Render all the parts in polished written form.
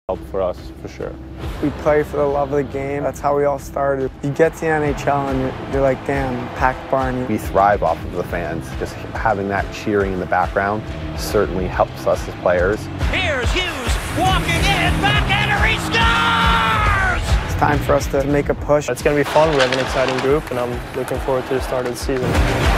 help for us, for sure. We play for the love of the game. That's how we all started. You get to the NHL and you're like, damn, packed barn. We thrive off of the fans. Just having that cheering in the background certainly helps us as players. Here's Hughes walking in, backhander, he scores! It's time for us to make a push. It's going to be fun. We have an exciting group, and I'm looking forward to the start of the season.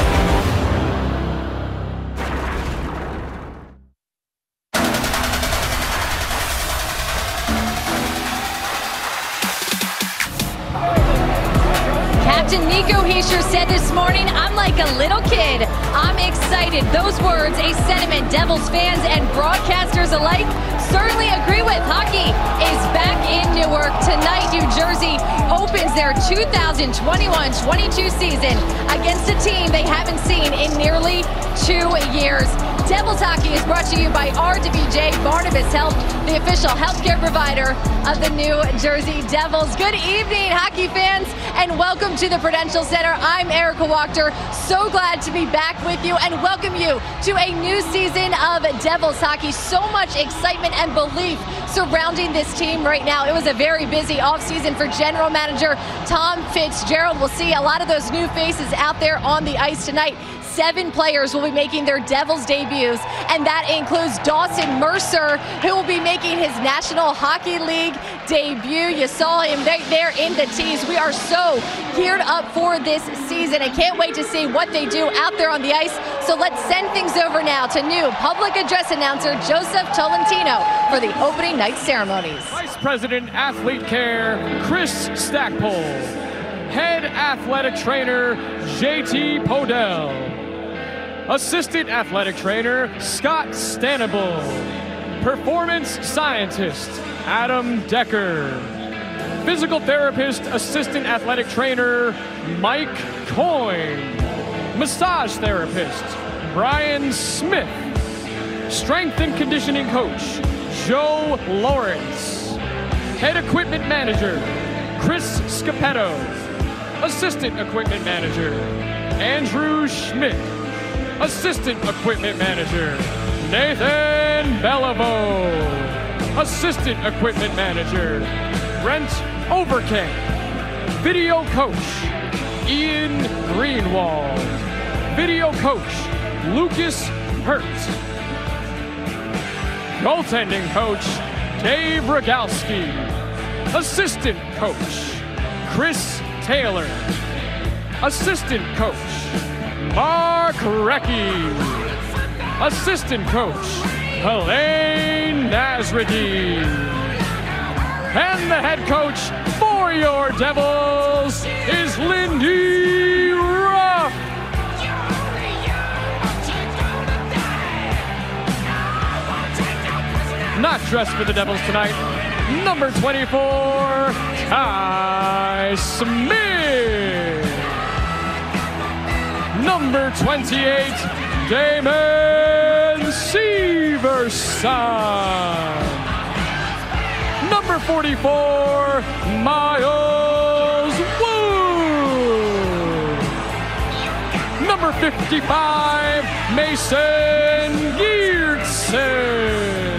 Captain Nico Hischier said this morning, I'm like a little kid. I'm excited. Those words, a sentiment Devils fans and broadcasters alike certainly agree with. Hockey is back in Newark. Tonight, New Jersey opens their 2021-22 season against a team they haven't seen in nearly 2 years. Devils Hockey is brought to you by RWJ Barnabas Health, the official healthcare provider of the New Jersey Devils. Good evening, hockey fans, and welcome to the Prudential Center. I'm Erica Wachter. So glad to be back with you and welcome you to a new season of Devils Hockey. So much excitement and belief surrounding this team right now. It was a very busy offseason for General Manager Tom Fitzgerald. We'll see a lot of those new faces out there on the ice tonight. 7 players will be making their Devils debuts, and that includes Dawson Mercer, who will be making his National Hockey League debut. You saw him right there in the tees. We are so geared up for this season. I can't wait to see what they do out there on the ice. So let's send things over now to new public address announcer Joseph Tolentino for the opening night ceremonies. Vice President Athlete Care, Chris Stackpole. Head Athletic Trainer, JT Podell. Assistant Athletic Trainer, Scott Stanable. Performance Scientist, Adam Decker. Physical Therapist, Assistant Athletic Trainer, Mike Coyne. Massage Therapist, Brian Smith. Strength and Conditioning Coach, Joe Lawrence. Head Equipment Manager, Chris Scapetto. Assistant Equipment Manager, Andrew Schmidt. Assistant Equipment Manager, Nathan Beliveau. Assistant Equipment Manager, Brent Overkamp. Video Coach, Ian Greenwald. Video Coach, Lucas Hurt. Goaltending Coach, Dave Rogalski. Assistant Coach, Chris Taylor. Assistant Coach, Mark Recchi. Assistant Coach, Elaine Nasreddin. And the head coach for your Devils is Lindy Ruff. Not dressed for the Devils tonight, number 24, Ty Smith. Number 28, Damon Severson. Number 44, Miles Wood. Number 55, Mason Geertsen.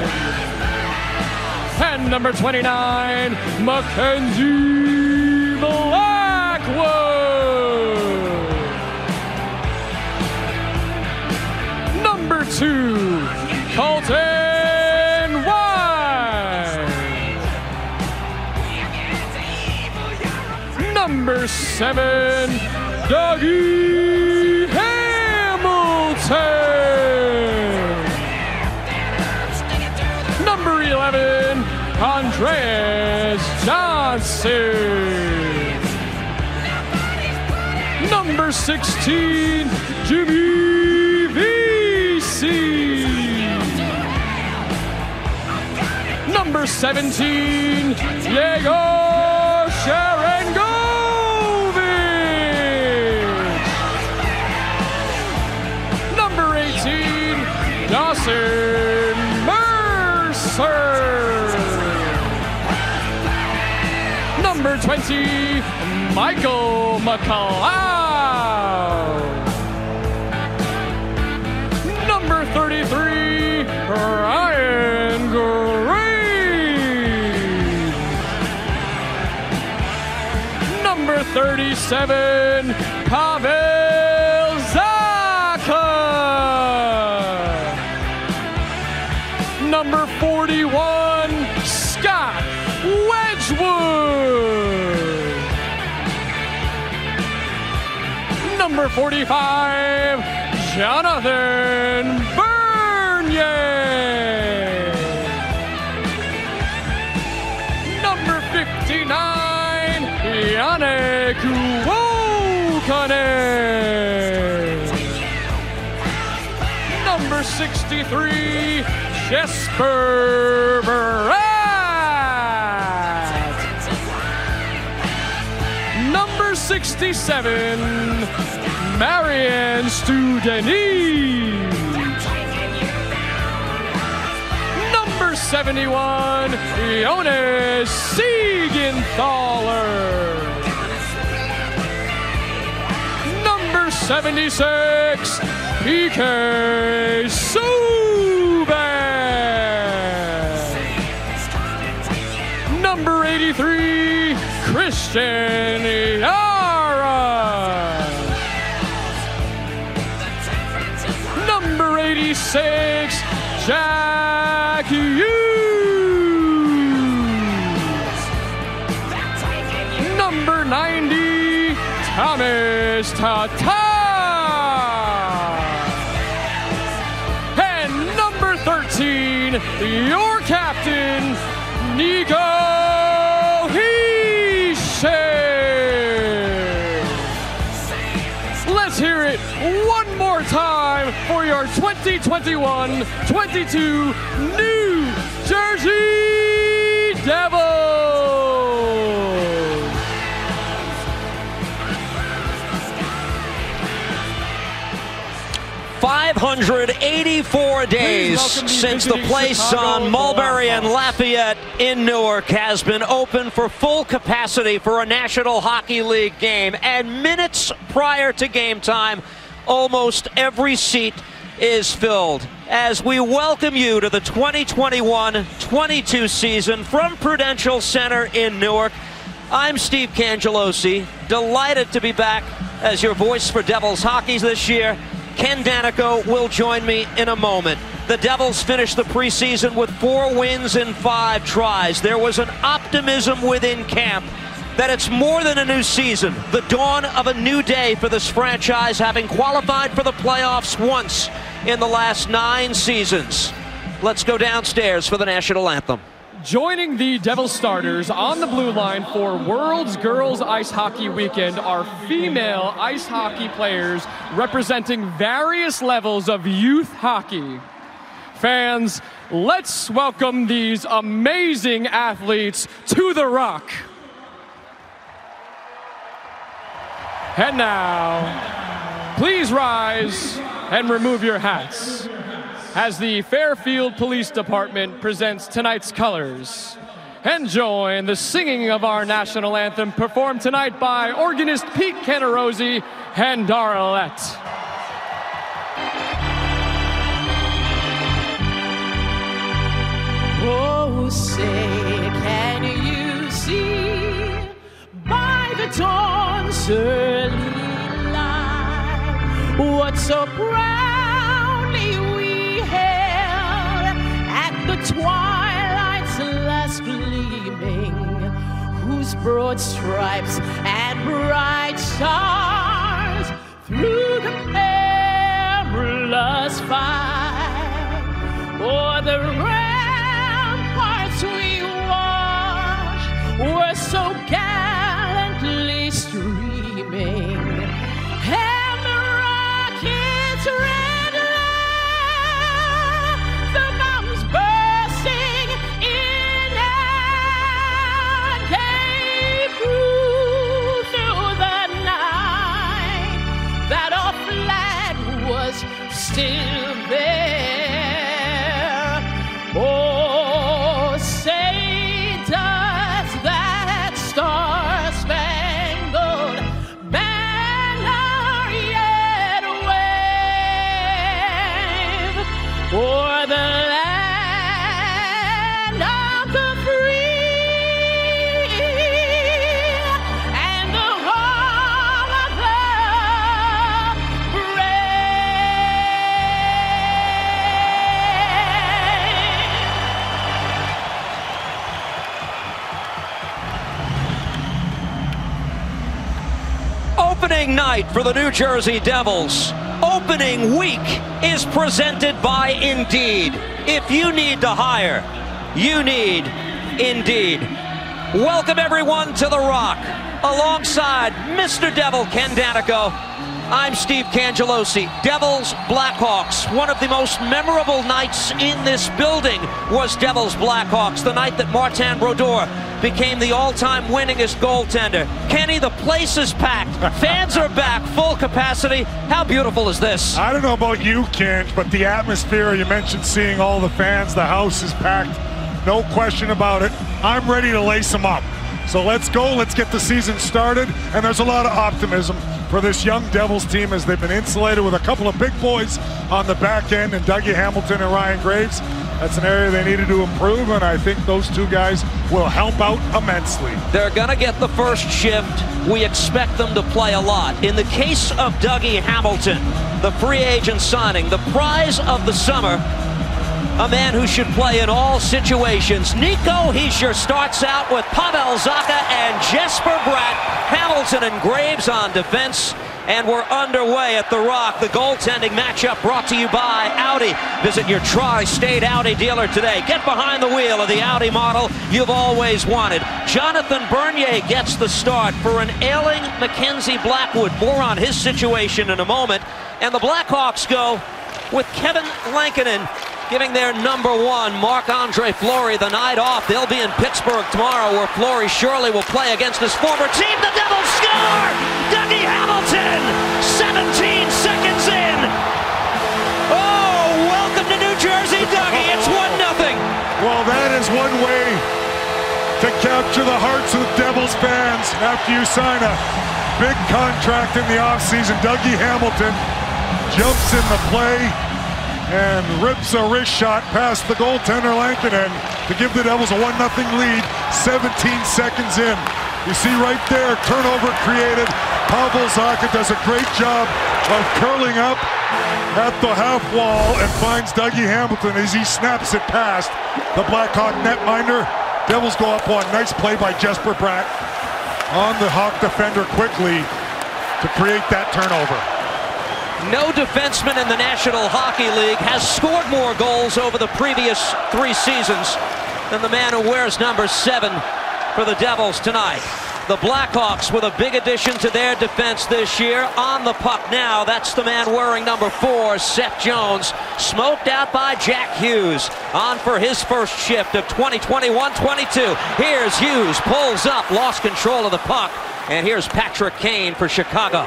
And number 29, Mackenzie Blackwood. Number 2, Colton White. Number 7, Dougie Hamilton. Number 11, Andreas Johnson. Number 16, Jimmy VC. Number 17, Yegor Sharangovich. Number 18, Dawson Mercer. Number 20, Michael McLeod. Number 33, Ryan Green. 37, Pavel Zacha. Number 41, Scott Wedgwood. Number 45, Jonathan Bernier. Number 59, Yannick Wokanen. Number 63, Jesper Bratt. Number 67, Marian Studeni. Number 71, Jonas Siegenthaler. Number 76, PK Subban. Number 83, Christian Yara. Number 86, Jack Hughes. Number 90, Thomas Tatar. And number 13, your captain, Nico Hischier. Let's hear it one more time for your 2021-22 New Jersey Devils. 584 days since the place on Mulberry and Lafayette in Newark has been open for full capacity for a National Hockey League game. And minutes prior to game time, almost every seat is filled. As we welcome you to the 2021-22 season from Prudential Center in Newark, I'm Steve Cangelosi, delighted to be back as your voice for Devils hockey this year. Ken Daneyko will join me in a moment. The Devils finished the preseason with 4 wins and 5 tries. There was an optimism within camp that it's more than a new season, the dawn of a new day for this franchise, having qualified for the playoffs once in the last 9 seasons. Let's go downstairs for the national anthem. Joining the Devils starters on the blue line for World's Girls Ice Hockey Weekend are female ice hockey players representing various levels of youth hockey. Fans, let's welcome these amazing athletes to the Rock. And now, please rise and remove your hats as the Fairfield Police Department presents tonight's colors. And join the singing of our national anthem performed tonight by organist Pete Canarozzi and Darlette. Oh, say, can you see by the dawn's early light what so proudly we held at the twilight's last gleaming, whose broad stripes and bright stars through the perilous fight o'er the ramparts we watched were so gallantly streaming, and the rockets' red glare, the bombs bursting in and gave proof through the night that our flag was still there. Oh, say does that star-spangled banner Opening night for the New Jersey Devils. Opening week is presented by Indeed. If you need to hire, you need Indeed. Welcome everyone to The Rock. Alongside Mr. Devil Ken Daneyko, I'm Steve Cangelosi. Devils Blackhawks. One of the most memorable nights in this building was Devils Blackhawks, the night that Martin Brodeur became the all-time winningest goaltender. Kenny, the place is packed. Fans are back, full capacity. How beautiful is this? I don't know about you, Ken, but the atmosphere, you mentioned seeing all the fans, the house is packed. No question about it. I'm ready to lace them up. So let's go, let's get the season started, and there's a lot of optimism for this young Devils team as they've been insulated with a couple of big boys on the back end, and Dougie Hamilton and Ryan Graves. That's an area they needed to improve, and I think those two guys will help out immensely. They're going to get the first shift. We expect them to play a lot. In the case of Dougie Hamilton, the free agent signing, the prize of the summer, a man who should play in all situations. Nico Hischier starts out with Pavel Zacha and Jesper Bratt. Hamilton and Graves on defense. And we're underway at The Rock. The goaltending matchup brought to you by Audi. Visit your Tri-State Audi dealer today. Get behind the wheel of the Audi model you've always wanted. Jonathan Bernier gets the start for an ailing Mackenzie Blackwood. More on his situation in a moment. And the Blackhawks go with Kevin Lankinen giving their number one, Marc-Andre Fleury, the night off. They'll be in Pittsburgh tomorrow, where Fleury surely will play against his former team. The Devils score! Dougie Hamilton, 17 seconds in. Oh, welcome to New Jersey, Dougie. It's 1-0. Well, that is one way to capture the hearts of the Devils fans after you sign a big contract in the offseason. Dougie Hamilton jumps in the play and rips a wrist shot past the goaltender Lankinen to give the Devils a 1-0 lead, 17 seconds in. You see right there, turnover created. Pavel Zacha does a great job of curling up at the half wall and finds Dougie Hamilton as he snaps it past the Blackhawk netminder. Devils go up one. Nice play by Jesper Bratt on the Hawk defender quickly to create that turnover. No defenseman in the National Hockey League has scored more goals over the previous 3 seasons than the man who wears number 7 for the Devils tonight. The Blackhawks with a big addition to their defense this year. On the puck now, that's the man wearing number 4, Seth Jones. Smoked out by Jack Hughes. On for his first shift of 2021-22. Here's Hughes, pulls up, lost control of the puck. And here's Patrick Kane for Chicago.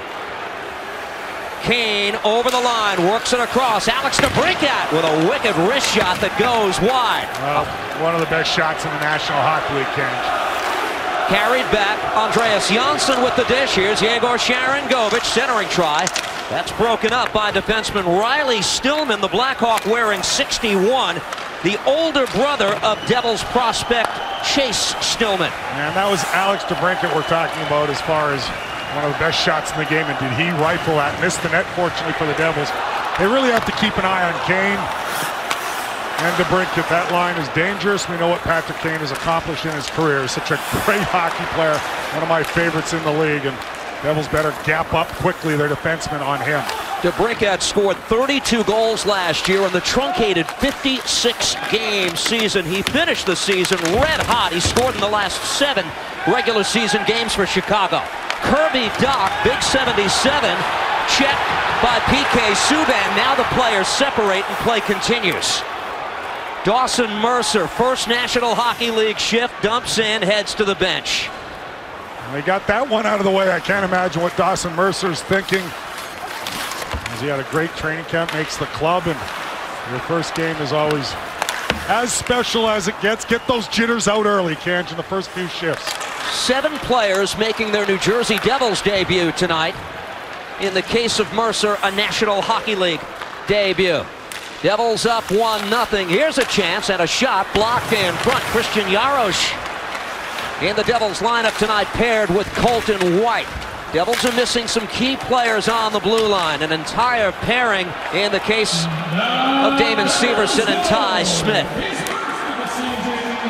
Kane over the line, works it across. Alex DeBrincat with a wicked wrist shot that goes wide. Well, one of the best shots in the National Hockey League, Ken. Carried back, Andreas Janssen with the dish. Here's Yegor Sharangovich, centering try. That's broken up by defenseman Riley Stillman, the Blackhawk wearing 61. The older brother of Devils prospect Chase Stillman. And that was Alex DeBrincat we're talking about as far as one of the best shots in the game, and did he rifle that? Missed the net, fortunately, for the Devils. They really have to keep an eye on Kane and DeBrincat. That line is dangerous. We know what Patrick Kane has accomplished in his career. He's such a great hockey player, one of my favorites in the league, and Devils better gap up quickly their defenseman on him. DeBrincat scored 32 goals last year in the truncated 56-game season. He finished the season red hot. He scored in the last 7 regular season games for Chicago. Kirby Dach, big 77, checked by PK Subban. Now the players separate and play continues. Dawson Mercer, first National Hockey League shift, dumps in, heads to the bench. And they got that one out of the way. I can't imagine what Dawson Mercer's thinking, as he had a great training camp, makes the club, and your first game is always as special as it gets. Get those jitters out early, Cange, in the first few shifts. 7 players making their New Jersey Devils debut tonight. In the case of Mercer, a National Hockey League debut. Devils up 1-0. Here's a chance and a shot blocked in front. Christian Jaros in the Devils lineup tonight, paired with Colton White. Devils are missing some key players on the blue line. An entire pairing in the case of Damon Severson and Ty Smith.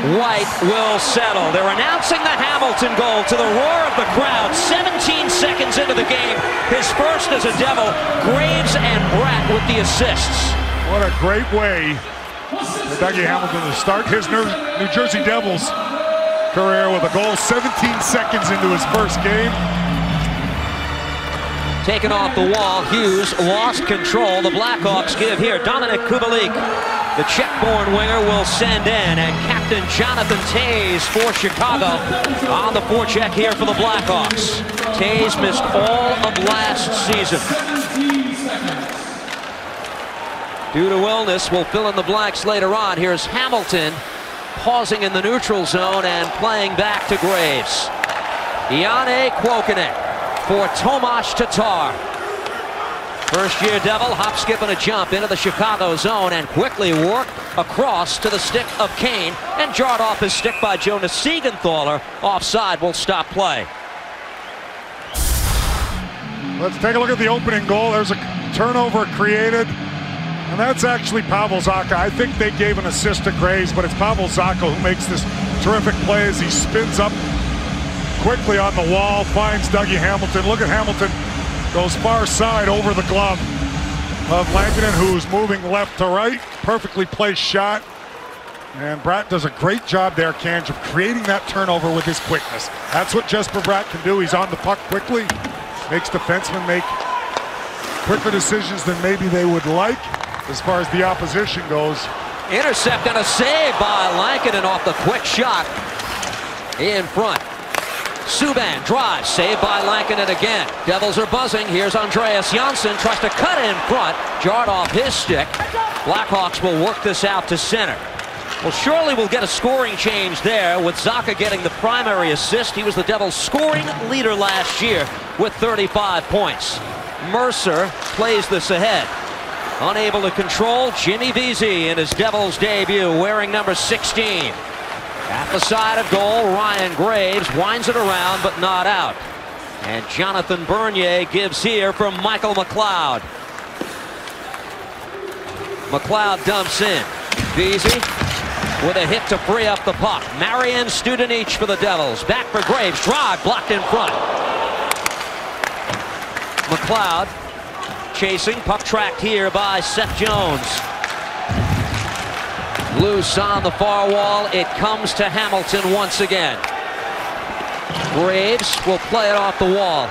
White will settle. They're announcing the Hamilton goal to the roar of the crowd. 17 seconds into the game. His first as a Devil. Graves and Bratt with the assists. What a great way for Dougie Hamilton to start his New Jersey Devils career with a goal 17 seconds into his first game. Taken off the wall, Hughes lost control. The Blackhawks give here. Dominic Kubalik, the Czech-born winger, will send in, and Captain Jonathan Toews for Chicago on the forecheck here for the Blackhawks. Toews missed all of last season due to illness. We'll fill in the blanks later on. Here's Hamilton pausing in the neutral zone and playing back to Graves. Janne Kuokkanen for Tomas Tatar. First-year Devil, hop, skip, and a jump into the Chicago zone and quickly work across to the stick of Kane and jarred off his stick by Jonas Siegenthaler. Offside will stop play. Let's take a look at the opening goal. There's a turnover created, and that's actually Pavel Zacha. I think they gave an assist to Graves, but it's Pavel Zacha who makes this terrific play as he spins up quickly on the wall, finds Dougie Hamilton. Look at Hamilton, goes far side over the glove of Lankinen, who's moving left to right. Perfectly placed shot. And Bratt does a great job there, Kanj, of creating that turnover with his quickness. That's what Jesper Bratt can do. He's on the puck quickly, makes defensemen make quicker decisions than maybe they would like as far as the opposition goes. Intercept and a save by Lankinen off the quick shot in front. Subban drives, saved by Lankinen again. Devils are buzzing. Here's Andreas Johnsson, tries to cut in front, jarred off his stick. Blackhawks will work this out to center. Well, surely we'll get a scoring change there with Zacha getting the primary assist. He was the Devils' scoring leader last year with 35 points. Mercer plays this ahead. Unable to control, Jimmy Vesey in his Devils debut, wearing number 16. At the side of goal, Ryan Graves winds it around, but not out. And Jonathan Bernier gives here from Michael McLeod. McLeod dumps in. Vesey with a hit to free up the puck. Marian Studenic for the Devils. Back for Graves. Drive blocked in front. McLeod chasing. Puck tracked here by Seth Jones. Loose on the far wall. It comes to Hamilton once again. Graves will play it off the wall.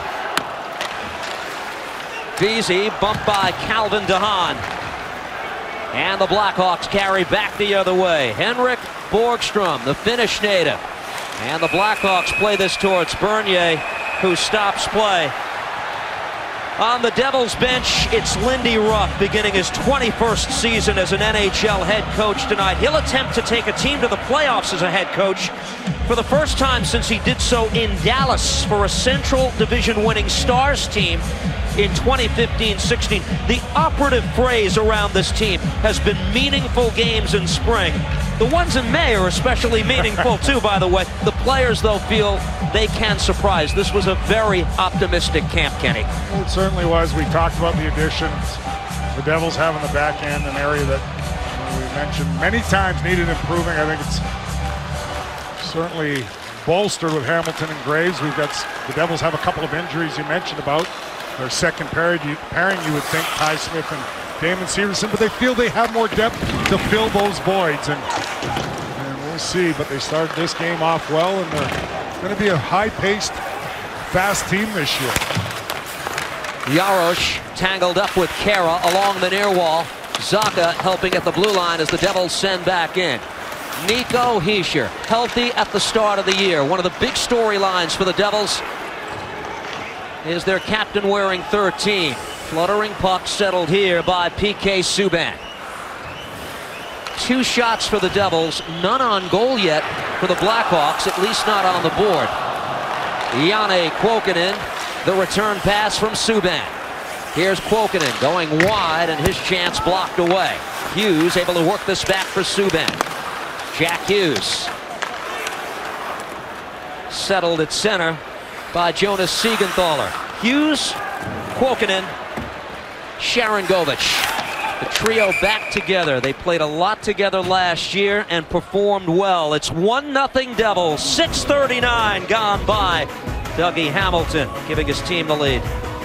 Vesey bumped by Calvin DeHaan. And the Blackhawks carry back the other way. Henrik Borgstrom, the Finnish native. And the Blackhawks play this towards Bernier, who stops play. On the Devils bench, it's Lindy Ruff beginning his 21st season as an NHL head coach tonight. He'll attempt to take a team to the playoffs as a head coach for the first time since he did so in Dallas for a Central Division winning Stars team in 2015-16. The operative phrase around this team has been meaningful games in spring. The ones in May are especially meaningful too, by the way. The players, though, feel they can surprise. This was a very optimistic camp, Kenny. Well, it certainly was. We talked about the additions. The Devils have in the back end an area that we mentioned many times needed improving. I think it's certainly bolstered with Hamilton and Graves. We've got the Devils have a couple of injuries you mentioned about. Their second pairing, you would think Ty Smith and Damon Severson, but they feel they have more depth to fill those voids, and we'll see. But they started this game off well, and they're going to be a high-paced, fast team this year. Jarosz tangled up with Kara along the near wall. Zacha helping at the blue line as the Devils send back in. Nico Hischier, healthy at the start of the year. One of the big storylines for the Devils is their captain wearing 13. Fluttering puck settled here by PK Subban. 2 shots for the Devils, none on goal yet for the Blackhawks, at least not on the board. Janne Kuokkanen, the return pass from Subban. Here's Kuokkanen going wide, and his chance blocked away. Hughes able to work this back for Subban. Jack Hughes settled at center by Jonas Siegenthaler. Hughes, Kuokkanen, Sharangovich. The trio back together. They played a lot together last year and performed well. It's 1-0 Devils. 6:39 gone by. Dougie Hamilton giving his team the lead.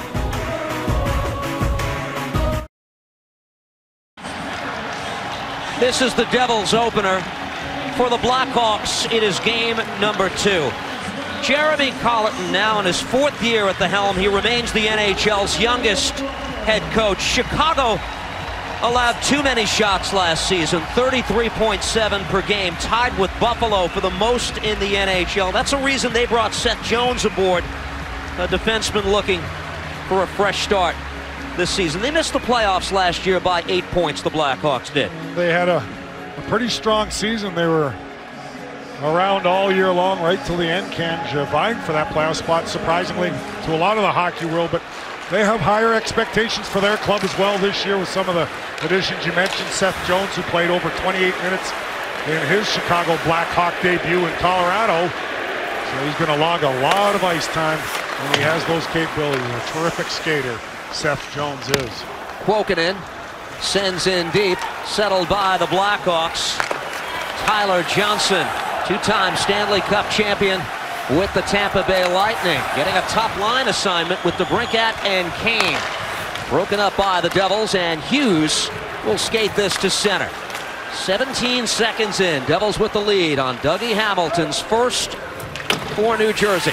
This is the Devils opener. For the Blackhawks, it is game number 2. Jeremy Colleton now in his 4th year at the helm. He remains the NHL's youngest head coach. Chicago allowed too many shots last season, 33.7 per game, tied with Buffalo for the most in the NHL. That's a reason they brought Seth Jones aboard, a defenseman looking for a fresh start this season. They missed the playoffs last year by 8 points, the Blackhawks did. They had a pretty strong season. They were around all year long, right till the end, vying for that playoff spot, surprisingly to a lot of the hockey world, but they have higher expectations for their club as well this year with some of the additions you mentioned. Seth Jones, who played over 28 minutes in his Chicago Blackhawk debut in Colorado. So he's going to log a lot of ice time, and he has those capabilities. A terrific skater, Seth Jones is. Kuokkanen sends in deep, settled by the Blackhawks. Tyler Johnson, 2-time Stanley Cup champion with the Tampa Bay Lightning, getting a top line assignment with DeBrincat and Kane. Broken up by the Devils, and Hughes will skate this to center. 17 seconds in, Devils with the lead on Dougie Hamilton's first for New Jersey.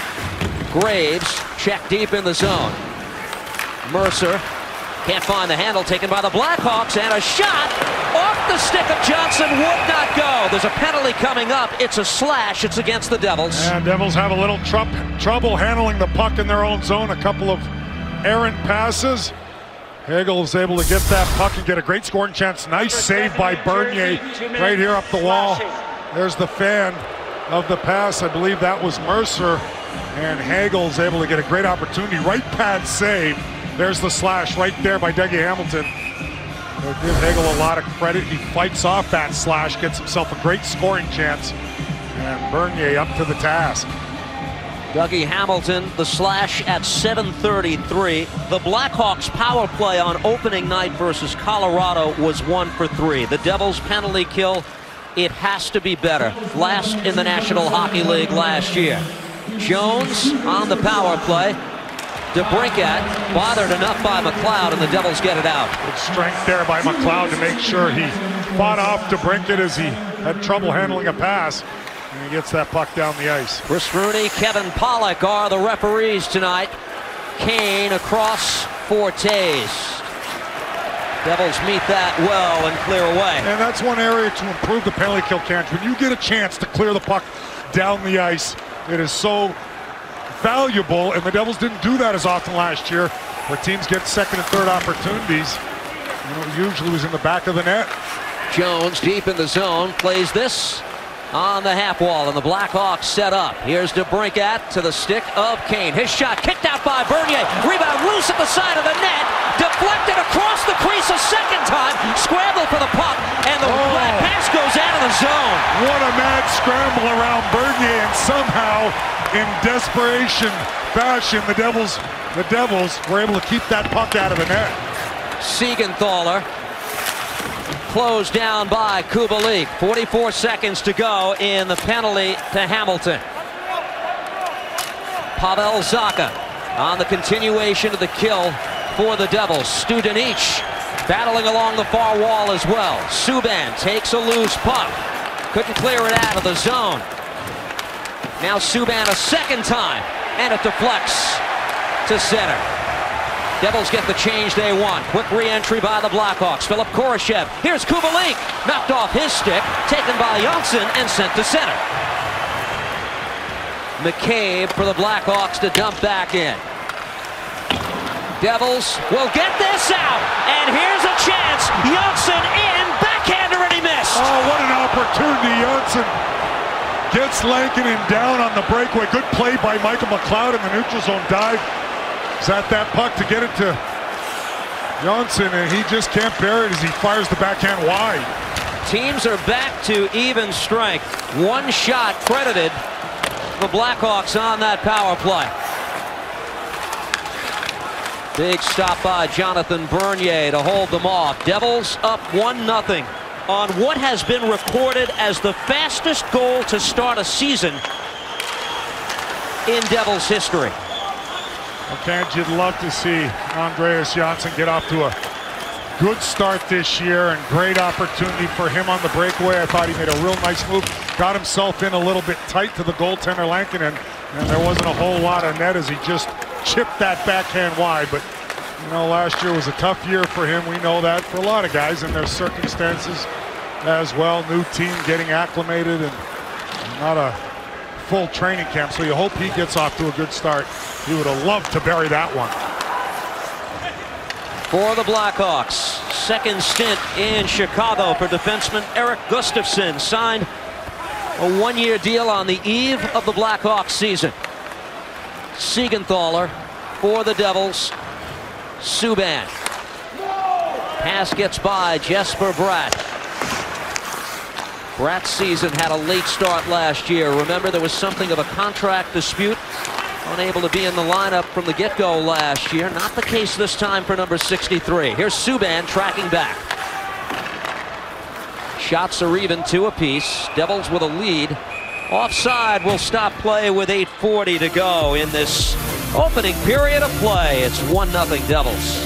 Graves checked deep in the zone. Mercer can't find the handle, taken by the Blackhawks, and a shot off the stick of Johnson would not go. There's a penalty coming up. It's a slash. It's against the Devils. And Devils have a little trouble handling the puck in their own zone. A couple of errant passes. Hagel is able to get that puck and get a great scoring chance. Nice save by Bernier right here up the wall. There's the fan of the pass. I believe that was Mercer. And Hagel's able to get a great opportunity. Right pad save. There's the slash right there by Dougie Hamilton. We'll give Hagel a lot of credit. He fights off that slash, gets himself a great scoring chance. And Bernier up to the task. Dougie Hamilton, the slash at 7:33. The Blackhawks power play on opening night versus Colorado was 1 for 3. The Devils penalty kill, it has to be better. Last in the National Hockey League last year. Jones on the power play. DeBrincat bothered enough by McLeod, and the Devils get it out. Good strength there by McLeod to make sure he fought off DeBrincat as he had trouble handling a pass. And he gets that puck down the ice. Chris Rooney, Kevin Pollak are the referees tonight. Kane across for Tays. Devils meet that well and clear away. And that's one area to improve the penalty kill, Canch. When you get a chance to clear the puck down the ice, it is so valuable, and the Devils didn't do that as often last year, where teams get second and third opportunities. You know, usually was in the back of the net. Jones deep in the zone, plays this on the half wall, and the Blackhawks set up. Here's DeBrincat to the stick of Kane. His shot kicked out by Bernier. Rebound loose at the side of the net. Deflected across the crease a second time. Scramble for the puck, and the pass goes out of the zone. What a mad scramble around Bernier, and somehow, in desperation fashion, the Devils were able to keep that puck out of the net. Siegenthaler closed down by Kubalik. 44 seconds to go in the penalty to Hamilton. Pavel Zacha on the continuation of the kill for the Devils. Studenich battling along the far wall as well. Subban takes a loose puck. Couldn't clear it out of the zone. Now Subban a second time, and it deflects to center. Devils get the change they want. Quick re-entry by the Blackhawks. Philip Kurashev. Here's Kubalik. Knocked off his stick. Taken by Johnsson and sent to center. McCabe for the Blackhawks to dump back in. Devils will get this out. And here's a chance. Johnsson in. Backhander, and he missed. Oh, what an opportunity. Johnsson gets Lankinen down on the breakaway. Good play by Michael McLeod in the neutral zone dive. Is at that puck to get it to Johnsson, and he just can't bear it as he fires the backhand wide. Teams are back to even strength. One shot credited the Blackhawks on that power play. Big stop by Jonathan Bernier to hold them off. Devils up 1-0 on what has been recorded as the fastest goal to start a season in Devils history. Well, Kenj, you'd love to see Andreas Johnsson get off to a good start this year, and great opportunity for him on the breakaway. I thought he made a real nice move, got himself in a little bit tight to the goaltender Lankinen, and there wasn't a whole lot of net as he just chipped that backhand wide. But you know, last year was a tough year for him. We know that for a lot of guys in their circumstances as well. New team, getting acclimated, and not a full training camp, so you hope he gets off to a good start. He would have loved to bury that one. For the Blackhawks, second stint in Chicago for defenseman Erik Gustafsson, signed a one-year deal on the eve of the Blackhawks season. Siegenthaler for the Devils. Subban. Pass gets by Jesper Bratt. Bratt's season had a late start last year. Remember, there was something of a contract dispute. Unable to be in the lineup from the get-go last year. Not the case this time for number 63. Here's Subban tracking back. Shots are even 2 apiece. Devils with a lead. Offside will stop play with 8:40 to go in this opening period of play. It's 1-0 Devils.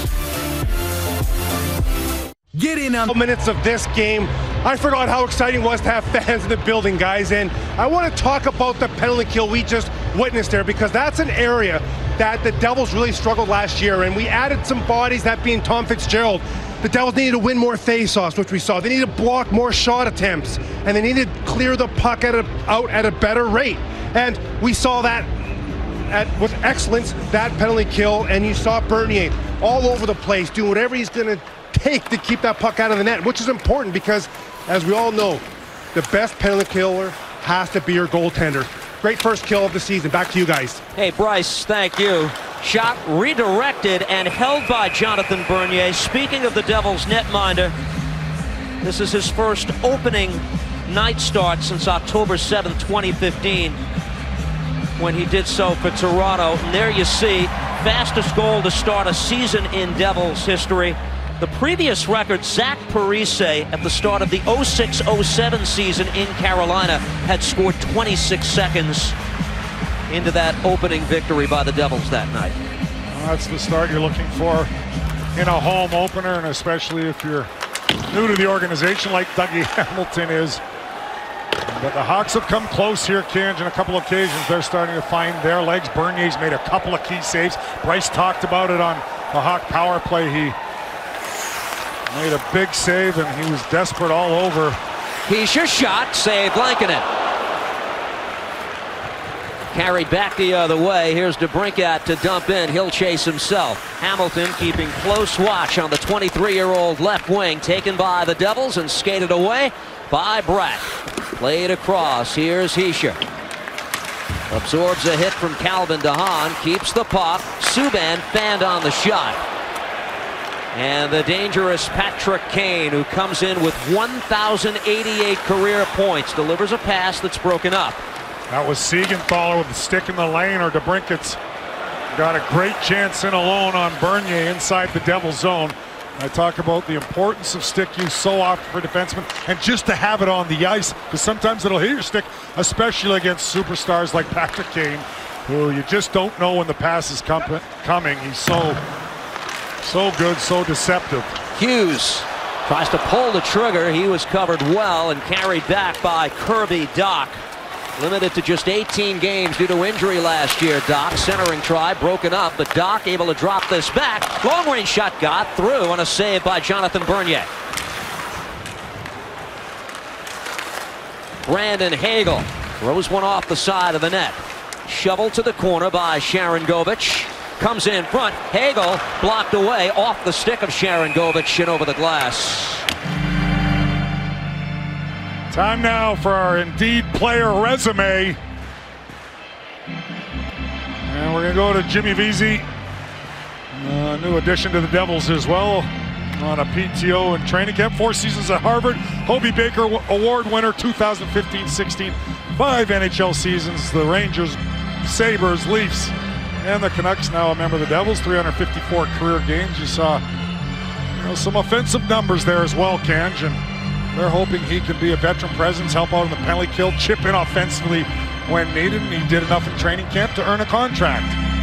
Get in on minutes of this game. I forgot how exciting it was to have fans in the building, guys, and I want to talk about the penalty kill we just witnessed there, because that's an area that the Devils really struggled last year, and we added some bodies, that being Tom Fitzgerald. The Devils needed to win more face-offs, which we saw. They needed to block more shot attempts, and they needed to clear the puck out at a better rate. And we saw that with excellence, that penalty kill, and you saw Bernier all over the place, doing whatever he's going to take to keep that puck out of the net, which is important because, as we all know, the best penalty killer has to be your goaltender. Great first kill of the season. Back to you guys. Hey, Bryce, thank you. Shot redirected and held by Jonathan Bernier. Speaking of the Devils netminder, this is his first opening night start since October 7, 2015, when he did so for Toronto. And there you see, fastest goal to start a season in Devils history. The previous record, Zach Parise, at the start of the 06-07 season in Carolina, had scored 26 seconds into that opening victory by the Devils that night. Well, that's the start you're looking for in a home opener, and especially if you're new to the organization like Dougie Hamilton is. But the Hawks have come close here, Kenj, on a couple of occasions. They're starting to find their legs. Bernier's made a couple of key saves. Bryce talked about it on the Hawk power play. He made a big save, and he was desperate all over. Hischier shot, saved Lankinen. Carried back the other way. Here's DeBrincat to dump in. He'll chase himself. Hamilton keeping close watch on the 23-year-old left wing, taken by the Devils and skated away by Bratt. Played across. Here's Hischier. Absorbs a hit from Calvin DeHaan. Keeps the puck. Subban fanned on the shot. And the dangerous Patrick Kane, who comes in with 1,088 career points, delivers a pass that's broken up. That was Siegenthaler with the stick in the lane, or DeBrincat's got a great chance in alone on Bernier inside the Devils zone. I talk about the importance of stick use so often for defensemen, and just to have it on the ice, because sometimes it'll hit your stick, especially against superstars like Patrick Kane, who you just don't know when the pass is coming. He's so good, so deceptive. Hughes tries to pull the trigger. He was covered well and carried back by Kirby Dach. Limited to just 18 games due to injury last year. Dach centering try broken up, but Dach able to drop this back. Long range shot got through on a save by Jonathan Bernier. Brandon Hagel throws one off the side of the net. Shoveled to the corner by Sharangovich. Comes in front. Hagel blocked away off the stick of Sharangovich and over the glass. Time now for our Indeed player resume. And we're going to go to Jimmy Vesey, a new addition to the Devils as well, on a PTO and training camp. 4 seasons at Harvard. Hobey Baker Award winner 2015-16. 5 NHL seasons. The Rangers, Sabres, Leafs, And the Canucks now a member of the Devils, 354 career games. You saw some offensive numbers there as well, Kanj, and they're hoping he can be a veteran presence, help out in the penalty kill, chip in offensively when needed, and he did enough in training camp to earn a contract.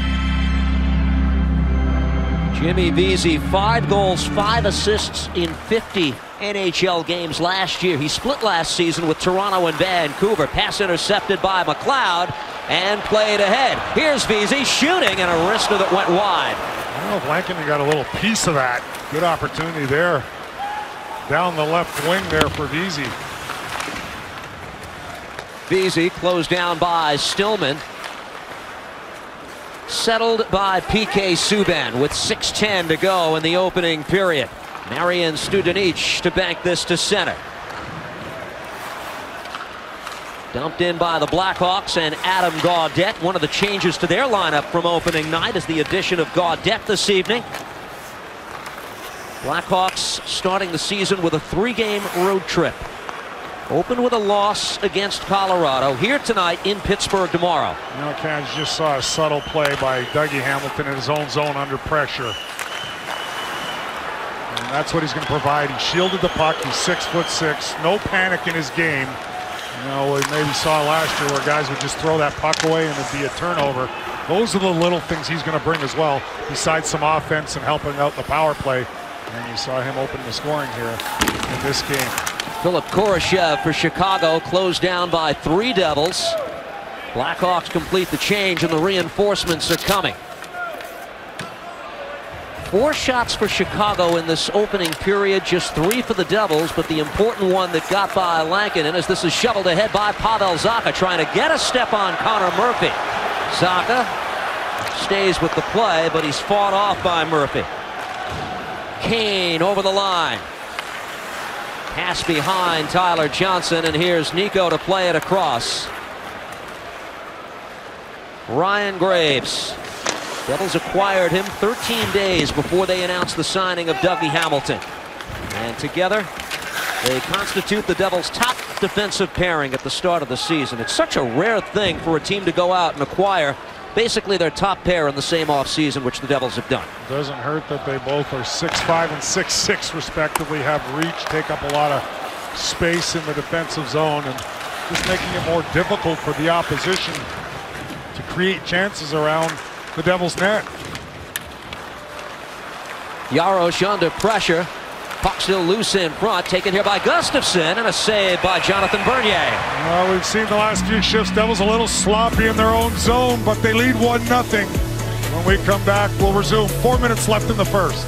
Jimmy Vesey, 5 goals, 5 assists in 50 NHL games last year. He split last season with Toronto and Vancouver. Pass intercepted by McLeod and played ahead. Here's Vesey shooting, and a wrister that went wide. I don't know if Lankinen got a little piece of that. Good opportunity there. Down the left wing there for Vesey. Vesey closed down by Stillman. Settled by PK Subban with 6:10 to go in the opening period. Marian Studenic to bank this to center. Dumped in by the Blackhawks and Adam Gaudette. One of the changes to their lineup from opening night is the addition of Gaudette this evening. Blackhawks starting the season with a 3-game road trip. Open with a loss against Colorado. Here tonight, in Pittsburgh tomorrow. Kanj just saw a subtle play by Dougie Hamilton in his own zone under pressure. And that's what he's going to provide. He shielded the puck. He's 6'6". No panic in his game. We maybe saw last year where guys would just throw that puck away and it'd be a turnover. Those are the little things he's going to bring as well, besides some offense and helping out the power play. And you saw him open the scoring here in this game. Philip Kurashev for Chicago, closed down by 3 Devils. Blackhawks complete the change and the reinforcements are coming. 4 shots for Chicago in this opening period, just 3 for the Devils, but the important one that got by Lankinen as this is shoveled ahead by Pavel Zacha, trying to get a step on Connor Murphy. Zacha stays with the play, but he's fought off by Murphy. Kane over the line. Pass behind Tyler Johnson, and here's Nico to play it across. Ryan Graves. Devils acquired him 13 days before they announced the signing of Dougie Hamilton. And together, they constitute the Devils' top defensive pairing at the start of the season. It's such a rare thing for a team to go out and acquire basically their top pair in the same offseason, which the Devils have done. Doesn't hurt that they both are 6'5" and 6'6" respectively, have reach, take up a lot of space in the defensive zone, and just making it more difficult for the opposition to create chances around the Devils' net. Jaros under pressure. Puck still loose in front, taken here by Gustafsson, and a save by Jonathan Bernier. Well, we've seen the last few shifts, Devils a little sloppy in their own zone, but they lead 1-0. When we come back, we'll resume. 4 minutes left in the first.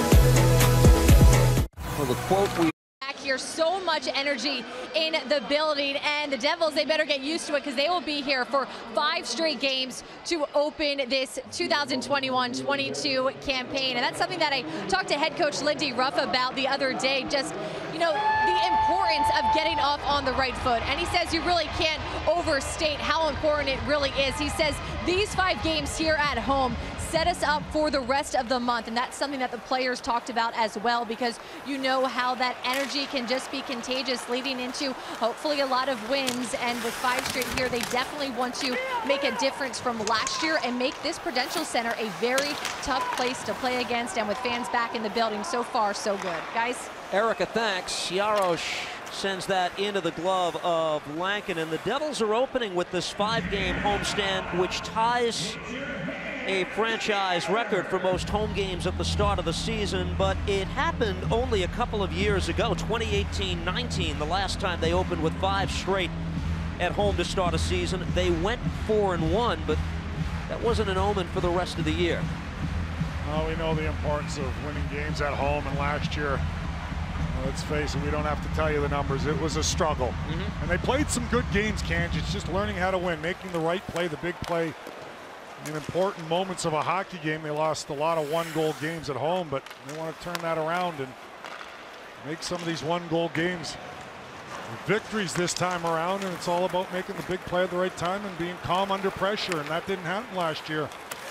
Well, the quote we here, so much energy in the building, and the Devils, they better get used to it because they will be here for 5 straight games to open this 2021-22 campaign. And that's something that I talked to head coach Lindy Ruff about the other day, just the importance of getting off on the right foot. And he says you really can't overstate how important it really is. He says these 5 games here at home set us up for the rest of the month, and that's something that the players talked about as well, because you know how that energy can just be contagious leading into hopefully a lot of wins. And with 5 straight here, they definitely want to make a difference from last year and make this Prudential Center a very tough place to play against, and with fans back in the building, so far so good. Guys? Erica, thanks. Jaros sends that into the glove of Lankinen. The Devils are opening with this 5-game homestand, which ties a franchise record for most home games at the start of the season, but it happened only a couple of years ago, 2018-19, the last time they opened with 5 straight at home to start a season. They went 4-1, but that wasn't an omen for the rest of the year. Well, we know the importance of winning games at home, and last year, let's face it, we don't have to tell you the numbers. It was a struggle. And they played some good games, Kanj. It's just learning how to win, making the right play, the big play. In important moments of a hockey game, they lost a lot of 1-goal games at home, but they want to turn that around and make some of these 1-goal games victories this time around. And it's all about making the big play at the right time and being calm under pressure, and that didn't happen last year.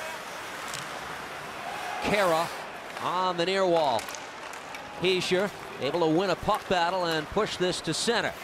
Kara on the near wall. Hischier able to win a puck battle and push this to center.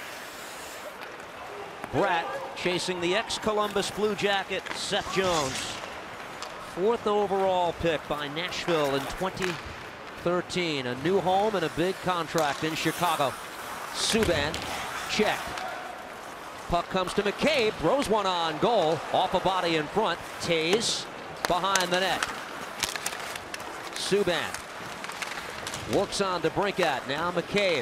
Bratt chasing the ex-Columbus Blue Jacket, Seth Jones. 4th overall pick by Nashville in 2013. A new home and a big contract in Chicago. Subban, check. Puck comes to McCabe, throws one on goal, off a body in front. Tays behind the net. Subban works on to Brinkat, now McCabe.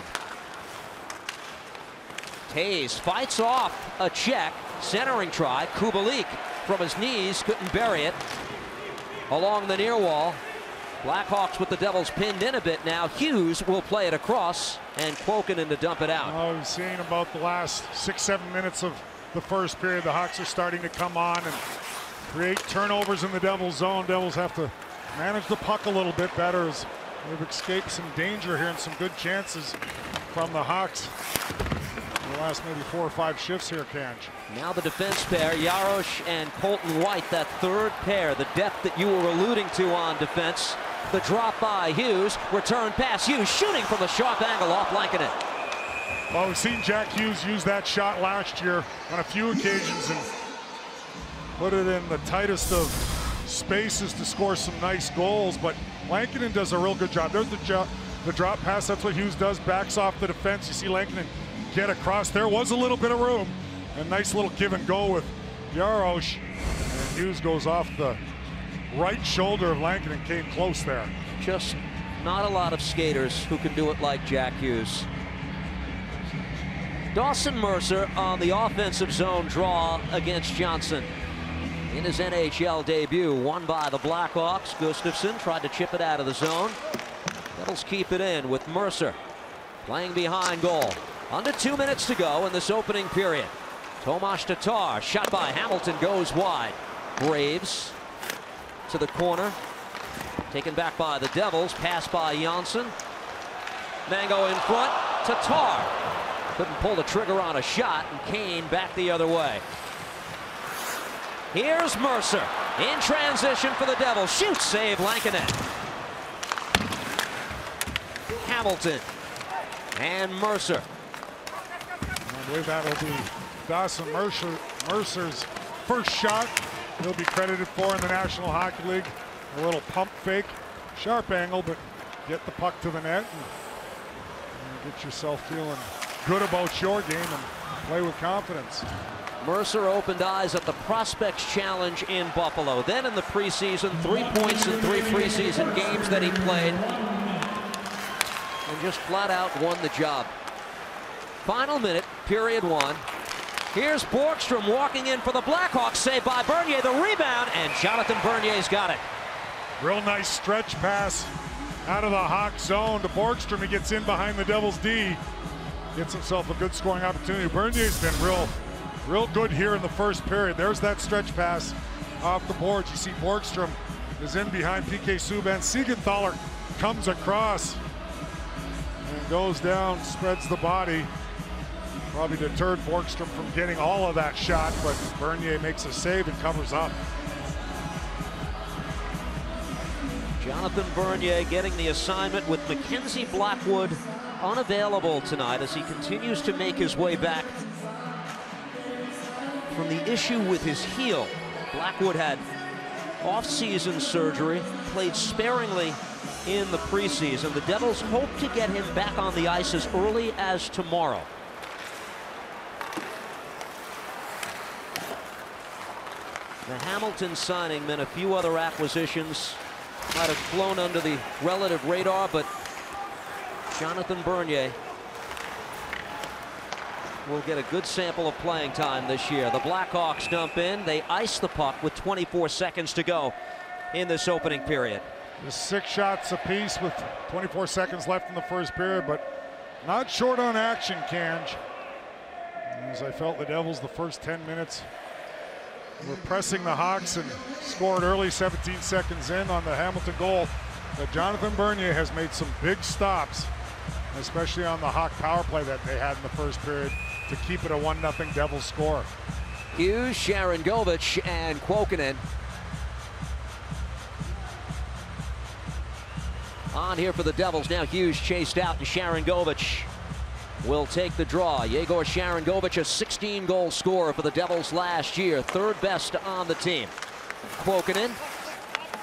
Tays fights off a check, centering try. Kubalik from his knees, couldn't bury it. Along the near wall, Blackhawks with the Devils pinned in a bit now. Hughes will play it across, and Kuokkanen to dump it out. I was seeing about the last 6-7 minutes of the first period. The Hawks are starting to come on and create turnovers in the Devils zone. Devils have to manage the puck a little bit better as they've escaped some danger here and some good chances from the Hawks in the last maybe 4 or 5 shifts here, Kanj. Now the defense pair, Jaros and Colton White, that third pair, the depth that you were alluding to on defense. The drop by Hughes, return pass, Hughes shooting from the sharp angle off Lankinen. Well, we've seen Jack Hughes use that shot last year on a few occasions and put it in the tightest of spaces to score some nice goals, but Lankinen does a real good job. There's the drop pass, that's what Hughes does, backs off the defense. You see Lankinen get across. There was a little bit of room. A nice little give and go with Jaros. And Hughes goes off the right shoulder of Lankinen, came close there. Just not a lot of skaters who can do it like Jack Hughes. Dawson Mercer on the offensive zone draw against Johnson. In his NHL debut, won by the Blackhawks. Gustafsson tried to chip it out of the zone. Devils keep it in with Mercer playing behind goal. Under 2 minutes to go in this opening period. Tomas Tatar, shot by Hamilton, goes wide. Graves to the corner. Taken back by the Devils. Pass by Janssen. Mango in front. Tatar couldn't pull the trigger on a shot, and Kane back the other way. Here's Mercer in transition for the Devils. Shoots, save Lankinen. Hamilton and Mercer. I believe that'll be Dawson Mercer's first shot he'll be credited for in the National Hockey League. A little pump fake, sharp angle, but get the puck to the net and get yourself feeling good about your game and play with confidence. Mercer opened eyes at the Prospects Challenge in Buffalo. Then in the preseason, 3 points in 3 preseason games that he played, and just flat out won the job. Final minute, period 1. Here's Borgstrom walking in for the Blackhawks, saved by Bernier, the rebound, and Jonathan Bernier's got it. Real nice stretch pass out of the Hawk zone to Borgstrom. He gets in behind the Devils D, gets himself a good scoring opportunity. Bernier's been real good here in the first period. There's that stretch pass off the boards. You see Borgstrom is in behind PK Subban. Siegenthaler comes across and goes down, spreads the body. Probably deterred Borgstrom from getting all of that shot, but Bernier makes a save and covers up. Jonathan Bernier getting the assignment with Mackenzie Blackwood unavailable tonight as he continues to make his way back from the issue with his heel. Blackwood had off-season surgery, played sparingly in the preseason. The Devils hope to get him back on the ice as early as tomorrow. The Hamilton signing meant a few other acquisitions might have flown under the relative radar, but Jonathan Bernier will get a good sample of playing time this year. The Blackhawks dump in. They ice the puck with 24 seconds to go in this opening period. Just 6 shots apiece with 24 seconds left in the first period, but not short on action, Kanj. As I felt the Devils the first 10 minutes were pressing the Hawks and scored early 17 seconds in on the Hamilton goal. But Jonathan Bernier has made some big stops, especially on the Hawk power play that they had in the first period to keep it a 1-0 Devils score. Hughes, Sharangovich, and Kuokkanen on here for the Devils. Now Hughes chased out, and Sharangovich will take the draw. Yegor Sharangovich, a 16-goal scorer for the Devils last year, 3rd best on the team. Kuokkanen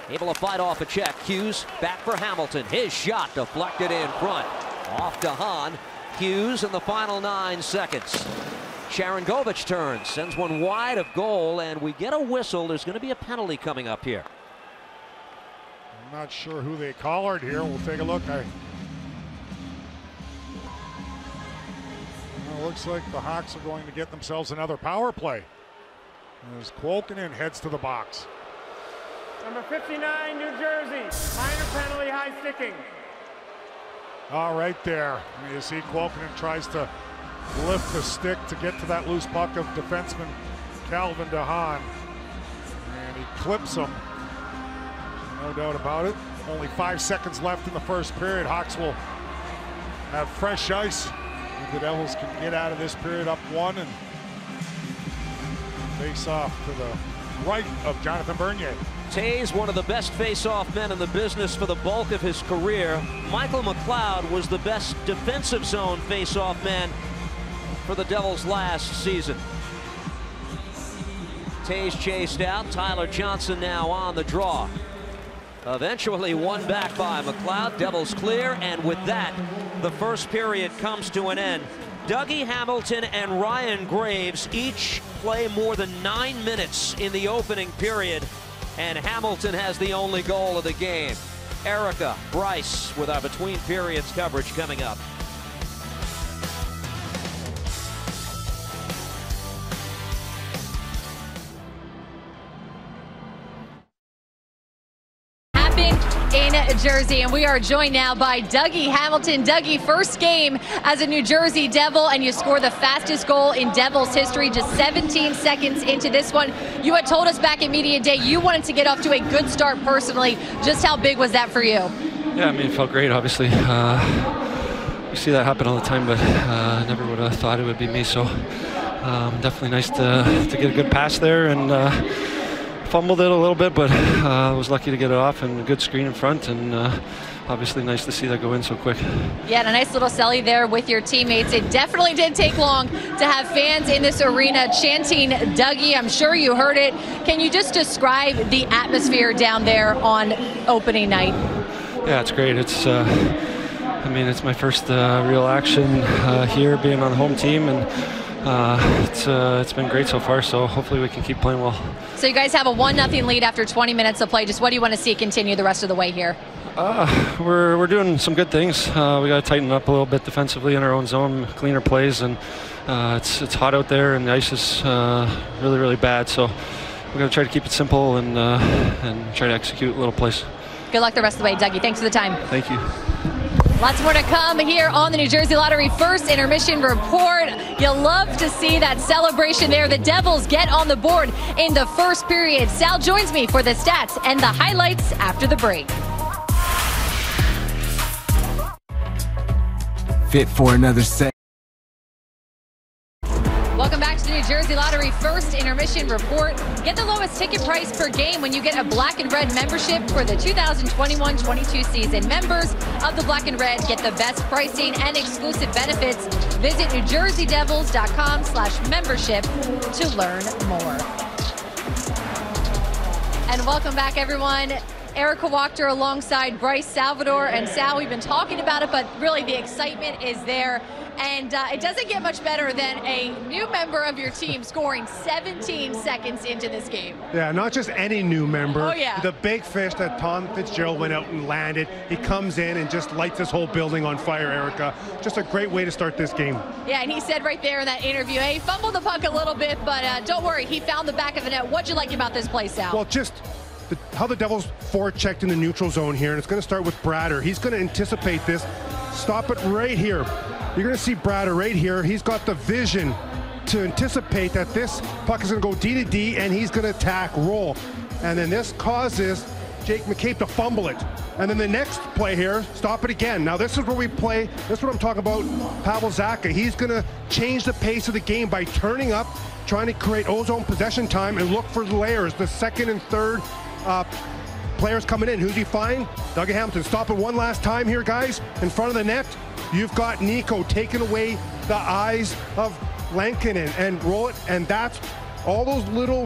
Able to fight off a check. Hughes back for Hamilton. His shot deflected in front. Off to Hahn. Hughes in the final 9 seconds. Sharangovich turns, sends one wide of goal, and we get a whistle. There's going to be a penalty coming up here. I'm not sure who they collared here. We'll take a look. Well, it looks like the Hawks are going to get themselves another power play. As Kuokkanen heads to the box. Number 59, New Jersey. Minor penalty, high sticking. Right there. You see Kuokkanen tries to lift the stick to get to that loose puck of defenseman Calvin DeHaan. And he clips him. No doubt about it. Only 5 seconds left in the first period. Hawks will have fresh ice. The Devils can get out of this period up 1 and face off to the right of Jonathan Bernier. Toews, one of the best face-off men in the business for the bulk of his career. Michael McLeod was the best defensive zone face-off man for the Devils last season. Toews chased out. Tyler Johnson now on the draw. Eventually won back by McLeod. Devils clear, and with that, the first period comes to an end. Dougie Hamilton and Ryan Graves each play more than 9 minutes in the opening period, and Hamilton has the only goal of the game. Erica Bryce with our between periods coverage coming up. In Jersey, and we are joined now by Dougie Hamilton. Dougie, first game as a New Jersey Devil, and you score the fastest goal in Devils history just 17 seconds into this one. You had told us back at Media Day you wanted to get off to a good start personally. Just how big was that for you? Yeah, I mean, it felt great, obviously. You see that happen all the time, but never would have thought it would be me, so definitely nice to get a good pass there, and fumbled it a little bit, but I was lucky to get it off, and a good screen in front, and obviously nice to see that go in so quick. Yeah, and a nice little celly there with your teammates. It definitely didn't take long to have fans in this arena chanting Dougie. I'm sure you heard it. Can you just describe the atmosphere down there on opening night? Yeah, it's great. It's I mean, it's my first real action here, being on the home team, and it's been great so far, so hopefully we can keep playing well. So you guys have a 1-0 lead after 20 minutes of play. Just what do you want to see continue the rest of the way here? We're doing some good things. We got to tighten up a little bit defensively in our own zone, cleaner plays, and it's hot out there, and the ice is really, really bad. So we're going to try to keep it simple and try to execute little plays. Good luck the rest of the way, Dougie. Thanks for the time. Thank you. Lots more to come here on the New Jersey Lottery First Intermission Report. You'll love to see that celebration there. The Devils get on the board in the first period. Sal joins me for the stats and the highlights after the break. Fit for another set. Welcome back to the New Jersey Lottery First Intermission Report. Get the lowest ticket price per game when you get a Black and Red membership for the 2021-22 season. Members of the Black and Red get the best pricing and exclusive benefits. Visit NewJerseyDevils.com/membership to learn more. And welcome back, everyone. Erica Wachter alongside Bryce Salvador. And Sal, we've been talking about it, but really the excitement is there. And it doesn't get much better than a new member of your team scoring 17 seconds into this game. Yeah, not just any new member. Oh, yeah. The big fish that Tom Fitzgerald went out and landed. He comes in and just lights this whole building on fire, Erica. Just a great way to start this game. Yeah, and he said right there in that interview, hey, he fumbled the puck a little bit, but don't worry, he found the back of the net. What'd you like about this play, Sal? Well, just how the Devils forechecked in the neutral zone here, and it's going to start with Brader. He's going to anticipate this. Stop it right here. You're going to see Brader right here. He's got the vision to anticipate that this puck is going to go D to D, and he's going to attack, roll. And then this causes Jake McCabe to fumble it. And then the next play here, stop it again. Now this is where we play, this is what I'm talking about, Pavel Zacha. He's going to change the pace of the game by turning up, trying to create ozone possession time and look for layers, the second and third players coming in. Who's he find? Dougie Hamilton. Stop it one last time here, guys. In front of the net, you've got Nico taking away the eyes of Lankinen and roll it, and that's all those little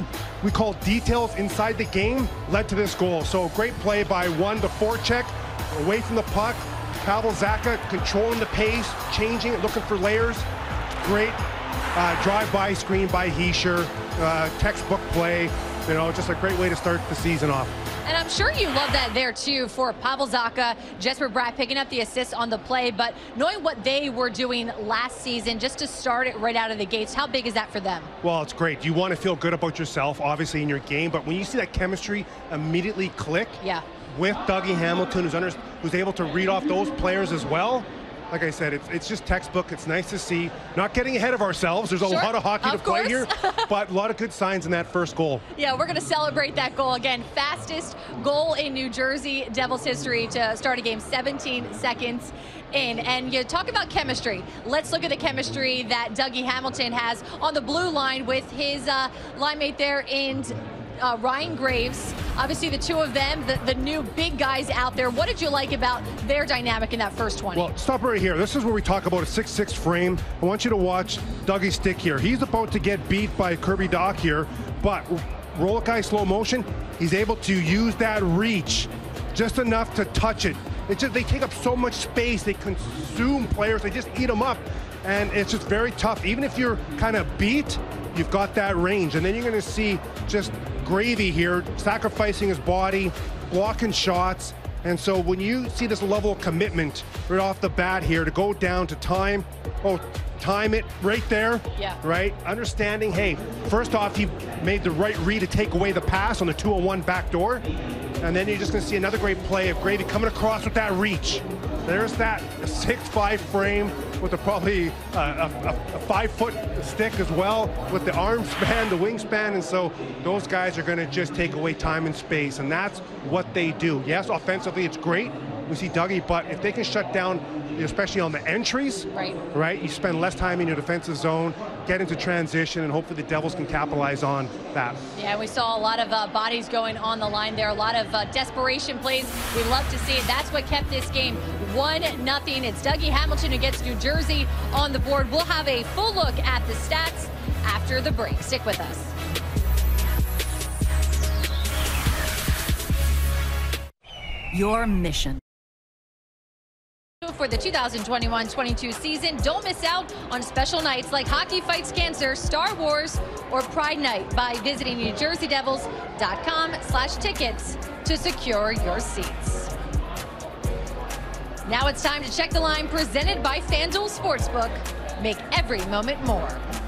we call details inside the game led to this goal. So great play by the forecheck, away from the puck. Pavel Zacha controlling the pace, changing it, looking for layers. Great drive-by screen by Hischier, textbook play. You know, just a great way to start the season off. And I'm sure you love that there, too, for Pavel Zacha, Jesper Bratt picking up the assist on the play. But knowing what they were doing last season, just to start it right out of the gates, how big is that for them? Well, it's great. You want to feel good about yourself, obviously, in your game. But when you see that chemistry immediately click with Dougie Hamilton, who's able to read off those players as well, like I said, it's just textbook. It's nice to see. Not getting ahead of ourselves. There's a lot of hockey to play here, but a lot of good signs in that first goal. Yeah, we're going to celebrate that goal again. Fastest goal in New Jersey Devils history to start a game, 17 seconds in. And you talk about chemistry. Let's look at the chemistry that Dougie Hamilton has on the blue line with his line mate there in Ryan Graves. Obviously, the two of them, the new big guys out there. What did you like about their dynamic in that first 20? Well, stop right here. This is where we talk about a 6'6" frame. I want you to watch Dougie's stick here. He's about to get beat by Kirby Dach here, but roll it guy slow motion. He's able to use that reach just enough to touch it. They take up so much space. They consume players. They just eat them up. And it's just very tough. Even if you're kind of beat, you've got that range. And then you're going to see just Gravy here sacrificing his body, blocking shots. And so when you see this level of commitment right off the bat here to go down to time it right there, right? Understanding, hey, first off, he made the right read to take away the pass on the 2-on-1 backdoor. And then you're just going to see another great play of Gravy coming across with that reach. There's that 6'5" frame with probably a 5-foot stick as well, with the arm span, the wingspan, and so those guys are going to just take away time and space, and that's what they do. Yes, offensively it's great. We see Dougie, but if they can shut down, especially on the entries, right? You spend less time in your defensive zone, get into transition, and hopefully the Devils can capitalize on that. Yeah, we saw a lot of bodies going on the line there, a lot of desperation plays. We love to see it. That's what kept this game 1-0. It's Dougie Hamilton who gets New Jersey on the board. We'll have a full look at the stats after the break. Stick with us. Your mission. For the 2021-22 season, don't miss out on special nights like Hockey Fights Cancer, Star Wars, or Pride Night by visiting NewJerseyDevils.com/tickets to secure your seats. Now it's time to check the line presented by FanDuel Sportsbook. Make every moment more.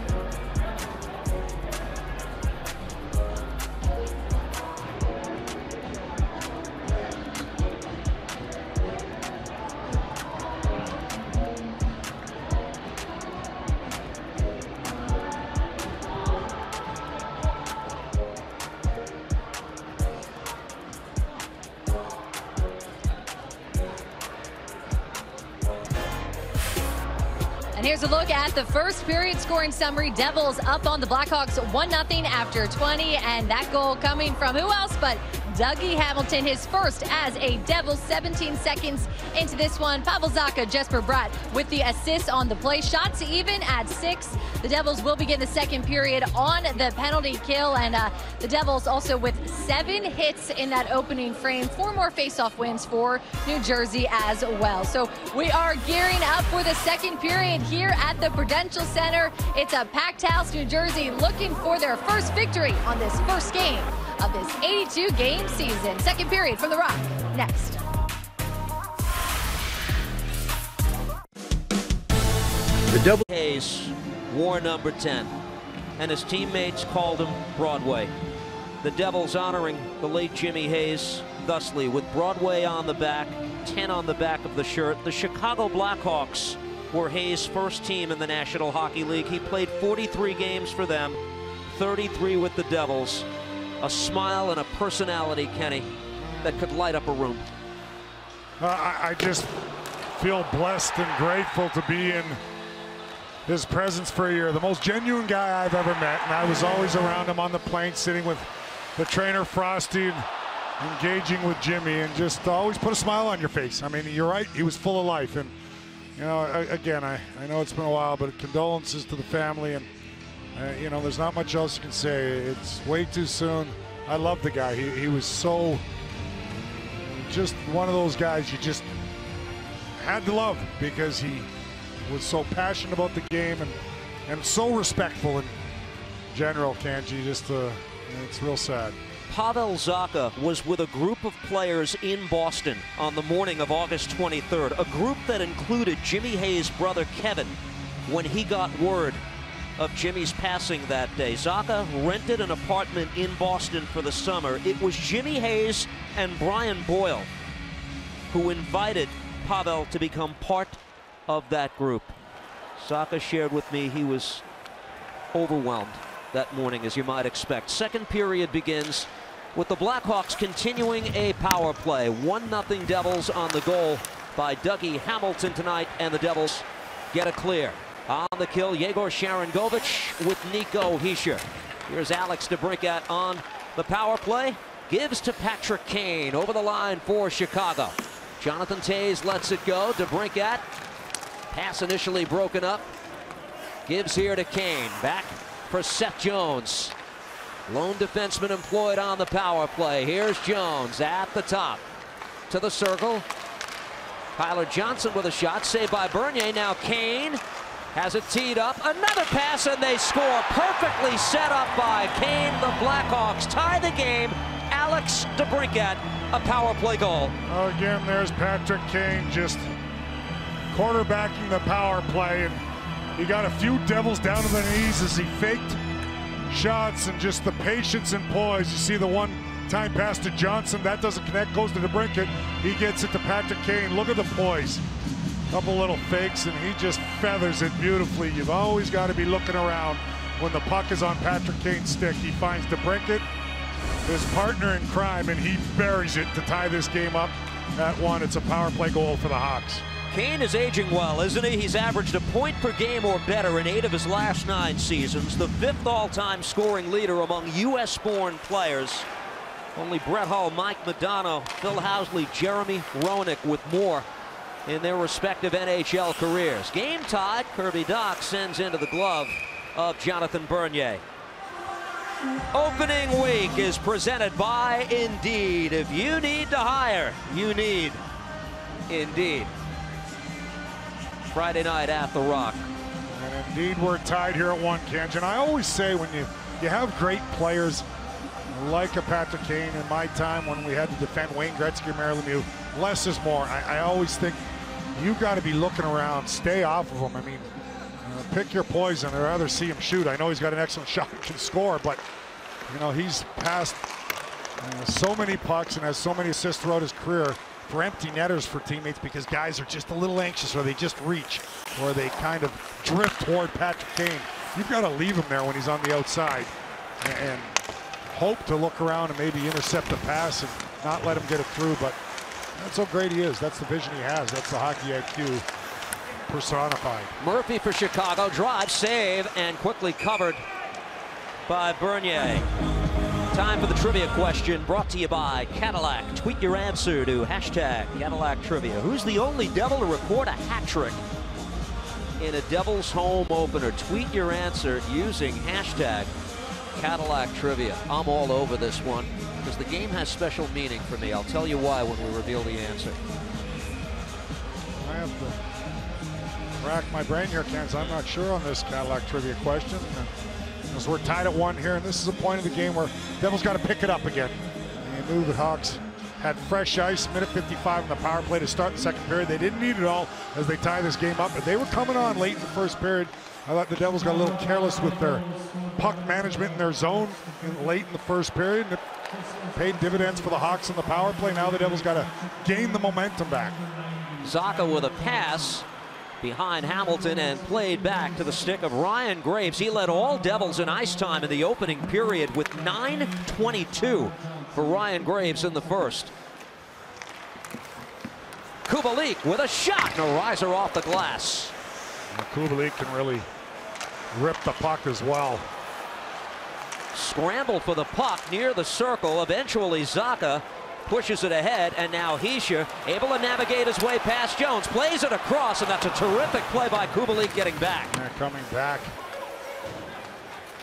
And here's a look at the first period scoring summary. Devils up on the Blackhawks 1-0 after 20, and that goal coming from who else but Dougie Hamilton, his first as a Devil. 17 seconds into this one. Pavel Zacha, Jesper Bratt with the assist on the play. Shots even at 6. The Devils will begin the second period on the penalty kill, and the Devils also with 7 hits in that opening frame. 4 more faceoff wins for New Jersey as well. So we are gearing up for the second period here at the Prudential Center. It's a packed house. New Jersey looking for their first victory on this first game of this 82-game season. Second period from the Rock, next. The Devil Hayes wore number 10, and his teammates called him Broadway. The Devils honoring the late Jimmy Hayes thusly with Broadway on the back, 10 on the back of the shirt. The Chicago Blackhawks were Hayes' first team in the National Hockey League. He played 43 games for them, 33 with the Devils. A smile and a personality, Kenny, that could light up a room. I just feel blessed and grateful to be in his presence for a year. The most genuine guy I've ever met, and I was always around him on the plane, sitting with the trainer Frosty, engaging with Jimmy, and just always put a smile on your face. I mean, you're right, he was full of life. And you know, again, I know it's been a while, but condolences to the family, and You know, there's not much else you can say. It's way too soon. I love the guy. He was so, just one of those guys you just had to love because he was so passionate about the game and so respectful in general, Kanji. Just, it's real sad. Pavel Zacha was with a group of players in Boston on the morning of August 23rd, a group that included Jimmy Hayes' brother Kevin when he got word of Jimmy's passing that day. Zacha rented an apartment in Boston for the summer. It was Jimmy Hayes and Brian Boyle who invited Pavel to become part of that group. Zacha shared with me he was overwhelmed that morning, as you might expect. Second period begins with the Blackhawks continuing a power play. 1-0 Devils on the goal by Dougie Hamilton tonight, and the Devils get a clear. On the kill, Yegor Sharangovich with Nico Hischier. Here's Alex DeBrincat on the power play. Gives to Patrick Kane over the line for Chicago. Jonathan Toews lets it go. DeBrincat, pass initially broken up. Gives here to Kane. Back for Seth Jones. Lone defenseman employed on the power play. Here's Jones at the top. To the circle. Tyler Johnson with a shot. Saved by Bernier. Now Kane has it teed up. Another pass and they score. Perfectly set up by Kane. The Blackhawks tie the game. Alex DeBrincat, a power play goal. Again, there's Patrick Kane just quarterbacking the power play, and he got a few Devils down to their knees as he faked shots and just the patience and poise. You see the one-time pass to Johnson. That doesn't connect, goes to DeBrincat. He gets it to Patrick Kane. Look at the poise. Couple little fakes, and he just feathers it beautifully. You've always got to be looking around when the puck is on Patrick Kane's stick. He finds DeBrincat, his partner in crime, and he buries it to tie this game up at 1. It's a power play goal for the Hawks. Kane is aging well, isn't he? He's averaged a point per game or better in 8 of his last 9 seasons. The 5th all-time scoring leader among U.S.-born players. Only Brett Hull, Mike Modano, Phil Housley, Jeremy Roenick with more in their respective NHL careers. Game tied, Kirby Dach sends into the glove of Jonathan Bernier. Opening week is presented by Indeed. If you need to hire, you need Indeed. Friday night at the Rock. And indeed, we're tied here at 1, Kanji. And I always say when you have great players like a Patrick Kane in my time when we had to defend Wayne Gretzky or Mario Lemieux, less is more. I always think you've got to be looking around, stay off of them. I mean, pick your poison. I'd rather see him shoot. I know he's got an excellent shot and can score, but you know, he's passed so many pucks and has so many assists throughout his career for empty netters for teammates because guys are just a little anxious, or they just reach, or they kind of drift toward Patrick Kane. You've got to leave him there when he's on the outside and hope to look around and maybe intercept the pass and not let him get it through, but that's how great he is. That's the vision he has. That's the hockey IQ personified. Murphy for Chicago, drive, save, and quickly covered by Bernier. Time for the trivia question, brought to you by Cadillac. Tweet your answer to hashtag Cadillac Trivia. Who's the only Devil to record a hat trick in a Devils home opener? Tweet your answer using hashtag Cadillac Trivia. I'm all over this one because the game has special meaning for me. I'll tell you why when we reveal the answer. I have to rack my brain here, Kansas. I'm not sure on this Cadillac Trivia question. As we're tied at 1 here, and this is a point of the game where Devils got to pick it up again. And you knew the Hawks had fresh ice, minute 55 in the power play to start the second period. They didn't need it all as they tie this game up, but they were coming on late in the first period. I thought the Devils got a little careless with their puck management in their zone late in the first period. And it paid dividends for the Hawks in the power play. Now the Devils got to gain the momentum back. Zacha with a pass behind Hamilton and played back to the stick of Ryan Graves. He led all Devils in ice time in the opening period with 9:22 for Ryan Graves in the first. Kubalik with a shot and a riser off the glass. And Kubalik can really rip the puck as well. Scramble for the puck near the circle. Eventually Zacha pushes it ahead, and now Hischier able to navigate his way past Jones, plays it across, and that's a terrific play by Kubalik getting back. Coming back.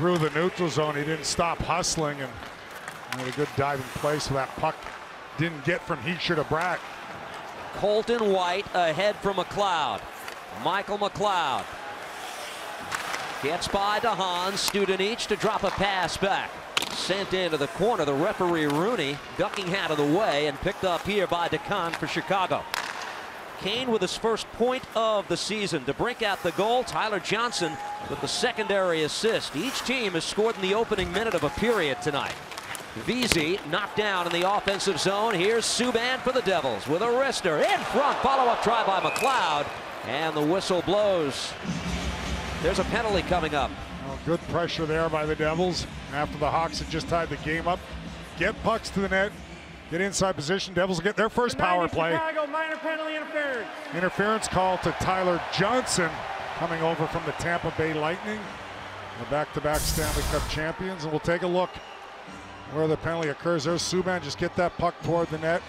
through the neutral zone. He didn't stop hustling and made a good diving play, so that puck didn't get from Hischier to Bratt. Colton White ahead from McLeod. Michael McLeod gets by to Hans Studenic to drop a pass back. Sent into the corner. The referee Rooney ducking out of the way and picked up here by DeCon for Chicago. Kane with his first point of the season to break out the goal. Tyler Johnson with the secondary assist. Each team has scored in the opening minute of a period tonight. Vesey knocked down in the offensive zone. Here's Subban for the Devils with a wrister in front. Follow-up try by McLeod, and the whistle blows. There's a penalty coming up. Well, good pressure there by the Devils after the Hawks had just tied the game up. Get pucks to the net, get inside position. Devils will get their first power play. Chicago, minor penalty interference. Interference call to Tyler Johnson, coming over from the Tampa Bay Lightning, the back-to-back Stanley Cup champions. And we'll take a look where the penalty occurs. There's Subban, just get that puck toward the net.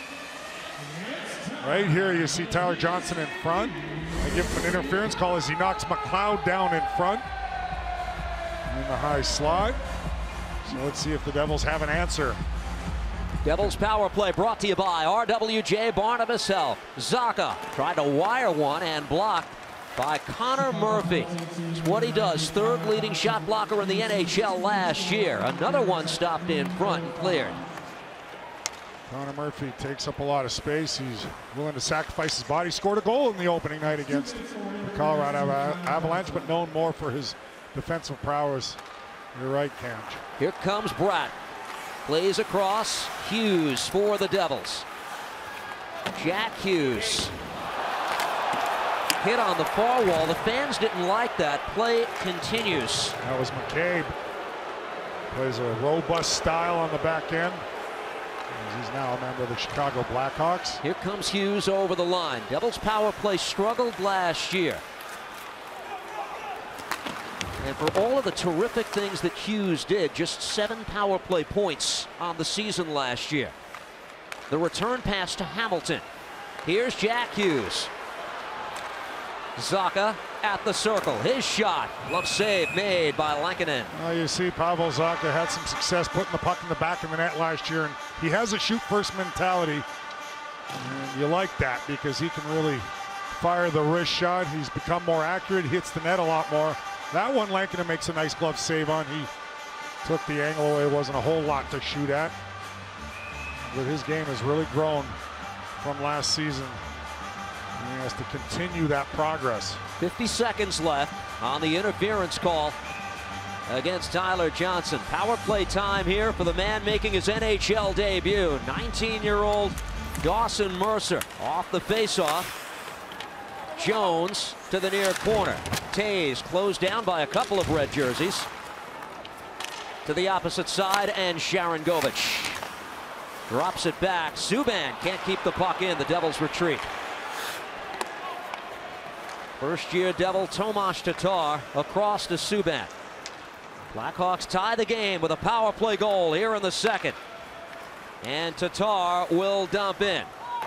Right here you see Tyler Johnson in front. They give him an interference call as he knocks McLeod down in front in the high slot. So let's see if the Devils have an answer. Devils power play brought to you by RWJ Barnabas Health. Zacha tried to wire one and blocked by Connor Murphy. It's what he does. Third leading shot blocker in the NHL last year. Another one stopped in front and cleared. Connor Murphy takes up a lot of space. He's willing to sacrifice his body. Scored a goal in the opening night against the Colorado Avalanche, but known more for his defensive prowess. You're right, Canch. Here comes Bratt. Plays across. Hughes for the Devils. Jack Hughes. Hit on the far wall. The fans didn't like that. Play continues. That was McCabe. Plays a robust style on the back end. He's now a member of the Chicago Blackhawks. Here comes Hughes over the line. Devils power play struggled last year. And for all of the terrific things that Hughes did, just 7 power play points on the season last year. The return pass to Hamilton. Here's Jack Hughes. Zacha at the circle. His shot. Glove save made by Lankinen. Well, you see Pavel Zacha had some success putting the puck in the back of the net last year, and he has a shoot-first mentality. And you like that because he can really fire the wrist shot. He's become more accurate, hits the net a lot more. That one Lankinen makes a nice glove save on. He took the angle away. It wasn't a whole lot to shoot at. But his game has really grown from last season. He has to continue that progress. 50 seconds left on the interference call against Tyler Johnson. Power play time here for the man making his NHL debut. 19-year-old Dawson Mercer off the faceoff. Jones to the near corner. Tays closed down by a couple of red jerseys. To the opposite side, and Sharon Govich drops it back. Subban can't keep the puck in. The Devils retreat. First-year Devil Tomas Tatar across to Subban. Blackhawks tie the game with a power play goal here in the second. And Tatar will dump in.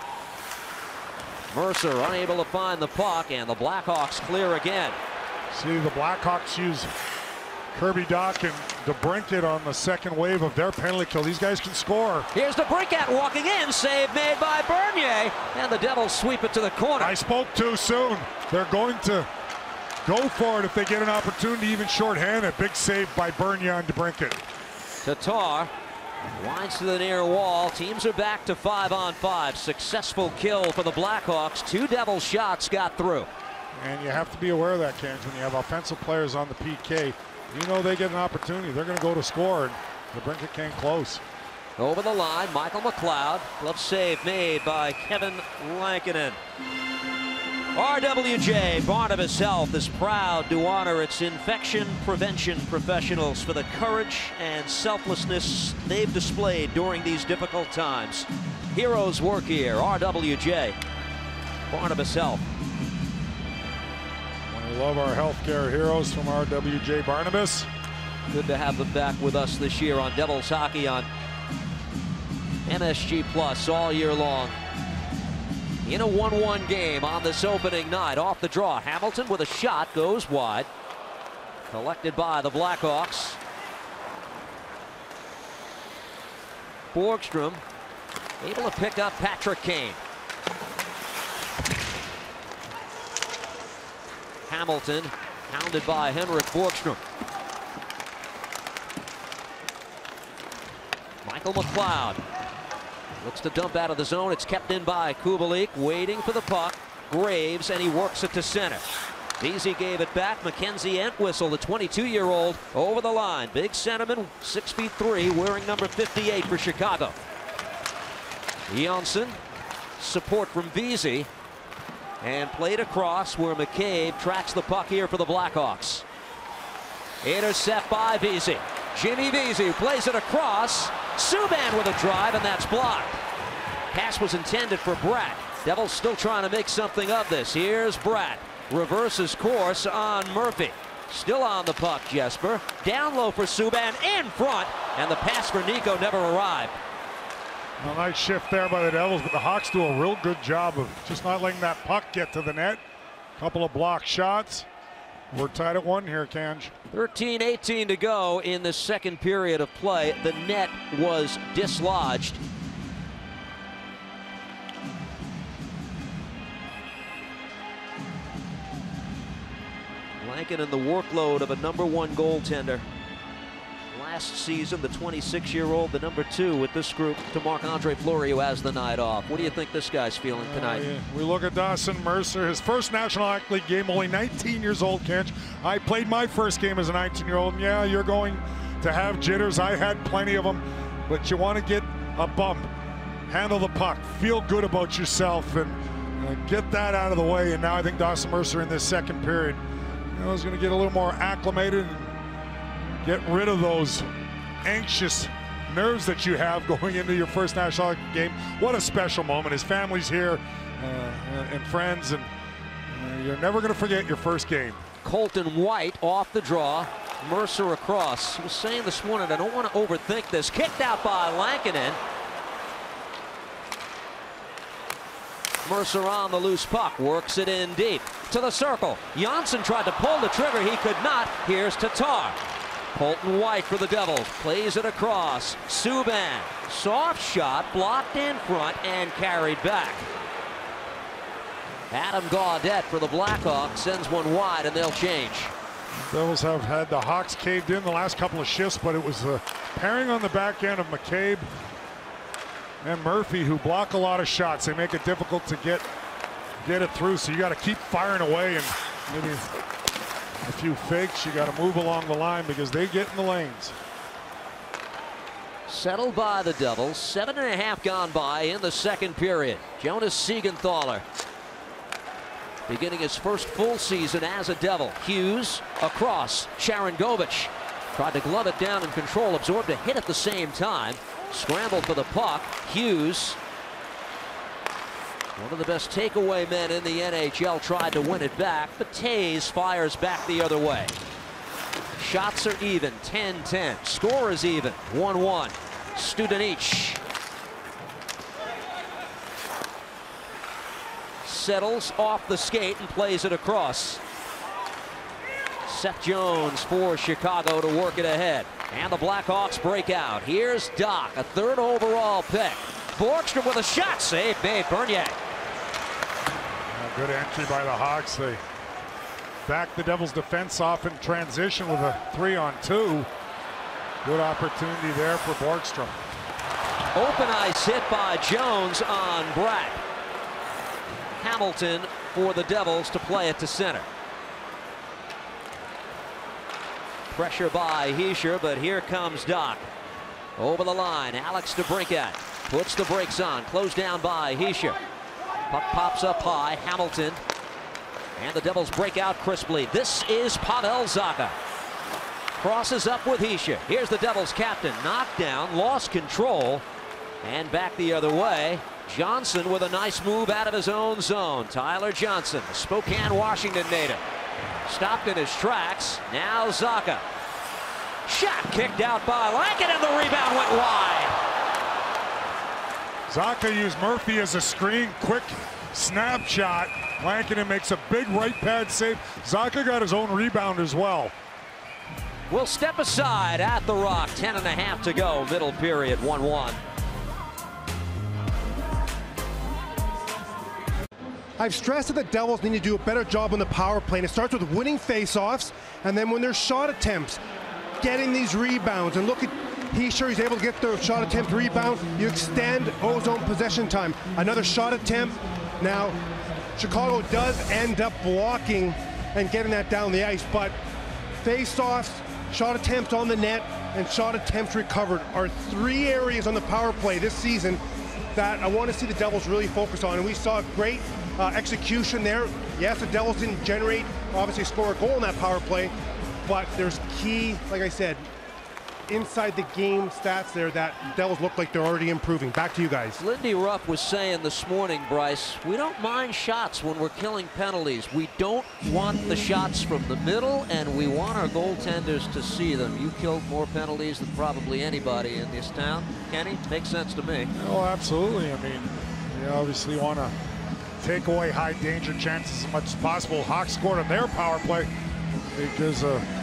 Mercer unable to find the puck, and the Blackhawks clear again. See, the Blackhawks use Kirby Dach and DeBrincat on the second wave of their penalty kill. These guys can score. Here's DeBrincat walking in. Save made by Bernier. And the Devils sweep it to the corner. I spoke too soon. They're going to go for it if they get an opportunity, even shorthanded. Big save by Bernier and DeBrincat. Tatar winds to the near wall. Teams are back to 5-on-5. Successful kill for the Blackhawks. 2 Devil shots got through. And you have to be aware of that, Ken, when you have offensive players on the PK. You know they get an opportunity. They're going to go to score, and DeBrincat came close. Over the line, Michael McLeod. Glove save made by Kevin Lankinen. RWJ Barnabas Health is proud to honor its infection prevention professionals for the courage and selflessness they've displayed during these difficult times. Heroes work here. RWJ Barnabas Health. We love our healthcare heroes from RWJ Barnabas. Good to have them back with us this year on Devils Hockey on MSG Plus all year long. In a 1-1 game on this opening night. Off the draw, Hamilton with a shot goes wide. Collected by the Blackhawks. Borgstrom able to pick up Patrick Kane. Hamilton hounded by Henrik Borgstrom. Michael McLeod looks to dump out of the zone. It's kept in by Kubalik, waiting for the puck. Graves, and he works it to center. Vesey gave it back. Mackenzie Entwistle, the 22-year-old, over the line. Big centerman, 6'3", wearing number 58 for Chicago. Janssen, support from Vesey, and played across where McCabe tracks the puck here for the Blackhawks. Intercept by Vesey. Jimmy Vesey plays it across. Subban with a drive, and that's blocked. Pass was intended for Bratt. Devils still trying to make something of this. Here's Bratt. Reverses course on Murphy. Still on the puck, Jesper. Down low for Subban, in front, and the pass for Nico never arrived. A nice shift there by the Devils, but the Hawks do a real good job of just not letting that puck get to the net. Couple of block shots. We're tied at 1 here, Kanj. 13:18 to go in the second period of play. The net was dislodged. Lankinen, the workload of a #1 goaltender. Last season, the 26-year-old, the #2 with this group, to Marc-Andre Fleury, who has the night off. What do you think this guy's feeling tonight? Yeah. We look at Dawson Mercer, his first National Hockey League game, only 19 years old, Kench. I played my first game as a 19-year-old, and yeah, you're going to have jitters. I had plenty of them, but you want to get a bump, handle the puck, feel good about yourself, and get that out of the way. And now I think Dawson Mercer in this second period, is going to get a little more acclimated and get rid of those anxious nerves that you have going into your first National Hockey game. What a special moment. His family's here and friends, and you're never going to forget your first game. Colton White off the draw. Mercer across. He was saying this morning, I don't want to overthink this. Kicked out by Lankinen. Mercer on the loose puck, works it in deep to the circle. Janssen tried to pull the trigger, he could not. Here's Tatar. Colton White for the Devils, plays it across. Subban, soft shot, blocked in front and carried back. Adam Gaudette for the Blackhawks sends one wide, and they'll change. Devils have had the Hawks caved in the last couple of shifts, but it was the pairing on the back end of McCabe and Murphy who block a lot of shots. They make it difficult to get it through, so you got to keep firing away, and maybe a few fakes. You got to move along the line because they get in the lanes. Settled by the Devils. 7.5 gone by in the second period. Jonas Siegenthaler beginning his first full season as a Devil. Hughes across. Sharangovich tried to glove it down in control, absorbed a hit at the same time. Scrambled for the puck. Hughes, one of the best takeaway men in the NHL, tried to win it back, but Taves fires back the other way. Shots are even, 10-10. Score is even, 1-1. Studenic settles off the skate and plays it across. Seth Jones for Chicago to work it ahead. And the Blackhawks break out. Here's Doc, a 3rd overall pick. Borgstrom with a shot save, made Bernier. Good entry by the Hawks. They back the Devils' defense off in transition with a 3-on-2. Good opportunity there for Borgstrom. Open ice hit by Jones on Bratt. Hamilton for the Devils to play it to center. Pressure by Hischier, but here comes Doc. Over the line, Alex DeBrincat puts the brakes on, closed down by Hischier. Puck pops up high, Hamilton. And the Devils break out crisply. This is Pavel Zacha. Crosses up with Hischier. Here's the Devils captain, knocked down, lost control, and back the other way. Johnson with a nice move out of his own zone. Tyler Johnson, Spokane, Washington native. Stopped in his tracks. Now Zacha. Shot kicked out by Lankinen, and the rebound went wide. Zacha used Murphy as a screen. Quick snapshot. Lankinen makes a big right pad save. Zacha got his own rebound as well. will step aside at the Rock. 10.5 to go, middle period, 1-1. I've stressed that the Devils need to do a better job on the power play. And it starts with winning faceoffs, and then when there's shot attempts, getting these rebounds. And look at Hischier, he's able to get the shot attempt rebound. You extend ozone possession time. Another shot attempt. Now, Chicago does end up blocking and getting that down the ice, but faceoffs, shot attempts on the net, and shot attempts recovered are 3 areas on the power play this season that I want to see the Devils really focus on. And we saw great execution there. Yes, the Devils didn't obviously score a goal in that power play, but there's key, like I said, inside the game stats there that Devils look like they're already improving. Back to you guys. Lindy Rupp was saying this morning, Bryce, we don't mind shots when we're killing penalties. We don't want the shots from the middle, and we want our goaltenders to see them. You killed more penalties than probably anybody in this town. Kenny, makes sense to me. Oh, absolutely. I mean, you obviously want to take away high danger chances as much as possible. Hawks scored on their power play because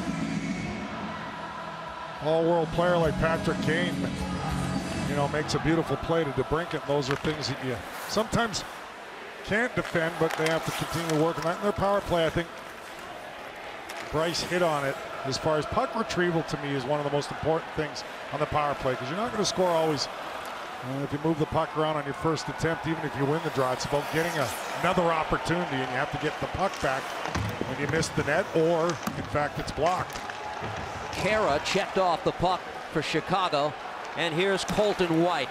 all-world player like Patrick Kane, you know, makes a beautiful play to DeBrincat. Those are things that you sometimes can't defend, but they have to continue to work on that. In their power play, I think Bryce hit on it. As far as puck retrieval, to me, is one of the most important things on the power play, because you're not going to score always if you move the puck around on your first attempt. Even if you win the draw, it's about getting another opportunity, and you have to get the puck back when you miss the net, or in fact it's blocked. Kara checked off the puck for Chicago, and here's Colton White.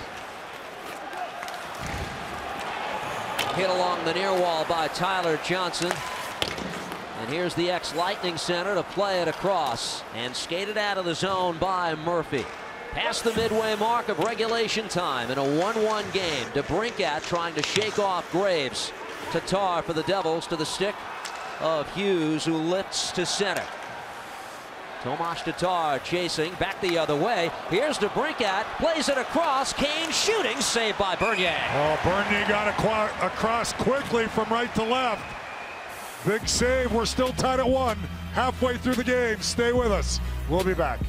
Hit along the near wall by Tyler Johnson. And here's the ex-Lightning center to play it across, and skated out of the zone by Murphy. Past the midway mark of regulation time in a 1-1 game. DeBrincat trying to shake off Graves. Tatar for the Devils to the stick of Hughes, who lifts to center. Tomas Tatar chasing back the other way. Here's DeBrincat, plays it across. Kane shooting, saved by Bernier. Oh, Bernier got across quickly from right to left. Big save. We're still tied at 1. Halfway through the game. Stay with us. We'll be back.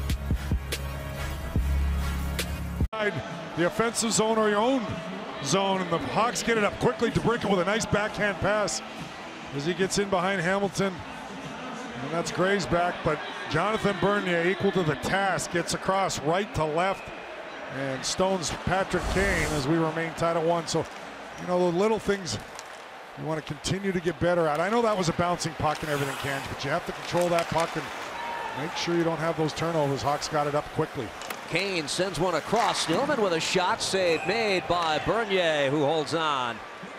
The offensive zone or your own zone, and the Hawks get it up quickly. DeBrincat with a nice backhand pass as he gets in behind Hamilton. And that's Graves back, but Jonathan Bernier, equal to the task, gets across right to left and stones Patrick Kane as we remain tied at 1. So, you know, the little things you want to continue to get better at. I know that was a bouncing puck and everything, Ken, but you have to control that puck and make sure you don't have those turnovers. Hawks got it up quickly. Kane sends one across. Stillman with a shot, save made by Bernier, who holds on.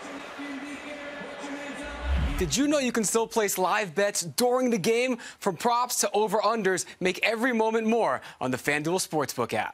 Did you know you can still place live bets during the game? From props to over-unders, make every moment more on the FanDuel Sportsbook app.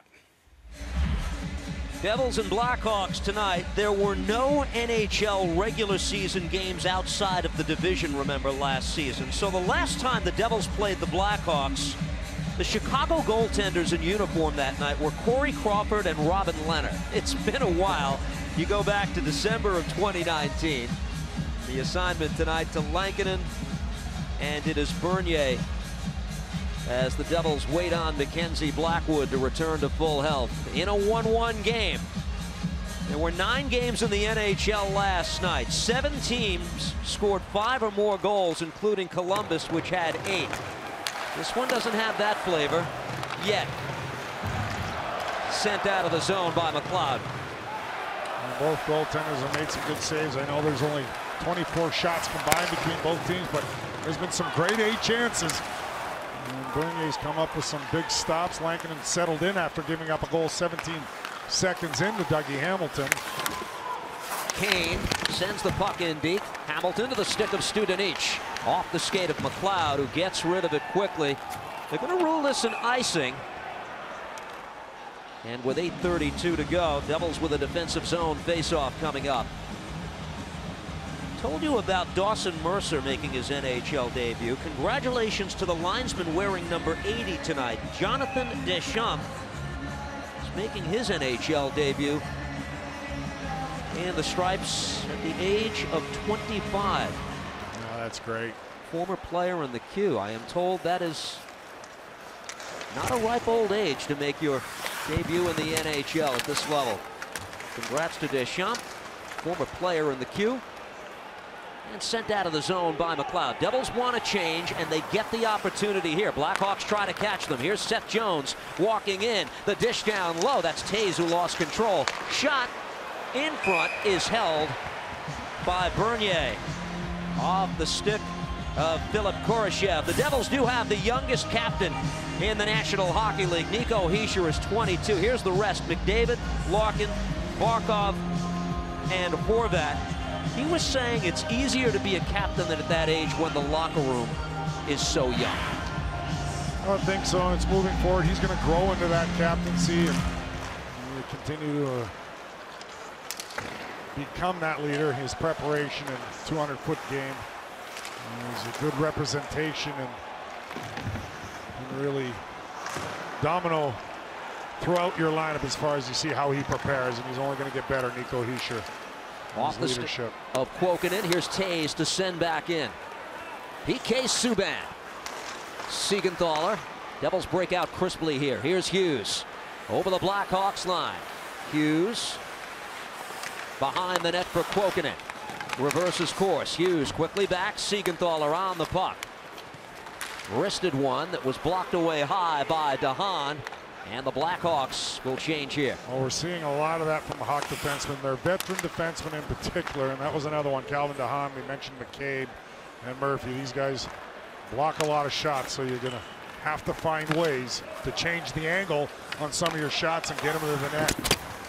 Devils and Blackhawks tonight. There were no NHL regular season games outside of the division, remember, last season. So the last time the Devils played the Blackhawks, the Chicago goaltenders in uniform that night were Corey Crawford and Robin Leonard. It's been a while. You go back to December of 2019. The assignment tonight to Lankinen, and it is Bernier as the Devils wait on Mackenzie Blackwood to return to full health in a 1-1 game. There were 9 games in the NHL last night. 7 teams scored 5 or more goals, including Columbus, which had 8. This one doesn't have that flavor yet. Sent out of the zone by McLeod. And both goaltenders have made some good saves. I know there's only 24 shots combined between both teams, but there's been some grade A chances. And Bernier's come up with some big stops. Lankinen settled in after giving up a goal 17 seconds into Dougie Hamilton. Kane sends the puck in deep. Hamilton to the stick of Studenic. Off the skate of McLeod, who gets rid of it quickly. They're going to rule this an icing. And with 8:32 to go, Devils with a defensive zone face-off coming up. Told you about Dawson Mercer making his NHL debut. Congratulations to the linesman wearing number 80 tonight. Jonathan Deschamps is making his NHL debut in the stripes at the age of 25. Oh, that's great. Former player in the queue. I am told that is Not a ripe old age to make your debut in the NHL at this level. Congrats to Deschamps, former player in the queue, and sent out of the zone by McLeod. Devils want to change, and they get the opportunity here. Blackhawks try to catch them. Here's Seth Jones walking in. The dish down low. That's Tays who lost control. Shot in front is held by Bernier. Off the stick of Philip Kurashev. The Devils do have the youngest captain in the National Hockey League. Nico Hischier is 22. Here's the rest. McDavid, Larkin, Barkov, and Horvat. He was saying it's easier to be a captain than at that age when the locker room is so young. I don't think so, and it's moving forward. He's going to grow into that captaincy and continue to become that leader. His preparation and 200-foot game is a good representation and really domino throughout your lineup as far as you see how he prepares, and he's only going to get better, Nico Hischier. Off the stick of Kuokkanen. Here's Tays to send back in. PK Subban. Siegenthaler. Devils break out crisply here. Here's Hughes. Over the Blackhawks line. Hughes behind the net for Kuokkanen. Reverses course. Hughes quickly back. Siegenthaler on the puck. Wristed one that was blocked away high by DeHaan. And the Blackhawks will change here. Well, we're seeing a lot of that from the Hawk defensemen. Their veteran defensemen in particular, and that was another one, Calvin DeHaan. We mentioned McCabe and Murphy. These guys block a lot of shots, so you're going to have to find ways to change the angle on some of your shots and get them to the net.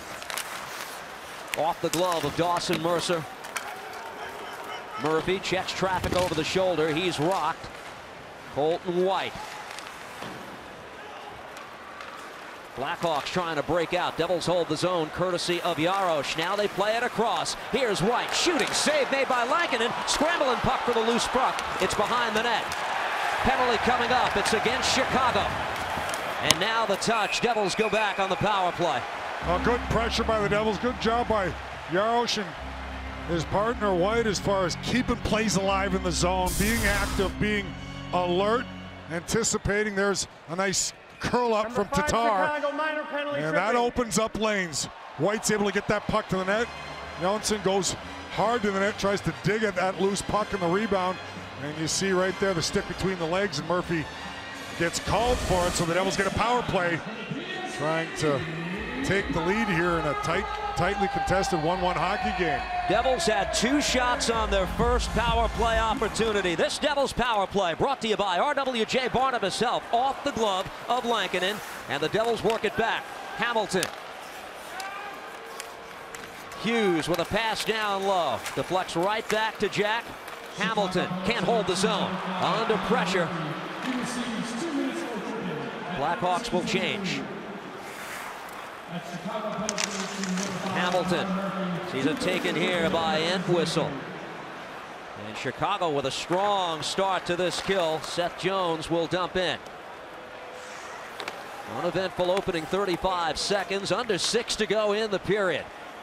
Off the glove of Dawson Mercer. Murphy checks traffic over the shoulder. He's rocked. Colton White. Blackhawks trying to break out. Devils hold the zone courtesy of Jarosz. Now they play it across. Here's White shooting. Save made by Lankinen. Scrambling puck for the loose puck. It's behind the net. Penalty coming up. It's against Chicago. And now the touch. Devils go back on the power play. Good pressure by the Devils. Good job by Jarosz and his partner White as far as keeping plays alive in the zone, being active, being alert, anticipating. There's a nice curl up from Tatar, and that opens up lanes. White's able to get that puck to the net. Johnson goes hard to the net, tries to dig at that loose puck in the rebound, and you see right there the stick between the legs, and Murphy gets called for it, so the Devils get a power play, trying to take the lead here in a tightly contested 1-1 hockey game. Devils had 2 shots on their first power play opportunity. This Devils power play brought to you by RWJ Barnabas Health. Off the glove of Lankinen, and the Devils work it back. Hamilton. Hughes with a pass down low. Deflects right back to Jack. Hamilton can't hold the zone. Under pressure. Blackhawks will change. Hamilton sees it taken here by Entwistle. And Chicago with a strong start to this kill. Seth Jones will dump in. Uneventful opening 35 seconds. Under 6 to go in the period.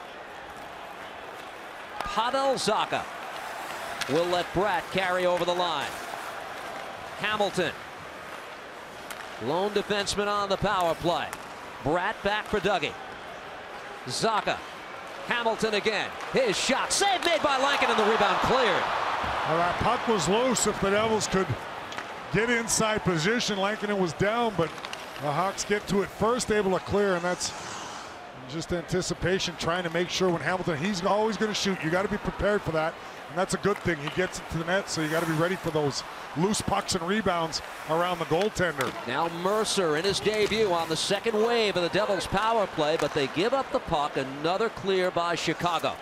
Pavel Zacha will let Bratt carry over the line. Hamilton. Lone defenseman on the power play. Bratt back for Dougie. Zacha. Hamilton again. His shot. Save made by Lankinen, and the rebound cleared. Well, that puck was loose. If the Devils could get inside position, Lankinen was down, but the Hawks get to it first, able to clear, and that's just anticipation, trying to make sure when Hamilton, he's always going to shoot. You got to be prepared for that, and that's a good thing. He gets it to the net, so you got to be ready for those loose pucks and rebounds around the goaltender. Now Mercer in his debut on the second wave of the Devils power play, but they give up the puck. Another clear by Chicago.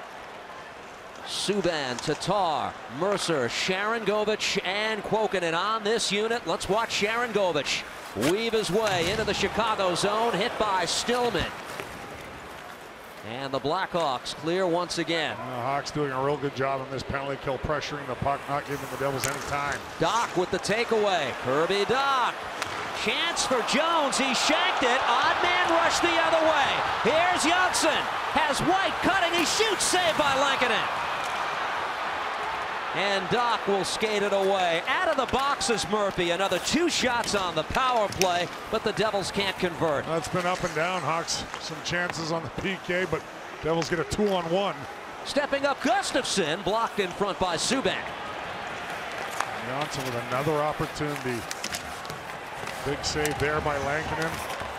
Subban, Tatar, Mercer, Sharangovich, and Kuokkanen on this unit. Let's watch Sharangovich weave his way into the Chicago zone, hit by Stillman. And the Blackhawks clear once again. The Hawks doing a real good job on this penalty kill, pressuring the puck, not giving the Devils any time. Dach with the takeaway. Kirby Dach. Chance for Jones. He shanked it. Odd man rush the other way. Here's Johnson. Has White cutting. He shoots. Saved by Lankinen. And Doc will skate it away. Out of the box is Murphy. Another 2 shots on the power play, but the Devils can't convert. That's been up and down. Hawks some chances on the PK, but Devils get a 2-on-1. Stepping up, Gustafsson, blocked in front by Subban. Johnson with another opportunity. Big save there by Lankinen.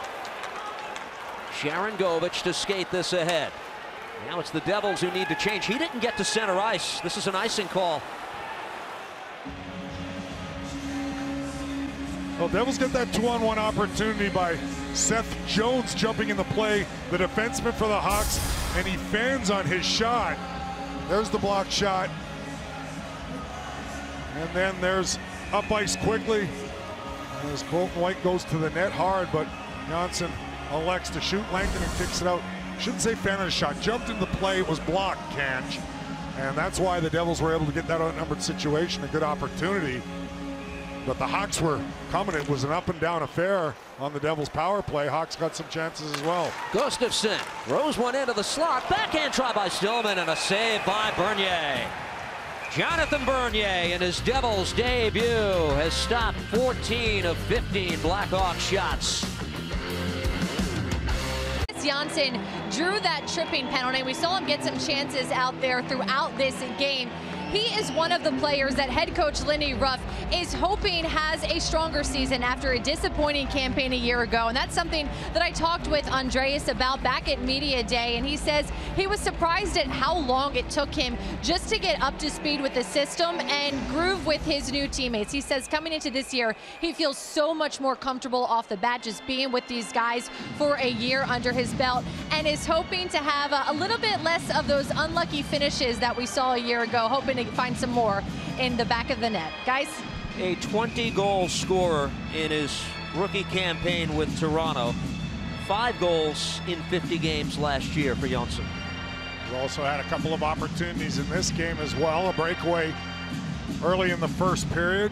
Sharangovich to skate this ahead. Now it's the Devils who need to change. He didn't get to center ice. This is an icing call. Well, Devils get that 2-on-1 opportunity by Seth Jones jumping in the play, the defenseman for the Hawks, and he fans on his shot. There's the block shot. And then there's up ice quickly. As Colton White goes to the net hard, but Johnson elects to shoot. Lankinen kicks it out. Shouldn't say fan on his shot. Jumped into the play. It was blocked, Kanj. And that's why the Devils were able to get that outnumbered situation, a good opportunity. But the Hawks were coming. It was an up and down affair on the Devils power play. Hawks got some chances as well. Gustafsson throws one into the slot. Backhand try by Stillman and a save by Bernier. Jonathan Bernier in his Devils debut has stopped 14 of 15 Blackhawks shots. Janssen drew that tripping penalty. We saw him get some chances out there throughout this game. He is one of the players that head coach Lindy Ruff is hoping has a stronger season after a disappointing campaign a year ago. And that's something that I talked with Andreas about back at Media Day. And he says he was surprised at how long it took him just to get up to speed with the system and groove with his new teammates. He says coming into this year, he feels so much more comfortable off the bat just being with these guys for a year under his belt, and is hoping to have a little bit less of those unlucky finishes that we saw a year ago, hoping to find some more in the back of the net. Guys? A 20-goal scorer in his rookie campaign with Toronto. 5 goals in 50 games last year for Janssen. He also had a couple of opportunities in this game as well. A breakaway early in the first period.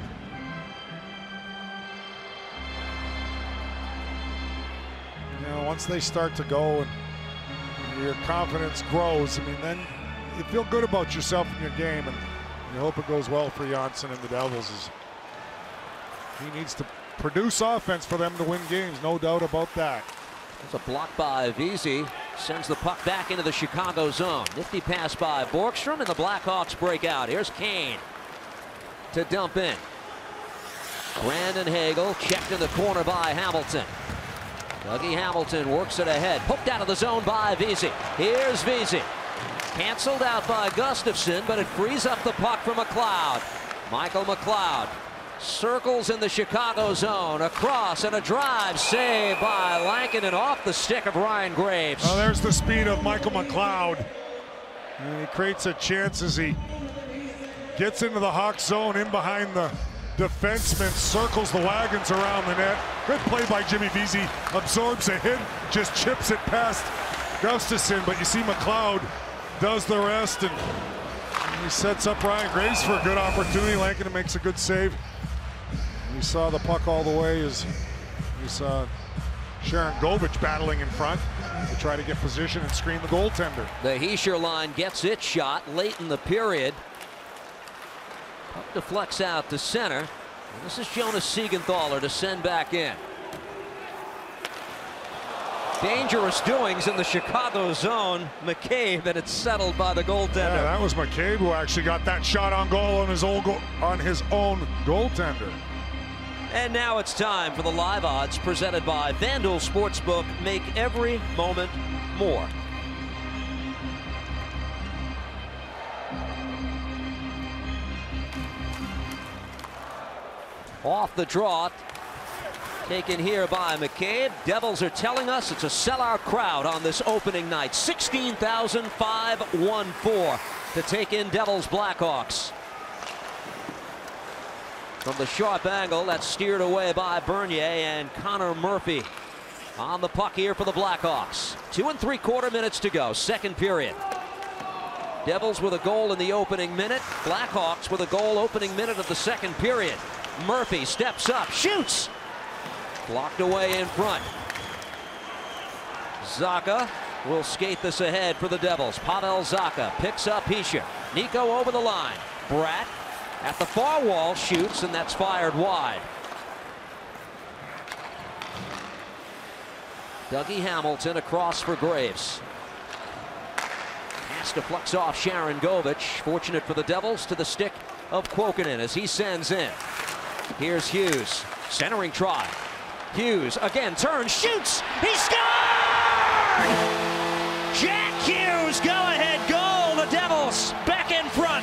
You know, once they start to go and your confidence grows, I mean, then you feel good about yourself in your game, and you hope it goes well for Janssen and the Devils. He needs to produce offense for them to win games, no doubt about that. There's a block by Vesey, sends the puck back into the Chicago zone. Nifty pass by Borgstrom, and the Blackhawks break out. Here's Kane to dump in. Brandon Hagel checked in the corner by Hamilton. Dougie Hamilton works it ahead, poked out of the zone by Vesey. Here's Vesey. Canceled out by Gustafsson, but it frees up the puck for McLeod. Michael McLeod circles in the Chicago zone, across and a drive, saved by Lankinen off the stick of Ryan Graves. Oh, there's the speed of Michael McLeod. And he creates a chance as he gets into the Hawks zone, in behind the defenseman, circles the wagons around the net. Good play by Jimmy Vesey, absorbs a hit, just chips it past Gustafsson, but you see McLeod does the rest, and he sets up Ryan Graves for a good opportunity. Lankinen makes a good save. You saw the puck all the way as you saw Sharangovich battling in front to try to get position and screen the goaltender. The Hischier line gets its shot late in the period. Puck deflects out to center. And this is Jonas Siegenthaler to send back in. Dangerous doings in the Chicago zone. McCabe, and it's settled by the goaltender. Yeah, that was McCabe who actually got that shot on goal on his own goaltender. And now it's time for the live odds presented by FanDuel Sportsbook. Make every moment more. Off the draw. Taken here by McCabe. Devils are telling us it's a sellout crowd on this opening night. 16,514 to take in Devils Blackhawks. From the sharp angle, that's steered away by Bernier, and Connor Murphy on the puck here for the Blackhawks. 2 3/4 minutes to go, second period. Devils with a goal in the opening minute. Blackhawks with a goal opening minute of the second period. Murphy steps up, shoots. Blocked away in front. Zacha will skate this ahead for the Devils. Pavel Zacha picks up Hischier. Nico over the line. Bratt at the far wall shoots, and that's fired wide. Dougie Hamilton across for Graves. Pass deflects off Sharon Govich. Fortunate for the Devils to the stick of Kuokkanen as he sends in. Here's Hughes. Centering try. Hughes again turns, shoots. He scored! Jack Hughes, go-ahead goal. The Devils back in front.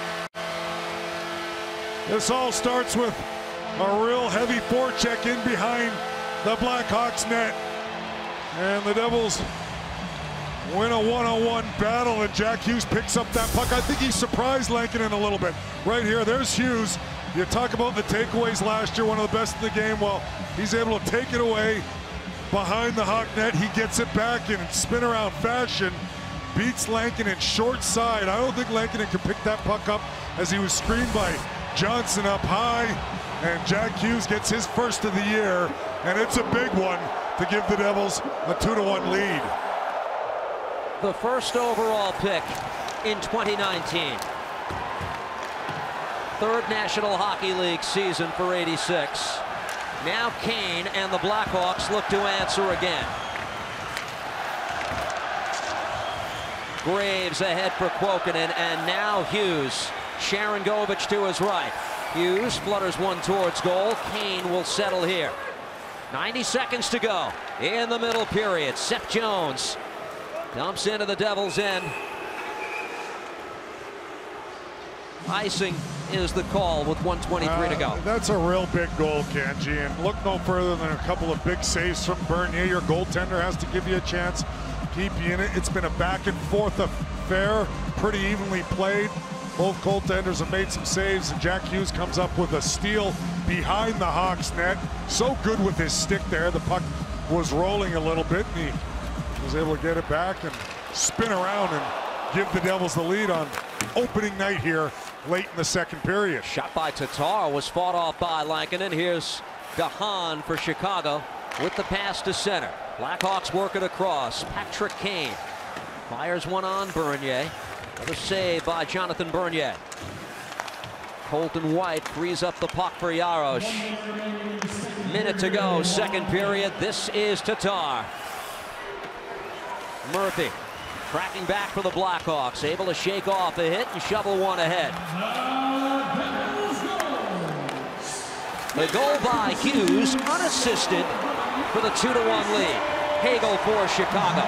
This all starts with a real heavy forecheck in behind the Blackhawks net. And the Devils win a one-on-one battle, and Jack Hughes picks up that puck. I think he surprised Lankinen a little bit. Right here, there's Hughes. You talk about the takeaways last year, one of the best in the game. Well, he's able to take it away behind the Hawk net. He gets it back in spin-around fashion, beats Lankinen short side. I don't think Lankinen can pick that puck up as he was screened by Johnson up high, and Jack Hughes gets his first of the year, and it's a big one to give the Devils a 2-1 lead. The first overall pick in 2019. Third National Hockey League season for 86. Now Kane and the Blackhawks look to answer again. Graves ahead for Kuokkanen, and now Hughes. Sharon Govich to his right. Hughes flutters one towards goal. Kane will settle here. 90 seconds to go in the middle period. Seth Jones dumps into the Devils' end. Icing is the call with 1:23 to go. That's a real big goal, Kenji, and look no further than a couple of big saves from Bernier. Your goaltender has to give you a chance, keep you in it. It's been a back and forth affair, pretty evenly played. Both goaltenders have made some saves, and Jack Hughes comes up with a steal behind the Hawks net. So good with his stick there. The puck was rolling a little bit, and he was able to get it back and spin around and give the Devils the lead on opening night here late in the second period. Shot by Tatar was fought off by Lankinen. Here's Gahan for Chicago with the pass to center. Blackhawks work it across. Patrick Kane fires one on Bernier. Another save by Jonathan Bernier. Colton White frees up the puck for Jaros. Minute to go, second period. This is Tatar. Murphy tracking back for the Blackhawks, able to shake off a hit and shovel one ahead. The goal by Hughes, unassisted, for the 2-1 lead. Hagel for Chicago.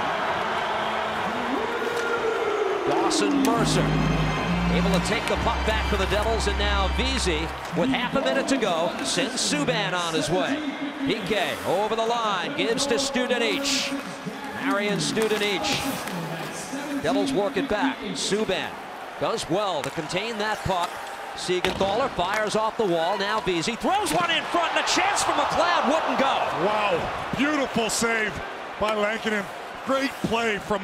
Dawson Mercer able to take the puck back for the Devils, and now Vesey, with half a minute to go, sends Subban on his way. PK over the line, gives to Studenic. Marian Studenic. Devils work it back. Subban does well to contain that puck. Siegenthaler fires off the wall. Now Vesey throws one in front, and a chance for McLeod wouldn't go. Wow, beautiful save by Lankinen. Great play from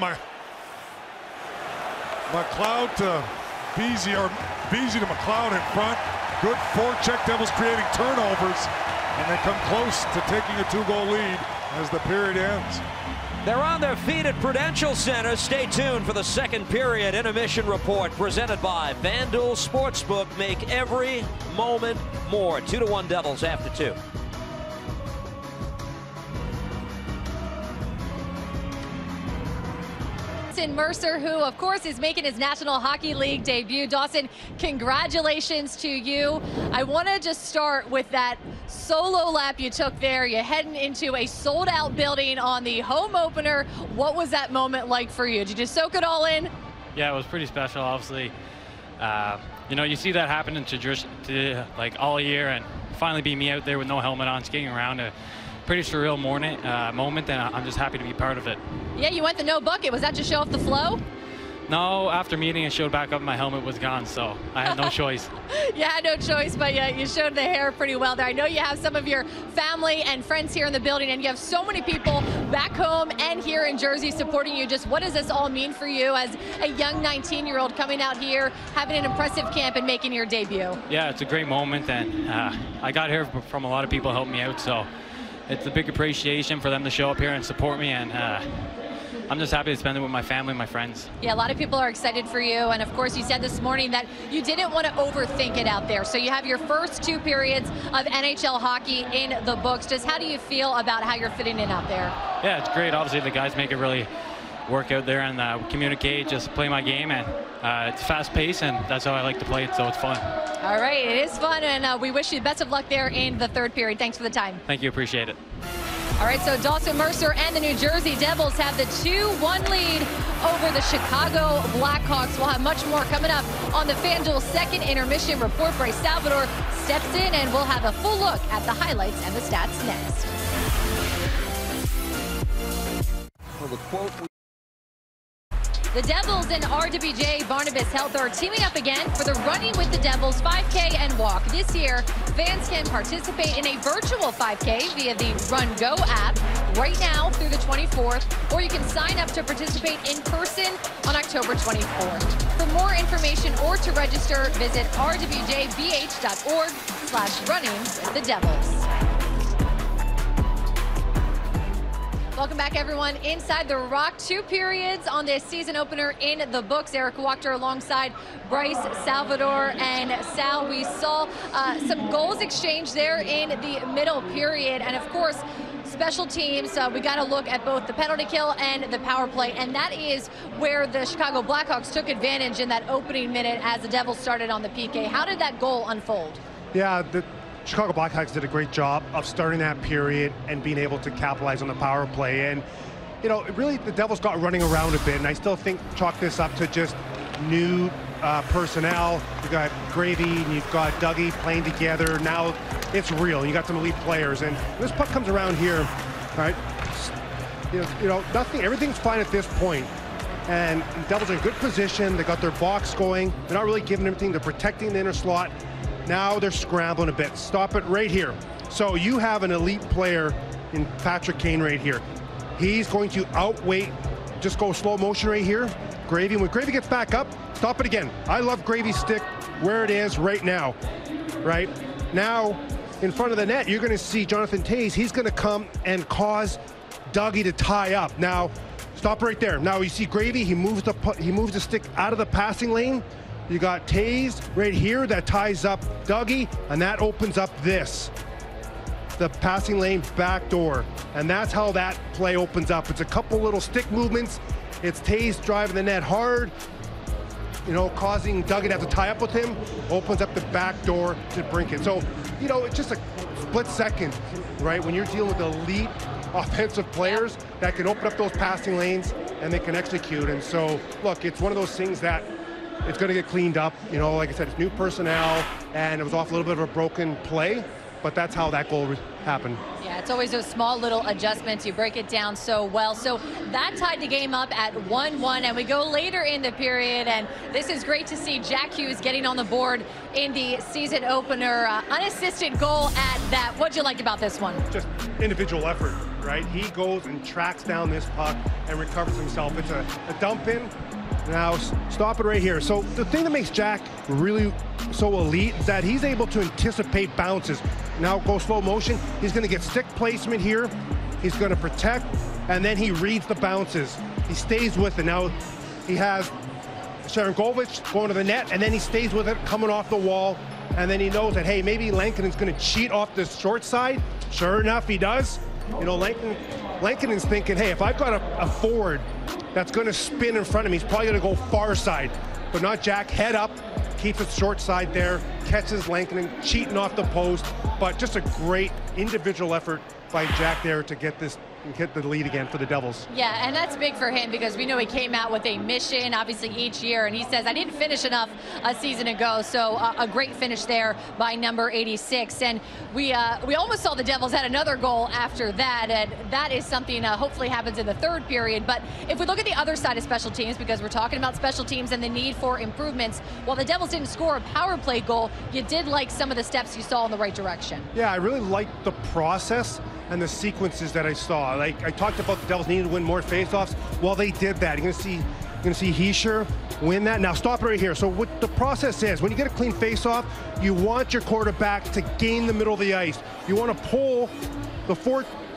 McLeod to Vesey, or Vesey to McLeod in front. Good forecheck. Devils creating turnovers, and they come close to taking a 2-goal lead as the period ends. They're on their feet at Prudential Center. Stay tuned for the second period intermission report presented by FanDuel Sportsbook. Make every moment more. 2-1 Devils after 2. Dawson Mercer, who of course is making his National Hockey League debut. Dawson, congratulations to you. I want to just start with that solo lap you took there. You're heading into a sold-out building on the home opener. What was that moment like for you? Did you just soak it all in? Yeah, it was pretty special, obviously. You know, you see that happening to like all year, and finally be me out there with no helmet on, skating around. A pretty surreal moment, and I'm just happy to be part of it. Yeah, you went the no bucket. Was that to show off the flow? No, after meeting, it showed back up, my helmet was gone, so I had no choice. You had no choice, but yeah, you showed the hair pretty well there. I know you have some of your family and friends here in the building, and you have so many people back home and here in Jersey supporting you. Just what does this all mean for you as a young 19-year-old coming out here, having an impressive camp and making your debut? Yeah, it's a great moment, and I got here from a lot of people helping me out, so it's a big appreciation for them to show up here and support me, and I'm just happy to spend it with my family and my friends. Yeah, a lot of people are excited for you. And of course, you said this morning that you didn't want to overthink it out there. So you have your first 2 periods of NHL hockey in the books. Just how do you feel about how you're fitting in out there? Yeah, it's great. Obviously, the guys make it really work out there and communicate, just play my game. And it's fast paced, and that's how I like to play it, so it's fun. All right, it is fun, and we wish you the best of luck there in the 3rd period. Thanks for the time. Thank you. Appreciate it. All right, so Dawson Mercer and the New Jersey Devils have the 2-1 lead over the Chicago Blackhawks. We'll have much more coming up on the FanDuel second intermission report. Bryce Salvador steps in, and we'll have a full look at the highlights and the stats next. For the quote. The Devils and RWJ Barnabas Health are teaming up again for the Running with the Devils 5K and Walk. This year, fans can participate in a virtual 5K via the Run Go app right now through the 24th, or you can sign up to participate in person on October 24th. For more information or to register, visit rwjbh.org/running-the-devils. Welcome back, everyone. Inside the Rock, 2 periods on this season opener in the books. Eric Wachter alongside Bryce Salvador. And Sal, we saw some goals exchanged there in the middle period. And of course, special teams, we got to look at both the penalty kill and the power play. And that is where the Chicago Blackhawks took advantage in that opening minute as the Devils started on the PK. How did that goal unfold? Yeah, the Chicago Blackhawks did a great job of starting that period and being able to capitalize on the power play. And, you know, really the Devils got running around a bit, and I still think chalk this up to just new personnel. You've got Gravy and you've got Dougie playing together. Now it's real. You got some elite players, and this puck comes around here, right? You know, nothing, everything's fine at this point. And the Devils are in good position. They got their box going. They're not really giving everything. They're protecting the inner slot. Now they're scrambling a bit. Stop it right here. So you have an elite player in Patrick Kane right here. He's going to outweight, just go slow motion right here. Gravy, when Gravy gets back up, stop it again. I love Gravy's stick where it is right now, right? Now, in front of the net, you're gonna see Jonathan Toews. He's gonna come and cause Dougie to tie up. Now, stop right there. Now you see Gravy, he moves the stick out of the passing lane. You got Toews right here that ties up Dougie, and that opens up the passing lane back door. And that's how that play opens up. It's a couple little stick movements. It's Toews driving the net hard, you know, causing Dougie to have to tie up with him, opens up the back door to Brinket. So, you know, it's just a split second, right? When you're dealing with elite offensive players that can open up those passing lanes and they can execute. And so, look, it's one of those things that it's going to get cleaned up. You know, like I said, it's new personnel, and it was off a little bit of a broken play, but that's how that goal happened. Yeah, it's always those small little adjustments. You break it down so well. So that tied the game up at 1-1, and we go later in the period, and this is great to see Jack Hughes getting on the board in the season opener. Unassisted goal at that. What'd you like about this one? Just individual effort, right? He goes and tracks down this puck and recovers himself. It's a dump in. Now, stop it right here. So the thing that makes Jack really so elite is that he's able to anticipate bounces. Now go slow motion. He's going to get stick placement here. He's going to protect, and then he reads the bounces. He stays with it. Now he has Sharangovich going to the net, and then he stays with it coming off the wall, and then he knows that, hey, maybe Lankinen's going to cheat off the short side. Sure enough, he does. You know, Lankinen's thinking, hey, if I've got a forward that's going to spin in front of me, he's probably going to go far side, but not Jack. Head up, keeps it short side there, catches Lankinen cheating off the post, but just a great individual effort by Jack there to get the lead again for the Devils. Yeah, and that's big for him because we know he came out with a mission, obviously, each year, and he says, I didn't finish enough a season ago, so a great finish there by number 86. And we almost saw the Devils had another goal after that, and that is something hopefully happens in the 3rd period. But if we look at the other side of special teams, because we're talking about special teams and the need for improvements, while the Devils didn't score a power play goal, you did like some of the steps you saw in the right direction. Yeah, I really liked the process and the sequences that I saw. Like I talked about, the Devils needed to win more faceoffs. Well, they did that. You're gonna see Hischier win that. Now stop right here. So what the process is, when you get a clean faceoff, you want your quarterback to gain the middle of the ice. You want to pull the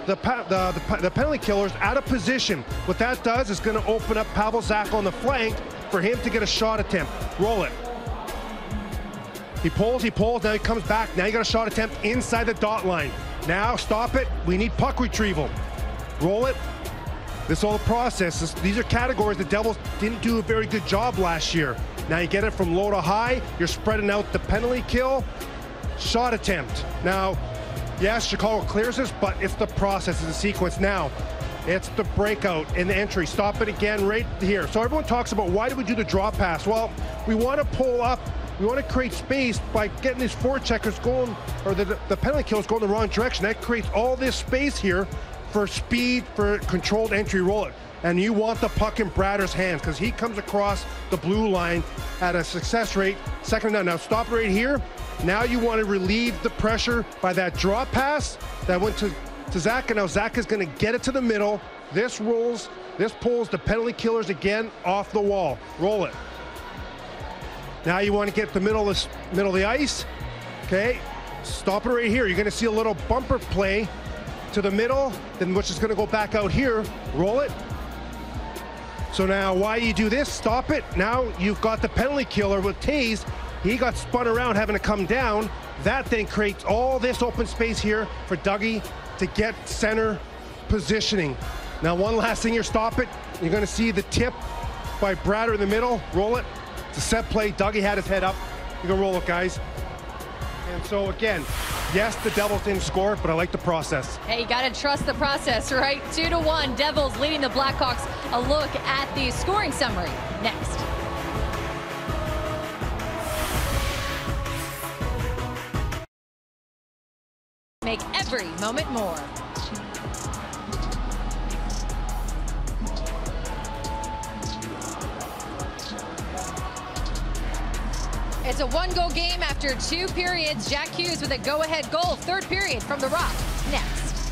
the penalty killer's out of position. What that does is going to open up Pavel Zacha on the flank for him to get a shot attempt. Roll it. He pulls, now he comes back. Now you got a shot attempt inside the dot line. Now stop it. We need puck retrieval. Roll it. This whole process. These are categories the Devils didn't do a very good job last year. Now you get it from low to high. You're spreading out the penalty kill, shot attempt. Now, yes, Chicago clears this, but it's the process, it's the sequence. Now, it's the breakout and the entry. Stop it again right here. So everyone talks about why do we do the draw pass? Well, we want to pull up. We want to create space by getting these forecheckers going, or the penalty kills going the wrong direction. That creates all this space here for speed, for controlled entry. Roll it. And you want the puck in Bratter's hands because he comes across the blue line at a success rate, second down. Now stop right here. Now you want to relieve the pressure by that draw pass that went to Zacha. Now Zacha's going to get it to the middle. This pulls the penalty killers again off the wall. Roll it. Now you want to get the middle of the ice. Okay, stop it right here. You're going to see a little bumper play to the middle, then which is going to go back out here. Roll it. So now why you do this, stop it. Now you've got the penalty killer with Toews. He got spun around having to come down. That then creates all this open space here for Dougie to get center positioning. Now one last thing here, stop it. You're gonna see the tip by Bratter in the middle, roll it. It's a set play, Dougie had his head up. You can roll it, guys. And so again, yes, the Devils didn't score, but I like the process. Hey, you gotta trust the process, right? 2-1, Devils leading the Blackhawks. A look at the scoring summary next. Make every moment more. It's a one-goal game after 2 periods. Jack Hughes with a go-ahead goal. Third period from the Rock. Next.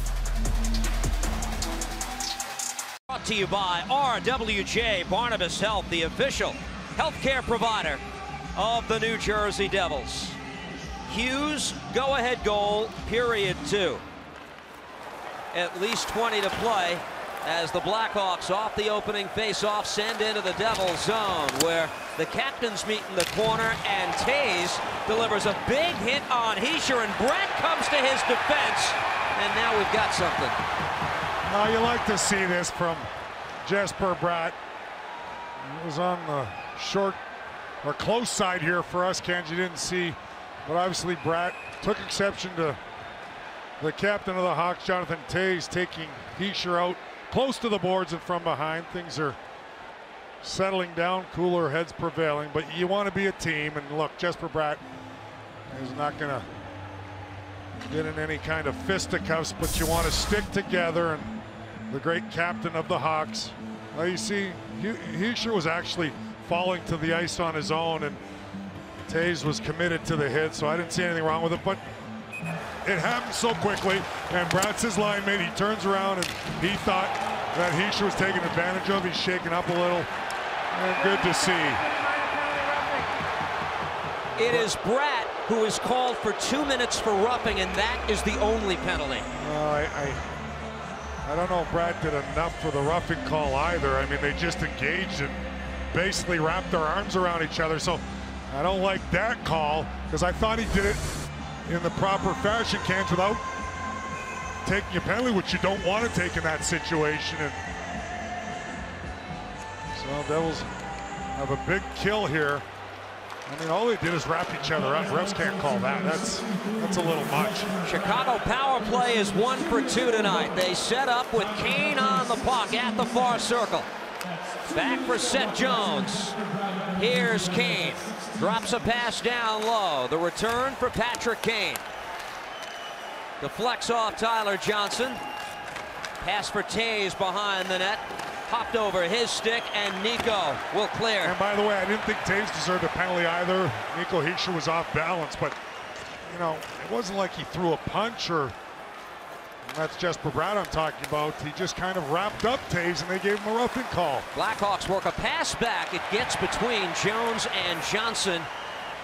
Brought to you by RWJ Barnabas Health, the official healthcare provider of the New Jersey Devils. Hughes, go-ahead goal, period 2. At least 20 to play as the Blackhawks off the opening face-off send into the Devils zone where the captains meet in the corner and Toews delivers a big hit on Hischier and Brett comes to his defense and now we've got something. Now you like to see this from Jesper Bratt. It was on the short or close side here for us, Kenji didn't see, but obviously Bratt took exception to the captain of the Hawks, Jonathan Toews, taking Hischier out close to the boards and from behind. Things are settling down, cooler heads prevailing, but you want to be a team. And look, Jesper Bratt is not going to get in any kind of fisticuffs, but you want to stick together. And the great captain of the Hawks, well, you see, Hischier was actually falling to the ice on his own, and Toews was committed to the hit, so I didn't see anything wrong with it. But it happened so quickly, and Bratt's his line mate. He turns around, and he thought that Hischier was taking advantage of. He's shaking up a little. And good to see. It is Bratt who is called for 2 minutes for roughing, and that is the only penalty. I don't know if Bratt did enough for the roughing call either. I mean, they just engaged and basically wrapped their arms around each other. So I don't like that call because I thought he did it in the proper fashion, Cans, without taking a penalty, which you don't want to take in that situation. And so Devils have a big kill here. I mean, all they did is wrap each other up. Refs can't call that. That's a little much. Chicago power play is 1 for 2 tonight. They set up with Kane on the puck at the far circle. Back for Seth Jones. Here's Kane. Drops a pass down low. The return for Patrick Kane. Deflects off Tyler Johnson. Pass for Toews behind the net. Hopped over his stick, and Nico will clear. And by the way, I didn't think Toews deserved a penalty either. Nico Hischier was off balance, but, you know, it wasn't like he threw a punch or, that's Jesper Bratt I'm talking about. He just kind of wrapped up Toews, and they gave him a roughing call. Blackhawks work a pass back. It gets between Jones and Johnson.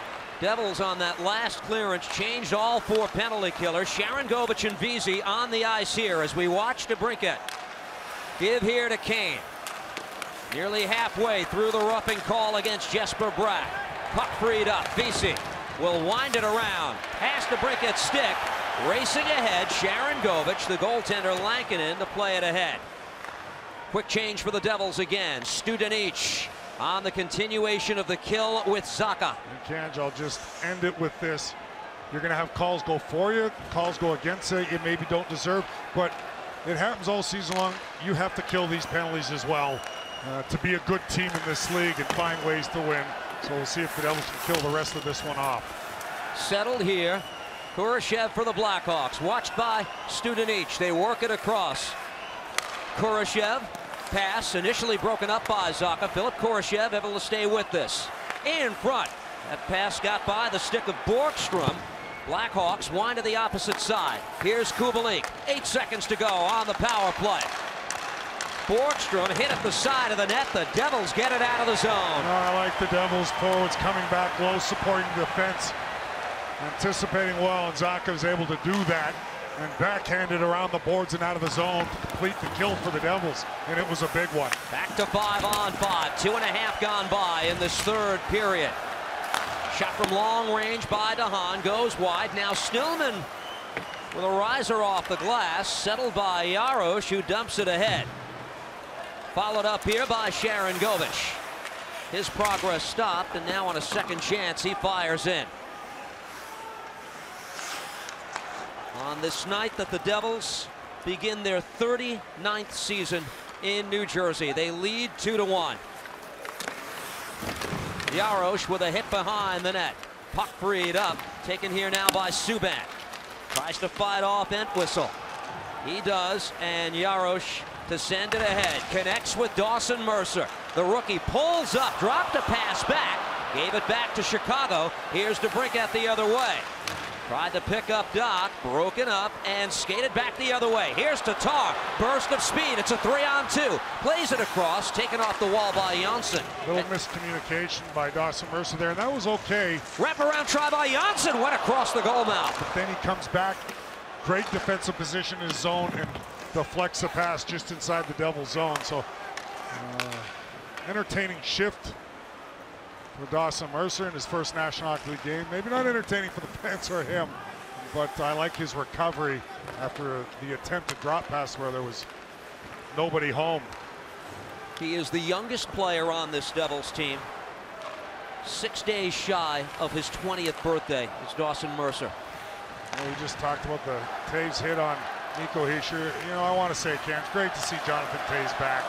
Devils on that last clearance changed all 4 penalty killers. Sharangovich and Vesey on the ice here as we watch DeBrincat give here to Kane. Nearly halfway through the roughing call against Jesper Bratt. Puck freed up. Vesey will wind it around. Past DeBrincat's stick. Racing ahead, Sharangovich, the goaltender Lankinen to play it ahead. Quick change for the Devils again. Studenic on the continuation of the kill with Zacha. And Kanj, I'll just end it with this. You're going to have calls go for you, calls go against you maybe don't deserve, but it happens all season long. You have to kill these penalties as well to be a good team in this league and find ways to win. So we'll see if the Devils can kill the rest of this one off. Settled here. Kurashev for the Blackhawks, watched by Studenic. They work it across. Kurashev, pass initially broken up by Zacha. Philip Kurashev able to stay with this. In front, that pass got by the stick of Borgstrom. Blackhawks wind to the opposite side. Here's Kubalik, 8 seconds to go on the power play. Borgstrom hit at the side of the net. The Devils get it out of the zone. I like the Devils forwards coming back low, supporting the defense. Anticipating well, and Zacha is able to do that and backhanded around the boards and out of the zone to complete the kill for the Devils, and it was a big one. Back to 5-on-5, 2.5 gone by in this third period. Shot from long range by DeHaan, goes wide. Now Stillman with a riser off the glass, settled by Jaros, who dumps it ahead. Followed up here by Sharangovich. His progress stopped, and now on a second chance, he fires in. On this night that the Devils begin their 39th season in New Jersey, they lead 2-1. Jaros with a hit behind the net. Puck freed up, taken here now by Subban. Tries to fight off Entwistle. He does, and Jaros to send it ahead. Connects with Dawson Mercer. The rookie pulls up, dropped a pass back, gave it back to Chicago. Here's DeBrincat the other way. Tried to pick up Doc, broken up, and skated back the other way. Here's Tatar, burst of speed. It's a 3-on-2. Plays it across, taken off the wall by Janssen. Little miscommunication by Dawson Mercer there, and that was okay. Wraparound try by Janssen, went across the goal mouth. But then he comes back, great defensive position in his zone, and deflects the pass just inside the Devils zone. So, entertaining shift for Dawson Mercer in his first National Hockey League game. Maybe not entertaining for the fans or him, but I like his recovery after the attempted drop pass where there was nobody home. He is the youngest player on this Devils team. 6 days shy of his 20th birthday is Dawson Mercer. Well, we just talked about the Taves hit on Nico Hischier. You know, I want to say, Ken, it's great to see Jonathan Taves back.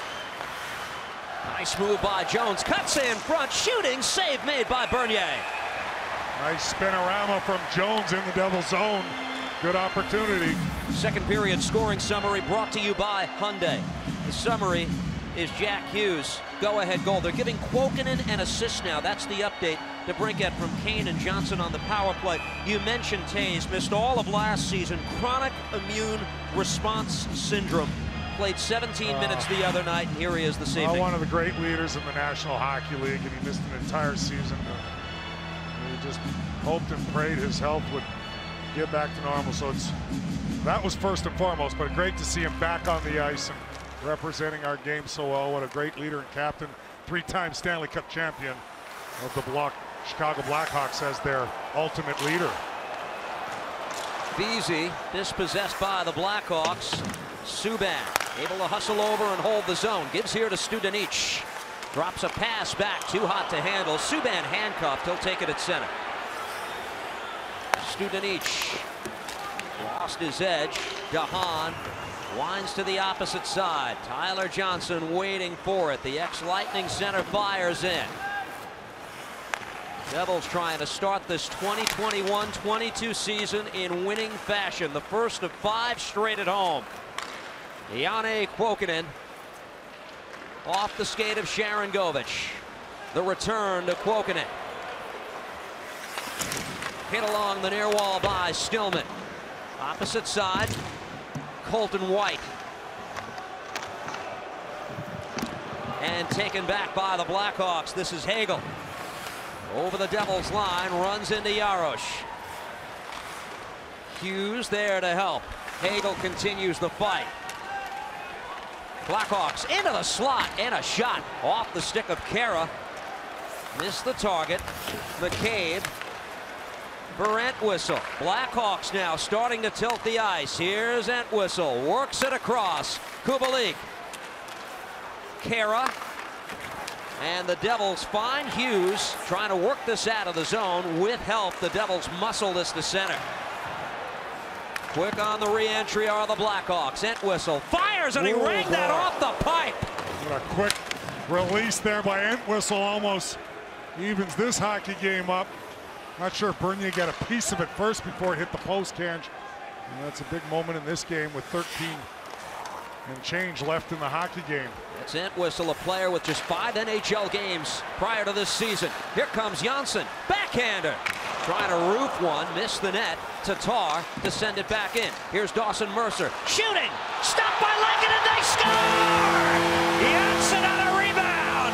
Nice move by Jones, cuts in front, shooting, save made by Bernier. Nice spinorama from Jones in the Devils zone. Good opportunity. Second period scoring summary brought to you by Hyundai. The summary is Jack Hughes' go-ahead goal. They're giving Kuokkanen an assist now. That's the update. DeBrincat from Kane and Johnson on the power play. You mentioned Taves missed all of last season. Chronic immune response syndrome. Played 17 minutes the other night, and here he is this evening. One of the great leaders in the National Hockey League, and he missed an entire season. We just hoped and prayed his health would get back to normal. So that was first and foremost, but great to see him back on the ice and representing our game so well. What a great leader and captain, 3-time Stanley Cup champion of the Chicago Blackhawks as their ultimate leader. Vesey dispossessed by the Blackhawks. Subban able to hustle over and hold the zone. Gives here to Studenic. Drops a pass back, too hot to handle. Subban handcuffed, he'll take it at center. Studenic lost his edge. DeHaan winds to the opposite side. Tyler Johnson waiting for it. The ex-Lightning center fires in. Devils trying to start this 2021-22 season in winning fashion. The first of 5 straight at home. Janne Kuokkanen off the skate of Sharangovich. The return to Kuokkanen. Hit along the near wall by Stillman. Opposite side, Colton White. And taken back by the Blackhawks. This is Hagel. Over the Devils line, runs into Jarosz. Hughes there to help. Hagel continues the fight. Blackhawks into the slot, and a shot off the stick of Kara. Missed the target. McCabe for Entwistle. Blackhawks now starting to tilt the ice. Here's Entwistle, works it across. Kubalik. Kara. And the Devils find Hughes trying to work this out of the zone. With help, the Devils muscle this to center. Quick on the re-entry are the Blackhawks. Entwistle fires, and he rang that off the pipe. What a quick release there by Entwistle, almost evens this hockey game up. Not sure if Bernier got a piece of it first before it hit the post, Kanj. And that's a big moment in this game with 13 and change left in the hockey game. It's Entwistle, a player with just 5 NHL games prior to this season. Here comes Janssen, backhander. Trying to roof one, missed the net. Tatar to send it back in. Here's Dawson Mercer, shooting! Stopped by Lankinen, and they score! Janssen on a rebound!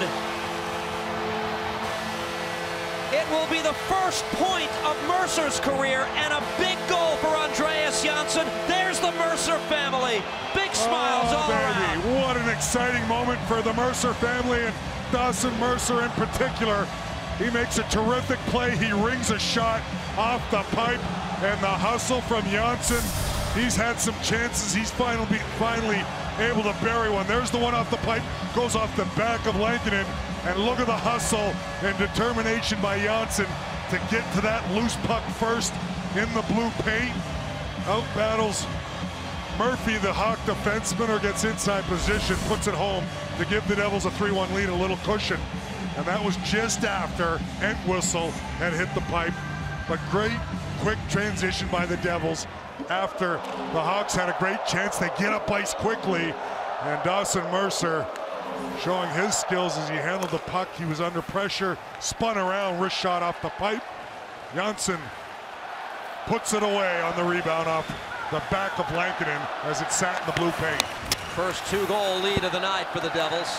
It will be the first point of Mercer's career, and a big goal for Andreas Janssen. There's the Mercer family. Big smiles all around. What an exciting moment for the Mercer family, and Dawson Mercer in particular. He makes a terrific play. He rings a shot off the pipe, and the hustle from Janssen. He's had some chances. He's finally able to bury one. There's the one off the pipe, goes off the back of Lankinen, and look at the hustle and determination by Janssen to get to that loose puck first in the blue paint. Out battles Murphy, the Hawk defenseman, or gets inside position, puts it home to give the Devils a 3-1 lead, a little cushion. And that was just after Entwistle had hit the pipe. But great, quick transition by the Devils after the Hawks had a great chance. They get up ice quickly, and Dawson Mercer showing his skills as he handled the puck. He was under pressure, spun around, wrist shot off the pipe. Janssen puts it away on the rebound off the back of Lankinen as it sat in the blue paint. First 2-goal lead of the night for the Devils.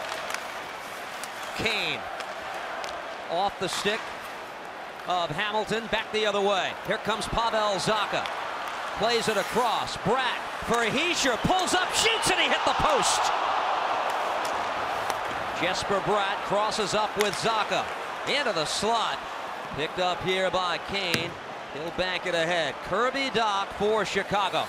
Kane off the stick of Hamilton, back the other way. Here comes Pavel Zacha. Plays it across. Bratt for Hischier, pulls up, shoots, and he hit the post. Jesper Bratt crosses up with Zacha into the slot. Picked up here by Kane. He'll bank it ahead. Kirby Dach for Chicago.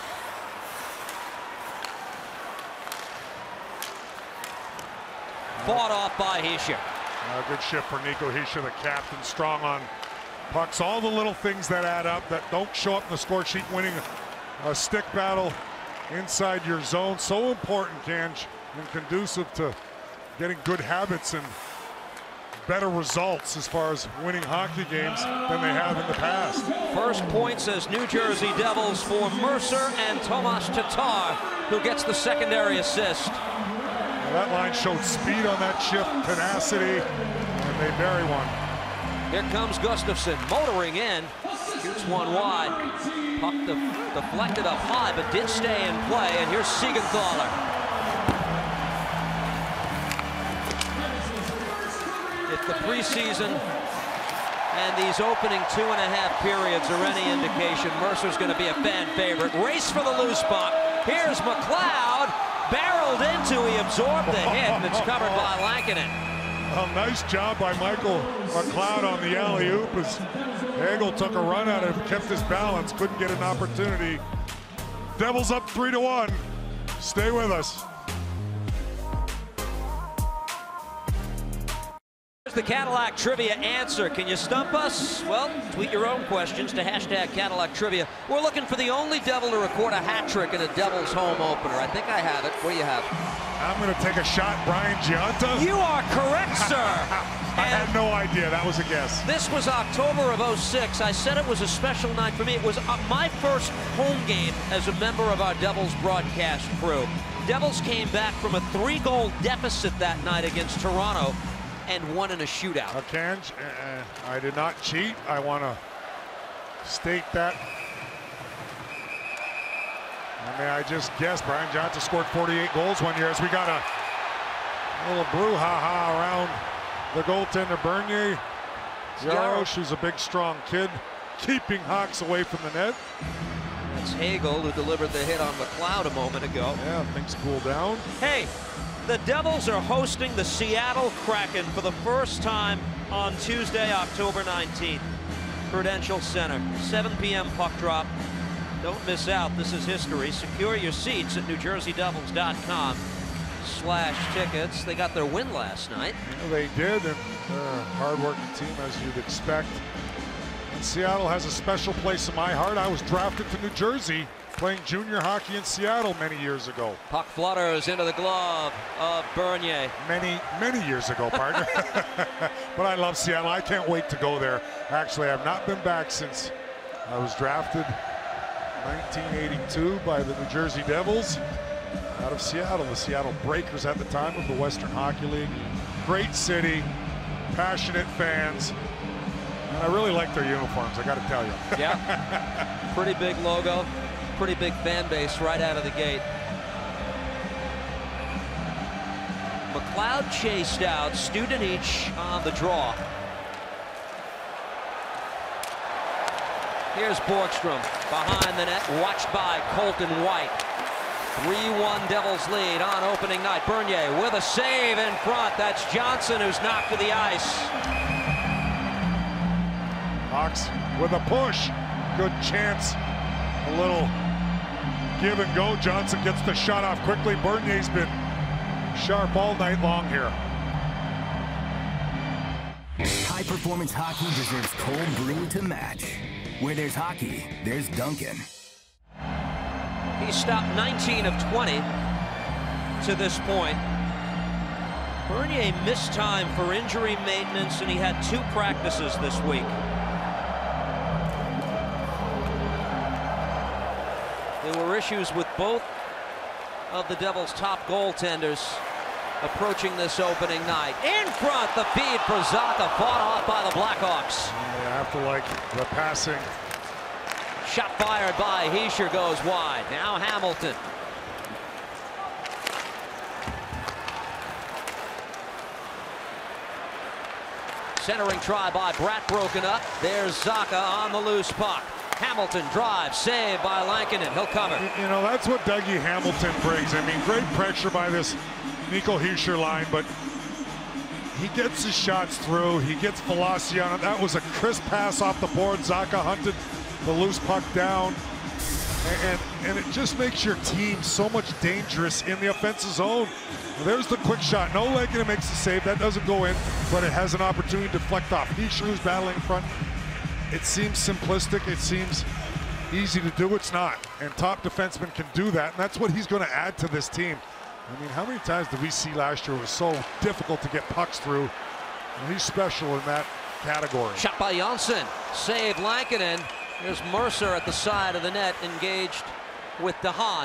Fought off by Hischier. Good shift for Nico Hischier, the captain, strong on pucks. All the little things that add up that don't show up in the score sheet. Winning a stick battle inside your zone, so important, Kanj, and conducive to getting good habits and better results as far as winning hockey games than they have in the past. First points as New Jersey Devils for Mercer and Tomas Tatar, who gets the secondary assist. Well, that line showed speed on that shift, tenacity, and they bury one. Here comes Gustafsson, motoring in, shoots one wide. Puck deflected up high, but did stay in play, and here's Siegenthaler. If the preseason and these opening 2.5 periods are any indication, Mercer's going to be a fan favorite. Race for the loose puck. Here's McLeod. Barreled into, he absorbed the hit, and it's covered by Lankinen. A nice job by Michael McLeod on the alley-oop as Hagel took a run at it, kept his balance, couldn't get an opportunity. Devils up 3-1. Stay with us. The Cadillac Trivia answer. Can you stump us? Well, tweet your own questions to #Cadillac Trivia. We're looking for the only Devil to record a hat trick in a Devils home opener. I think I have it. What do you have? I'm going to take a shot, Brian Gionta. You are correct, sir. I had no idea. That was a guess. This was October of '06. I said it was a special night for me. It was my first home game as a member of our Devils broadcast crew. Devils came back from a 3-goal deficit that night against Toronto and won in a shootout. Kanj, I did not cheat. I want to state that. I mean, I just guessed Brian Gionta scored 48 goals one year as we got a little brouhaha around the goaltender Bernier. Jarosz, who's a big, strong kid, keeping Hawks away from the net. That's Hagel who delivered the hit on McLeod a moment ago. Yeah, things cool down. Hey, the Devils are hosting the Seattle Kraken for the first time on Tuesday, October 19th. Prudential Center, 7 p.m. puck drop. Don't miss out. This is history. Secure your seats at NewJerseyDevils.com/tickets. They got their win last night. Yeah, they did, and they're a hard-working team, as you'd expect. And Seattle has a special place in my heart. I was drafted to New Jersey playing junior hockey in Seattle many years ago. Puck flutters into the glove of Bernier. Many years ago, partner. But I love Seattle. I can't wait to go there. Actually, I've not been back since I was drafted 1982 by the New Jersey Devils out of Seattle. The Seattle Breakers at the time of the Western Hockey League. Great city, passionate fans, and I really like their uniforms, I got to tell you. Yeah, pretty big logo, pretty big fan base right out of the gate. McLeod chased out, Studenich on the draw. Here's Borgstrom behind the net, watched by Colton White. 3-1 Devils lead on opening night. Bernier with a save in front. That's Johnson who's knocked to the ice. Hawks with a push. Good chance. A little give and go. Johnson gets the shot off quickly. Bernier's been sharp all night long here. High-performance hockey deserves cold brew to match. Where there's hockey, there's Dunkin'. He stopped 19 of 20 to this point. Bernier missed time for injury maintenance, and he had 2 practices this week. There were issues with both of the Devils' top goaltenders approaching this opening night. In front, the feed for Zacha, fought off by the Blackhawks. Yeah, I have to like the passing. Shot fired by Hischier goes wide. Now Hamilton. Centering try by Bratt broken up. There's Zacha on the loose puck. Hamilton drives, saved by Lankinen. He'll cover. You know, that's what Dougie Hamilton brings. I mean, great pressure by this Nico Hischier line, but he gets his shots through. He gets velocity on it. That was a crisp pass off the board. Zacha hunted the loose puck down, and it just makes your team so much dangerous in the offensive zone. There's the quick shot. No Lankinen makes the save. That doesn't go in, but it has an opportunity to deflect off. Hischier, who's battling in front. It seems simplistic. It seems easy to do. It's not. And top defensemen can do that, and that's what he's going to add to this team. I mean, how many times did we see last year it was so difficult to get pucks through? And he's special in that category. Shot by Janssen. Saved Lankinen. There's Mercer at the side of the net, engaged with DeHaan.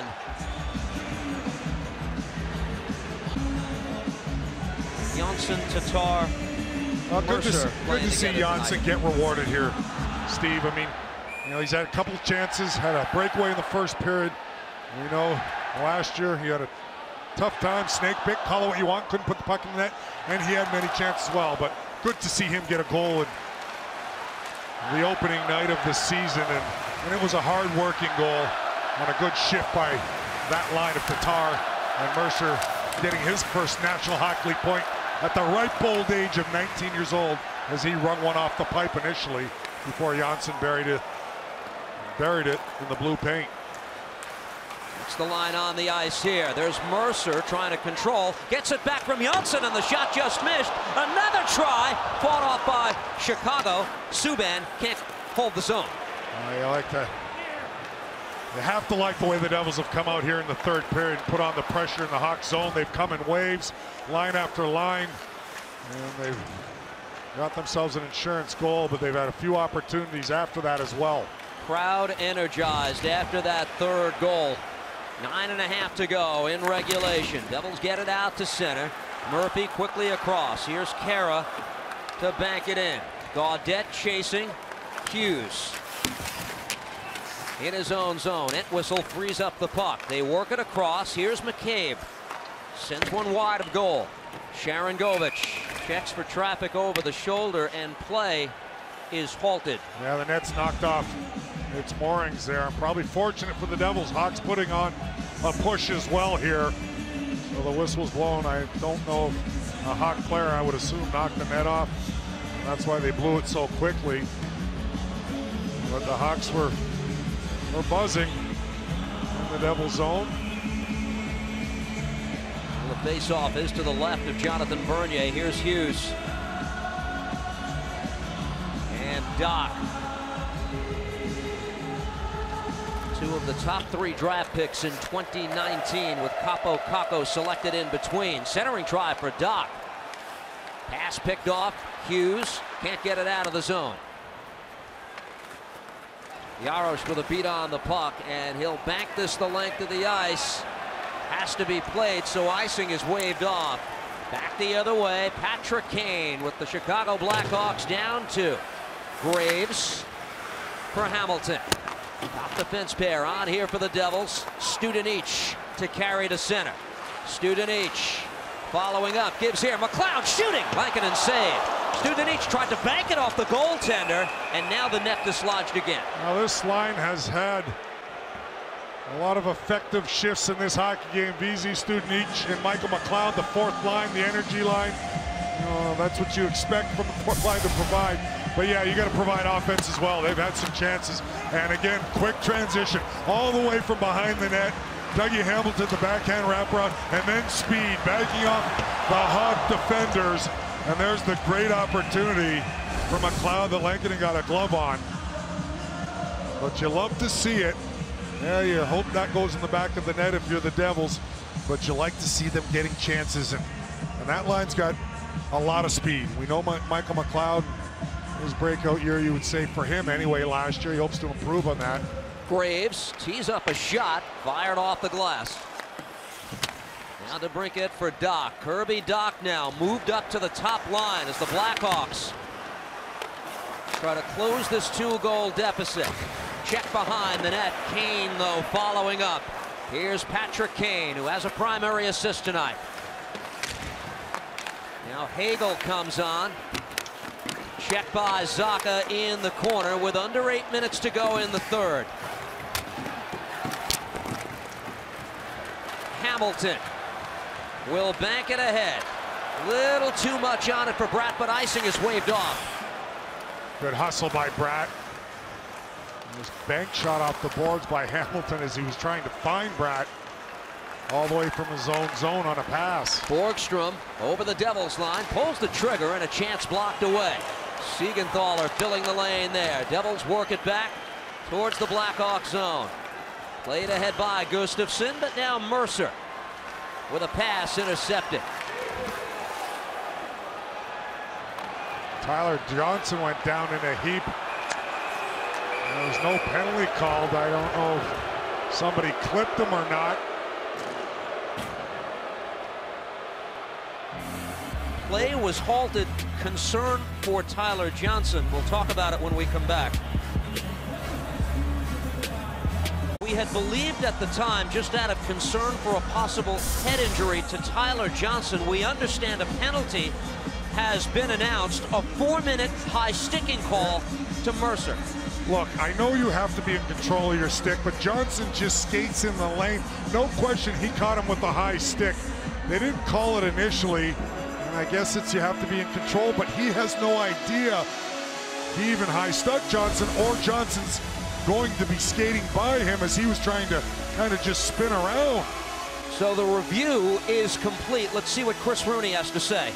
Janssen, Tatar, Mercer. Good to see Janssen get rewarded here, Steve. I mean, you know, he's had a couple of chances, had a breakaway in the first period. You know, last year he had a tough time, snake bit, call it what you want, couldn't put the puck in the net, and he had many chances as well. But good to see him get a goal in the opening night of the season, and it was a hard-working goal on a good shift by that line of Tatar, and Mercer getting his first National Hockey League point at the ripe old age of 19 years old as he wrung one off the pipe initially before Janssen buried it in the blue paint. It's the line on the ice here. There's Mercer trying to control. Gets it back from Janssen, and the shot just missed. Another try, fought off by Chicago. Subban can't hold the zone. You like that. You have to like the way the Devils have come out here in the third period and put on the pressure in the Hawks zone. They've come in waves, line after line, and they've got themselves an insurance goal, but they've had a few opportunities after that as well. Crowd energized after that third goal. 9.5 to go in regulation. Devils get it out to center. Murphy quickly across. Here's Kara to bank it in. Gaudette chasing. Hughes in his own zone. Entwistle frees up the puck. They work it across. Here's McCabe. Sends one wide of goal. Sharangovich checks for traffic over the shoulder and play is halted. Yeah, the net's knocked off its moorings there. Probably fortunate for the Devils. Hawks putting on a push as well here. So the whistle's blown. I don't know if a Hawk player, I would assume, knocked the net off. That's why they blew it so quickly. But the Hawks were buzzing in the Devils zone. Well, the face-off is to the left of Jonathan Bernier. Here's Hughes. And Doc. Two of the top 3 draft picks in 2019 with Capo Caco selected in between. Centering try for Doc. Pass picked off. Hughes can't get it out of the zone. Jaros with a beat on the puck, and he'll bank this the length of the ice. Has to be played, so icing is waved off. Back the other way, Patrick Kane with the Chicago Blackhawks down 2. Graves for Hamilton. Top defense pair on here for the Devils. Studenich to carry to center. Studenich following up, gives here. McLeod shooting. Lankinen saved. Studenich tried to bank it off the goaltender, and now the net dislodged again. Now this line has had a lot of effective shifts in this hockey game. VZ, Studenich, and Michael McLeod, the 4th line, the energy line. That's what you expect from the 4th line to provide. But yeah, you got to provide offense as well. They've had some chances. And again, quick transition all the way from behind the net. Dougie Hamilton, the backhand wraparound, and then speed, backing off the Hawk defenders. And there's the great opportunity for McLeod that Lankinen got a glove on. But you love to see it. Yeah, you hope that goes in the back of the net if you're the Devils. But you like to see them getting chances. And that line's got a lot of speed. We know Michael McLeod, his breakout year, you would say, for him anyway last year. He hopes to improve on that. Graves tees up a shot, fired off the glass. Now to brink it for Doc. Kirby Doc now moved up to the top line as the Blackhawks try to close this 2-goal deficit. Check behind the net. Kane, though, following up. Here's Patrick Kane, who has a primary assist tonight. Now Hagel comes on. Check by Zacha in the corner with under 8 minutes to go in the 3rd. Hamilton will bank it ahead. Little too much on it for Bratt, but icing is waved off. Good hustle by Bratt. This bank shot off the boards by Hamilton as he was trying to find Bratt all the way from his own zone on a pass. Borgstrom over the Devils line, pulls the trigger, and a chance blocked away. Siegenthaler filling the lane there. Devils work it back towards the Blackhawks zone. Played ahead by Gustafsson, but now Mercer with a pass intercepted. Tyler Johnson went down in a heap. There was no penalty called. I don't know if somebody clipped him or not. Play was halted. Concern for Tyler Johnson. We'll talk about it when we come back. We had believed at the time, just out of concern for a possible head injury to Tyler Johnson, we understand a penalty has been announced, a 4-minute high sticking call to Mercer. Look, I know you have to be in control of your stick, but Johnson just skates in the lane. No question he caught him with the high stick. They didn't call it initially, and I guess it's you have to be in control, but he has no idea he even high stuck Johnson, or Johnson's going to be skating by him as he was trying to kind of just spin around. So the review is complete. Let's see what Chris Rooney has to say.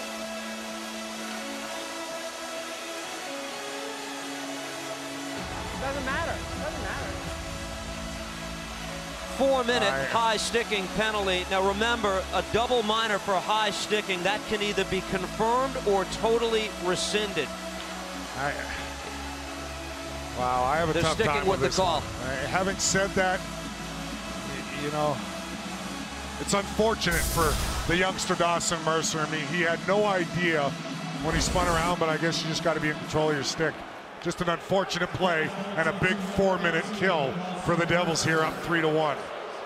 Doesn't matter. Doesn't matter. 4-minute high sticking penalty. Now remember, a double minor for high sticking, that can either be confirmed or totally rescinded. Wow, I have a tough time with the call. Having said that, you know, it's unfortunate for the youngster Dawson Mercer. I mean, he had no idea when he spun around, but I guess you just got to be in control of your stick. Just an unfortunate play and a big 4-minute kill for the Devils here, up 3-1.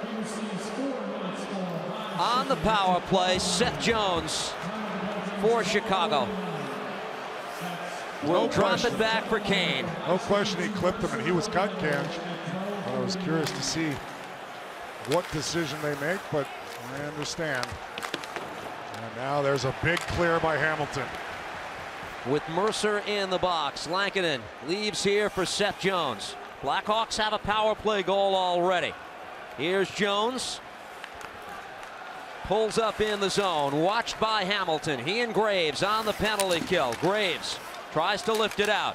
On the power play, Seth Jones for Chicago. will drop it back for Kane. No question he clipped him, and he was cut, Kanj. I was curious to see what decision they make, but I understand. And now there's a big clear by Hamilton. With Mercer in the box, Lankinen leaves here for Seth Jones. Blackhawks have a power play goal already. Here's Jones. Pulls up in the zone, watched by Hamilton. He and Graves on the penalty kill. Graves tries to lift it out.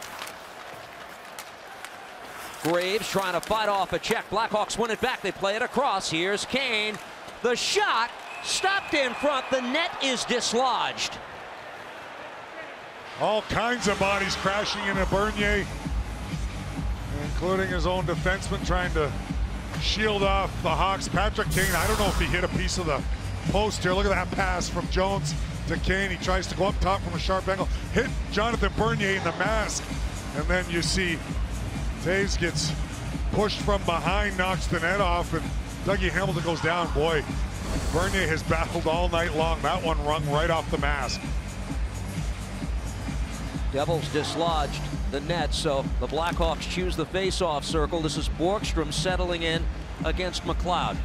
Graves trying to fight off a check. Blackhawks win it back. They play it across. Here's Kane. The shot stopped in front. The net is dislodged. All kinds of bodies crashing into Bernier, including his own defenseman trying to shield off the Hawks. Patrick Kane, I don't know if he hit a piece of the post here. Look at that pass from Jones to Kane. He tries to go up top from a sharp angle, hit Jonathan Bernier in the mask, and then you see Toews gets pushed from behind, knocks the net off, and Dougie Hamilton goes down. Boy, Bernier has battled all night long. That one rung right off the mask. Devils dislodged the net, so the Blackhawks choose the face-off circle. This is Borgstrom settling in against McLeod.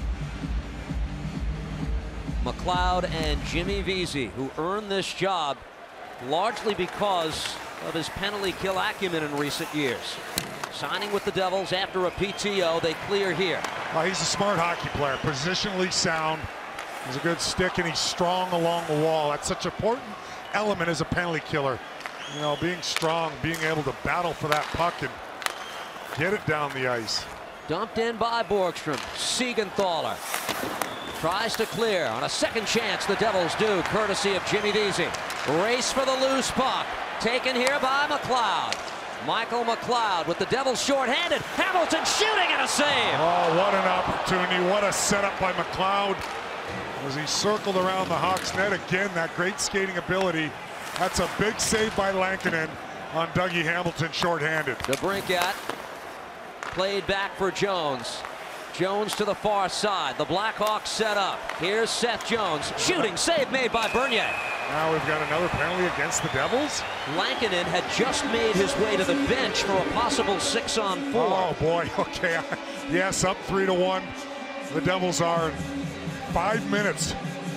McLeod and Jimmy Vesey, who earned this job largely because of his penalty kill acumen in recent years. Signing with the Devils after a PTO, they clear here. Well, he's a smart hockey player, positionally sound. He's a good stick, and he's strong along the wall. That's such an important element as a penalty killer. You know, being strong, being able to battle for that puck and get it down the ice. Dumped in by Borgstrom. Siegenthaler tries to clear. On a second chance, the Devils do, courtesy of Jimmy Vesey. Race for the loose puck. Taken here by McLeod. Michael McLeod with the Devils shorthanded. Hamilton shooting and a save. Oh, what an opportunity. What a setup by McLeod as he circled around the Hawks net. Again, that great skating ability. That's a big save by Lankinen on Dougie Hamilton shorthanded. DeBrincat played back for Jones. Jones to the far side. The Blackhawks set up. Here's Seth Jones. Shooting save made by Bernier. Now we've got another penalty against the Devils. Lankinen had just made his way to the bench for a possible 6-on-4. Oh boy, okay. Yes, up 3-1. The Devils are 5 minutes.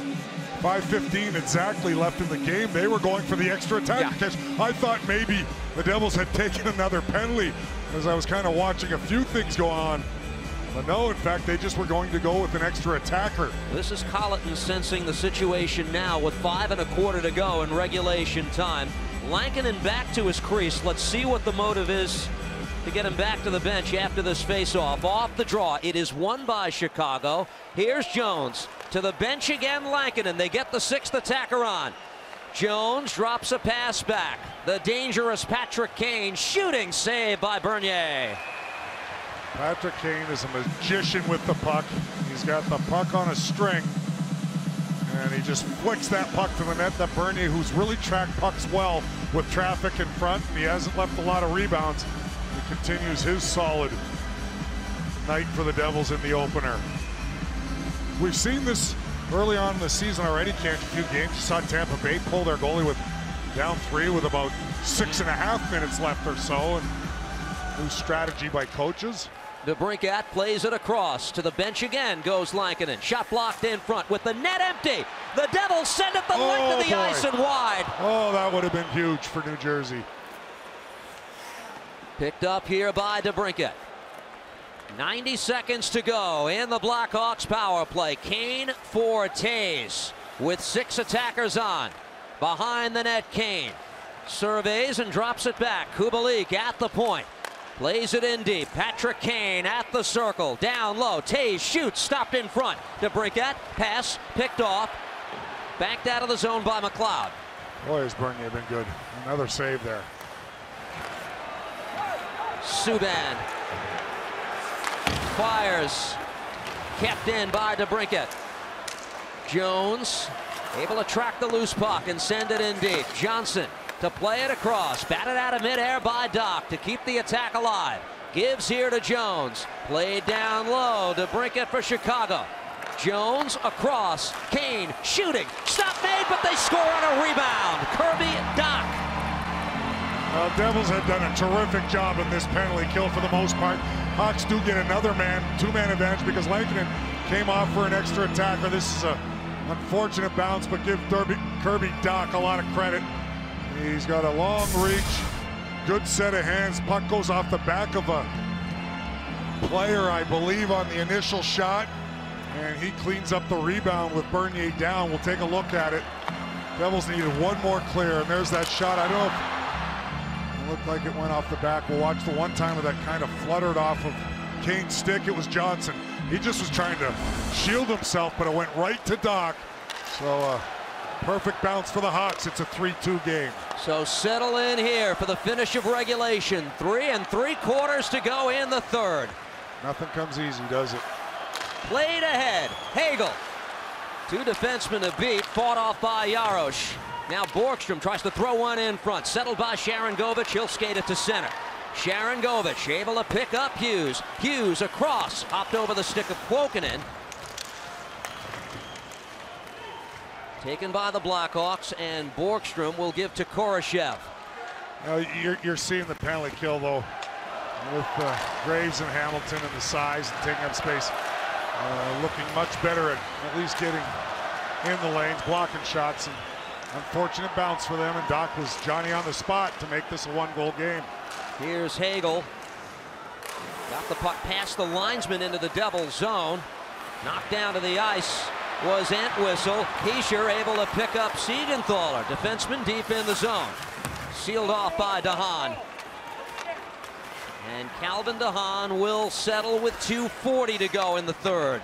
5:15 exactly left in the game. They were going for the extra attack because I thought maybe the Devils had taken another penalty as I was kind of watching a few things go on. But no, in fact, they just were going to go with an extra attacker. This is Colleton sensing the situation now with 5 1/4 to go in regulation time. Lankinen back to his crease. Let's see what the motive is to get him back to the bench after this face-off. Off the draw. It is won by Chicago. Here's Jones. To the bench again, Lankinen. They get the 6th attacker on. Jones drops a pass back. The dangerous Patrick Kane shooting save by Bernier. Patrick Kane is a magician with the puck. He's got the puck on a string, and he just flicks that puck to the net. That Bernier, who's really tracked pucks well with traffic in front, and he hasn't left a lot of rebounds. He continues his solid night for the Devils in the opener. We've seen this early on in the season already, Can't a few games. You saw Tampa Bay pull their goalie with down 3 with about 6.5 minutes left or so. And new strategy by coaches. DeBrincat plays it across. To the bench again goes Lankinen. Shot blocked in front with the net empty. The Devils send it the length of the ice and wide. Oh, that would have been huge for New Jersey. Picked up here by DeBrincat. 90 seconds to go in the Blackhawks power play. Kane for Toews with 6 attackers on. Behind the net, Kane surveys and drops it back. Kubalik at the point. Plays it in deep. Patrick Kane at the circle. Down low. Toews shoots. Stopped in front. DeBrincat. Pass. Picked off. Backed out of the zone by McLeod. Boy, has Bernier been good. Another save there. Subban fires. Kept in by DeBrincat. Jones able to track the loose puck and send it in deep. Johnson to play it across. Batted out of midair by Doc to keep the attack alive. Gives here to Jones. Played down low. DeBrincat for Chicago. Jones across. Kane shooting. Stop made, but they score on a rebound. Kirby Doc. Well, Devils had done a terrific job in this penalty kill for the most part. Hawks do get another two-man advantage because Lankinen came off for an extra attacker. This is a unfortunate bounce, but give Kirby Dach a lot of credit. He's got a long reach, good set of hands. Puck goes off the back of a player, I believe, on the initial shot, and he cleans up the rebound with Bernier down. We'll take a look at it. Devils needed one more clear, and there's that shot. I don't know if it looked like it went off the back. We'll watch the one time that kind of fluttered off of Kane's stick. It was Johnson. He just was trying to shield himself, but it went right to Dach. So perfect bounce for the Hawks. It's a 3-2 game. So settle in here for the finish of regulation. 3 3/4 to go in the third. Nothing comes easy, does it? Played ahead. Hagel. 2 defensemen to beat. Fought off by Jarosz. Now Borgstrom tries to throw one in front. Settled by Sharangovich. He'll skate it to center. Sharangovich able to pick up Hughes. Hughes across. Hopped over the stick of Kuokkanen. Taken by the Blackhawks, and Borgstrom will give to Koroshev. You're seeing the penalty kill, though, with Graves and Hamilton and the size and taking up space. Looking much better at least getting in the lanes, blocking shots. And unfortunate bounce for them, and Dach was Johnny on the spot to make this a 1-goal game. Here's Hagel. Got the puck past the linesman into the Devils zone. Knocked down to the ice was Entwistle. Hischier able to pick up Siegenthaler. Defenseman deep in the zone. Sealed off by DeHaan. And Calvin DeHaan will settle with 2:40 to go in the third.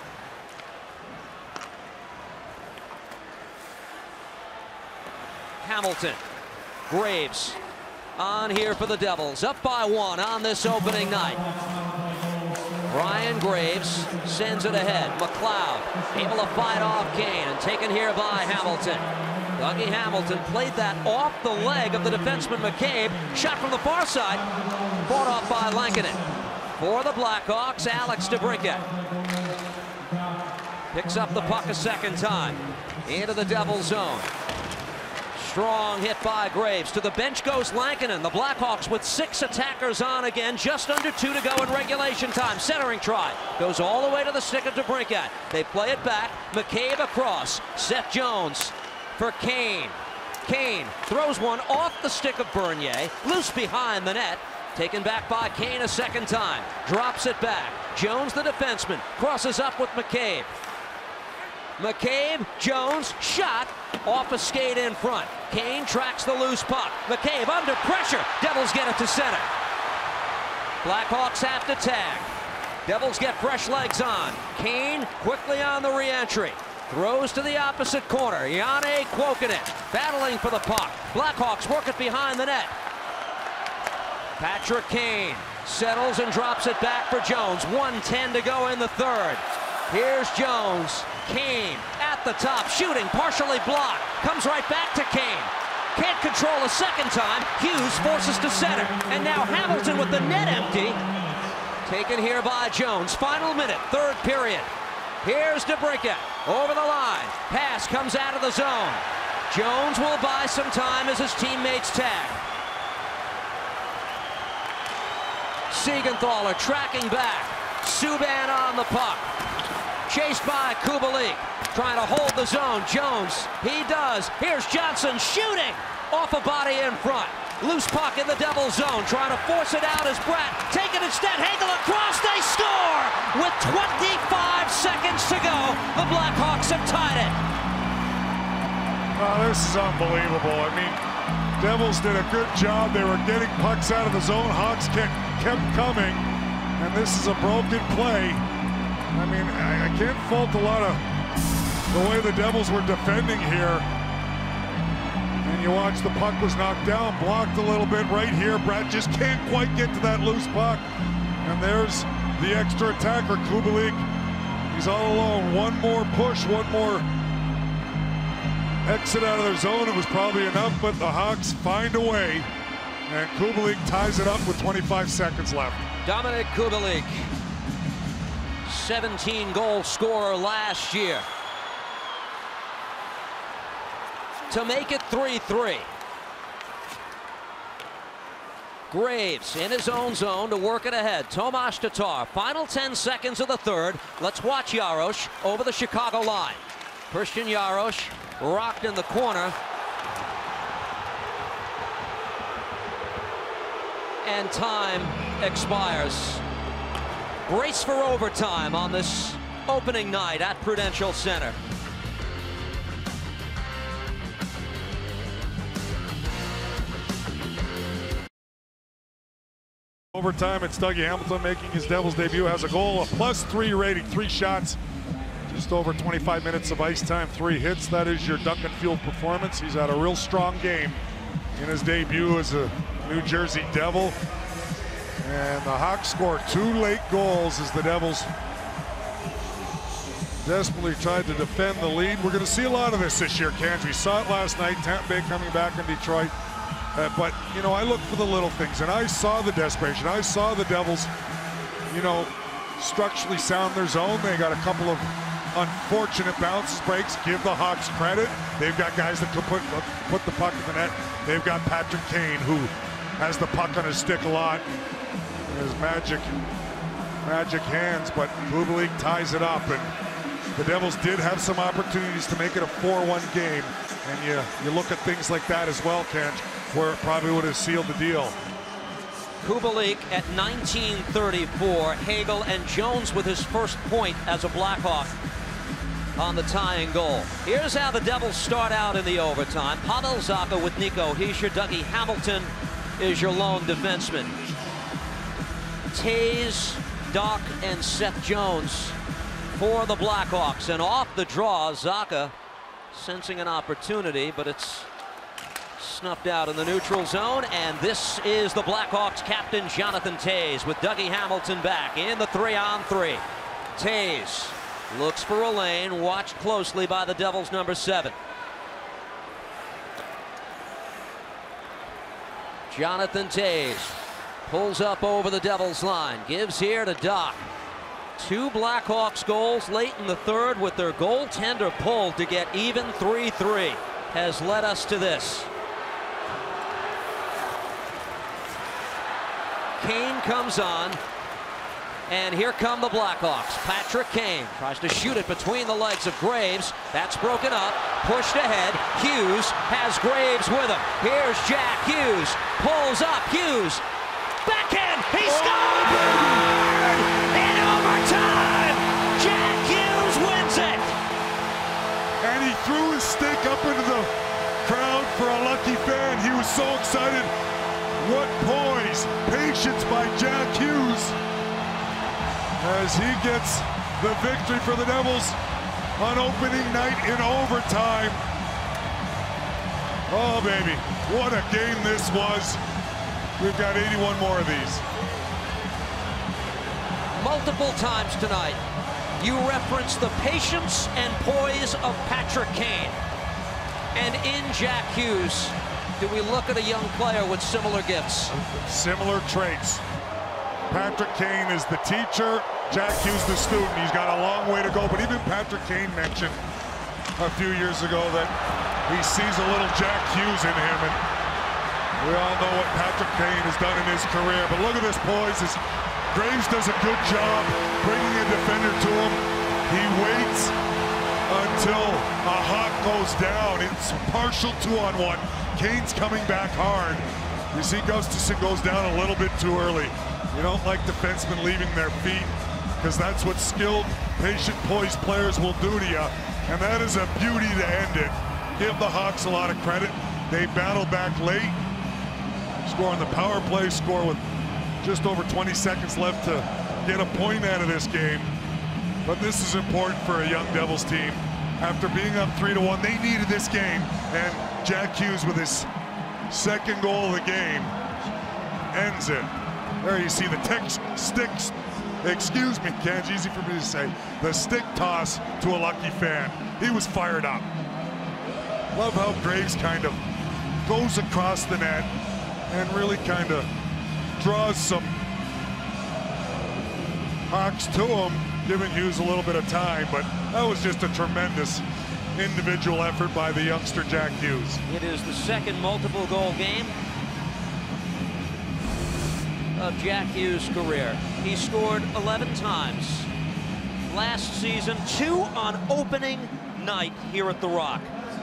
Hamilton. Graves on here for the Devils. Up by 1 on this opening night. Ryan Graves sends it ahead. McLeod able to fight off Kane and taken here by Hamilton. Dougie Hamilton played that off the leg of the defenseman McCabe. Shot from the far side. Fought off by Lankinen. For the Blackhawks, Alex DeBrincat picks up the puck a second time. Into the Devils zone. Strong hit by Graves. To the bench goes Lankinen. The Blackhawks with 6 attackers on again. Just under 2 to go in regulation time. Centering try. Goes all the way to the stick of DeBrincat. They play it back. McCabe across. Seth Jones for Kane. Kane throws one off the stick of Bernier. Loose behind the net. Taken back by Kane a second time. Drops it back. Jones, the defenseman, crosses up with McCabe. McCabe, Jones, shot off a skate in front. Kane tracks the loose puck. McCabe under pressure. Devils get it to center. Blackhawks have to tag. Devils get fresh legs on. Kane quickly on the re-entry. Throws to the opposite corner. Janne Kuokkanen battling for the puck. Blackhawks work it behind the net. Patrick Kane settles and drops it back for Jones. 1:10 to go in the third. Here's Jones. Kane at the top, shooting, partially blocked. Comes right back to Kane. Can't control a second time. Hughes forces to center. And now Hamilton with the net empty. Taken here by Jones. Final minute, third period. Here's DeBrincat over the line. Pass comes out of the zone. Jones will buy some time as his teammates tag. Siegenthaler tracking back. Subban on the puck. Chased by Kubalik. Trying to hold the zone. Jones, he does. Here's Johnson shooting off a body in front. Loose puck in the Devils zone. Trying to force it out as Brett. Taken instead. Hagel across. They score! With 25 seconds to go, the Blackhawks have tied it. Oh, this is unbelievable. I mean, Devils did a good job. They were getting pucks out of the zone. Hawks kept coming. And this is a broken play. I mean, I can't fault a lot of the way the Devils were defending here. And you watch the puck was knocked down, blocked a little bit right here. Brett just can't quite get to that loose puck. And there's the extra attacker, Kubalik. He's all alone. One more push, one more exit out of their zone. It was probably enough, but the Hawks find a way. And Kubalik ties it up with 25 seconds left. Dominic Kubalik, 17-goal scorer last year. To make it 3-3. Graves in his own zone to work it ahead. Tomas Tatar. Final 10 seconds of the third. Let's watch Jaros over the Chicago line. Christian Jaros rocked in the corner. And time expires. Race for overtime on this opening night at Prudential Center. Overtime, it's Dougie Hamilton making his Devils debut. Has a goal, a +3 rating, 3 shots, just over 25 minutes of ice time, 3 hits. That is your Duncan Fuel performance. He's had a real strong game in his debut as a New Jersey Devil. And the Hawks score 2 late goals as the Devils desperately tried to defend the lead. We're going to see a lot of this year, Cans. We saw it last night, Tampa Bay coming back in Detroit. But, you know, I look for the little things, and I saw the desperation. I saw the Devils, you know, structurally sound their zone. They got a couple of unfortunate bounces, breaks. Give the Hawks credit. They've got guys that can put the puck in the net. They've got Patrick Kane, who has the puck on his stick a lot. His magic hands, but Kubalik ties it up, and the Devils did have some opportunities to make it a 4-1 game, and you look at things like that as well, Kench, where it probably would have sealed the deal. Kubalik at 19:34. Hagel and Jones with his first point as a Blackhawk on the tying goal. Here's how the Devils start out in the overtime. Pavel Zacha with Nico Hischier. Dougie Hamilton is your lone defenseman. Taze, Doc, and Seth Jones for the Blackhawks. And off the draw, Zacha sensing an opportunity, but it's snuffed out in the neutral zone. And this is the Blackhawks captain, Jonathan Taze, with Dougie Hamilton back in the 3-on-3. Taze looks for a lane, watched closely by the Devils' number 7. Jonathan Taze pulls up over the Devils line, gives here to Doc. 2 Blackhawks goals late in the third with their goaltender pulled to get even 3-3 has led us to this. Kane comes on, and here come the Blackhawks. Patrick Kane tries to shoot it between the legs of Graves. That's broken up, pushed ahead. Hughes has Graves with him. Here's Jack Hughes, pulls up, Hughes. Backhand, he scored! In overtime, Jack Hughes wins it! And he threw his stick up into the crowd for a lucky fan. He was so excited. What poise, patience by Jack Hughes as he gets the victory for the Devils on opening night in overtime. Oh, baby, what a game this was. We've got 81 more of these. Multiple times tonight, you reference the patience and poise of Patrick Kane. And in Jack Hughes, do we look at a young player with similar gifts? Similar traits. Patrick Kane is the teacher, Jack Hughes the student. He's got a long way to go, but even Patrick Kane mentioned a few years ago that he sees a little Jack Hughes in him, and we all know what Patrick Kane has done in his career. But look at this poise. Graves does a good job bringing a defender to him. He waits until a Hawk goes down. It's partial 2-on-1. Kane's coming back hard. You see Gustafsson goes down a little bit too early. You don't like defensemen leaving their feet, because that's what skilled, patient, poised players will do to you. And that is a beauty to end it. Give the Hawks a lot of credit. They battled back late, score on the power play, score with just over 20 seconds left to get a point out of this game. But this is important for a young Devils team. After being up 3-1, they needed this game. And Jack Hughes, with his second goal of the game, ends it. There you see the sticks. Excuse me, Ken, it's easy for me to say. The stick toss to a lucky fan. He was fired up. Love how Graves kind of goes across the net and really kind of draws some Hawks to him, giving Hughes a little bit of time, but that was just a tremendous individual effort by the youngster Jack Hughes. It is the second multiple goal game of Jack Hughes' career. He scored 11 times last season, 2 on opening night here at The Rock.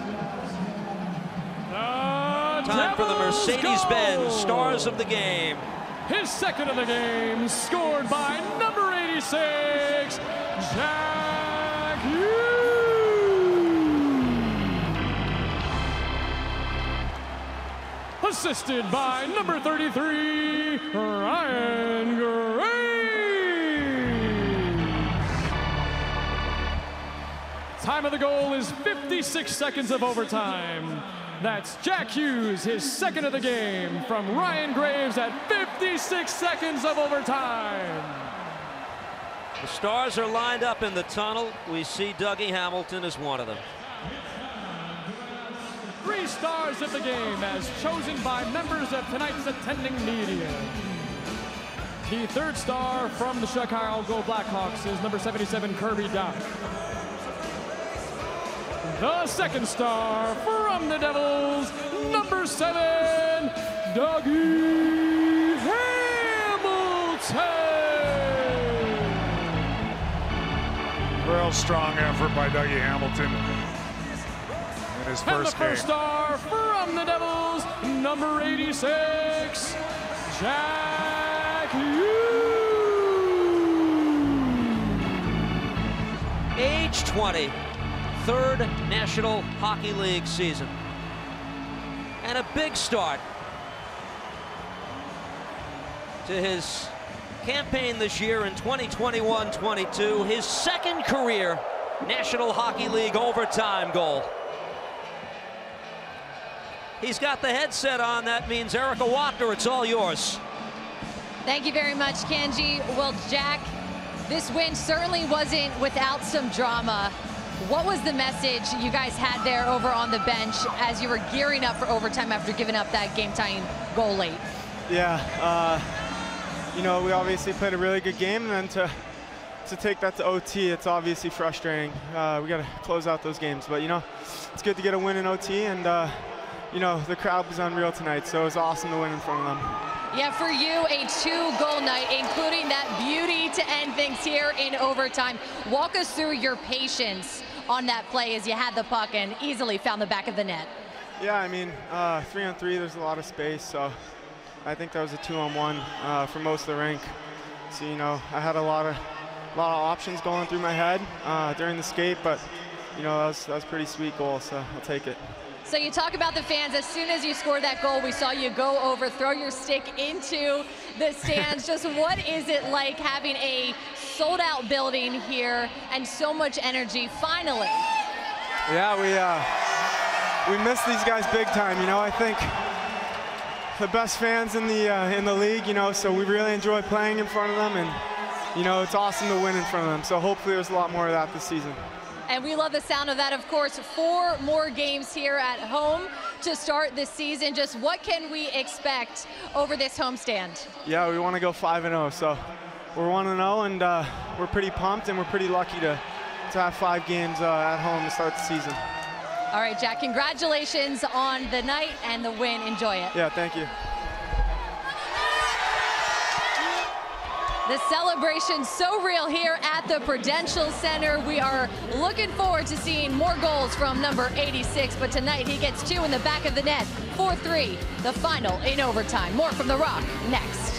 Time for the Mercedes-Benz Stars of the Game. His second of the game, scored by number 86, Jack Hughes. Assisted by number 33, Ryan Graves. Time of the goal is 56 seconds of overtime. That's Jack Hughes, his second of the game, from Ryan Graves at 56 seconds of overtime. The Stars are lined up in the tunnel. We see Dougie Hamilton as one of them. 3 stars of the game as chosen by members of tonight's attending media. The 3rd star from the Chicago Blackhawks is number 77, Kirby Dach. The 2nd star from the Devils, number 7, Dougie Hamilton. Real strong effort by Dougie Hamilton in his first game. And the 1st star from the Devils, number 86, Jack Hughes. Age 20. 3rd National Hockey League season. And a big start to his campaign this year in 2021-22. His 2nd career National Hockey League overtime goal. He's got the headset on. That means Erica Wapner, it's all yours. Thank you very much, Kanji. Well, Jack, this win certainly wasn't without some drama. What was the message you guys had there over on the bench as you were gearing up for overtime after giving up that game-tying goal late? Yeah, you know, we obviously played a really good game, and then to take that to OT, it's obviously frustrating. We got to close out those games, but you know, it's good to get a win in OT, and you know, the crowd was unreal tonight, so it was awesome to win in front of them. Yeah, for you, a 2-goal night, including that beauty to end things here in overtime. Walk us through your patience on that play as you had the puck and easily found the back of the net. Yeah, I mean, 3-on-3, there's a lot of space, so I think that was a 2-on-1 for most of the rink. So, you know, I had a lot of options going through my head during the skate, but, you know, that was a pretty sweet goal, so I'll take it. So you talk about the fans. As soon as you scored that goal, we saw you go over, throw your stick into the stands. Just what is it like having a sold-out building here and so much energy finally? Yeah, we miss these guys big time. You know, I think the best fans in the league. You know, so we really enjoy playing in front of them, and you know, it's awesome to win in front of them. So hopefully, there's a lot more of that this season. And we love the sound of that, of course. 4 more games here at home to start this season. Just what can we expect over this homestand? Yeah, we want to go 5-0. So we're 1-0, and we're pretty pumped, and we're pretty lucky to have 5 games at home to start the season. All right, Jack, congratulations on the night and the win. Enjoy it. Yeah, thank you. The celebration so real here at the Prudential Center. We are looking forward to seeing more goals from number 86, but tonight he gets 2 in the back of the net. 4-3, the final in overtime. More from The Rock next.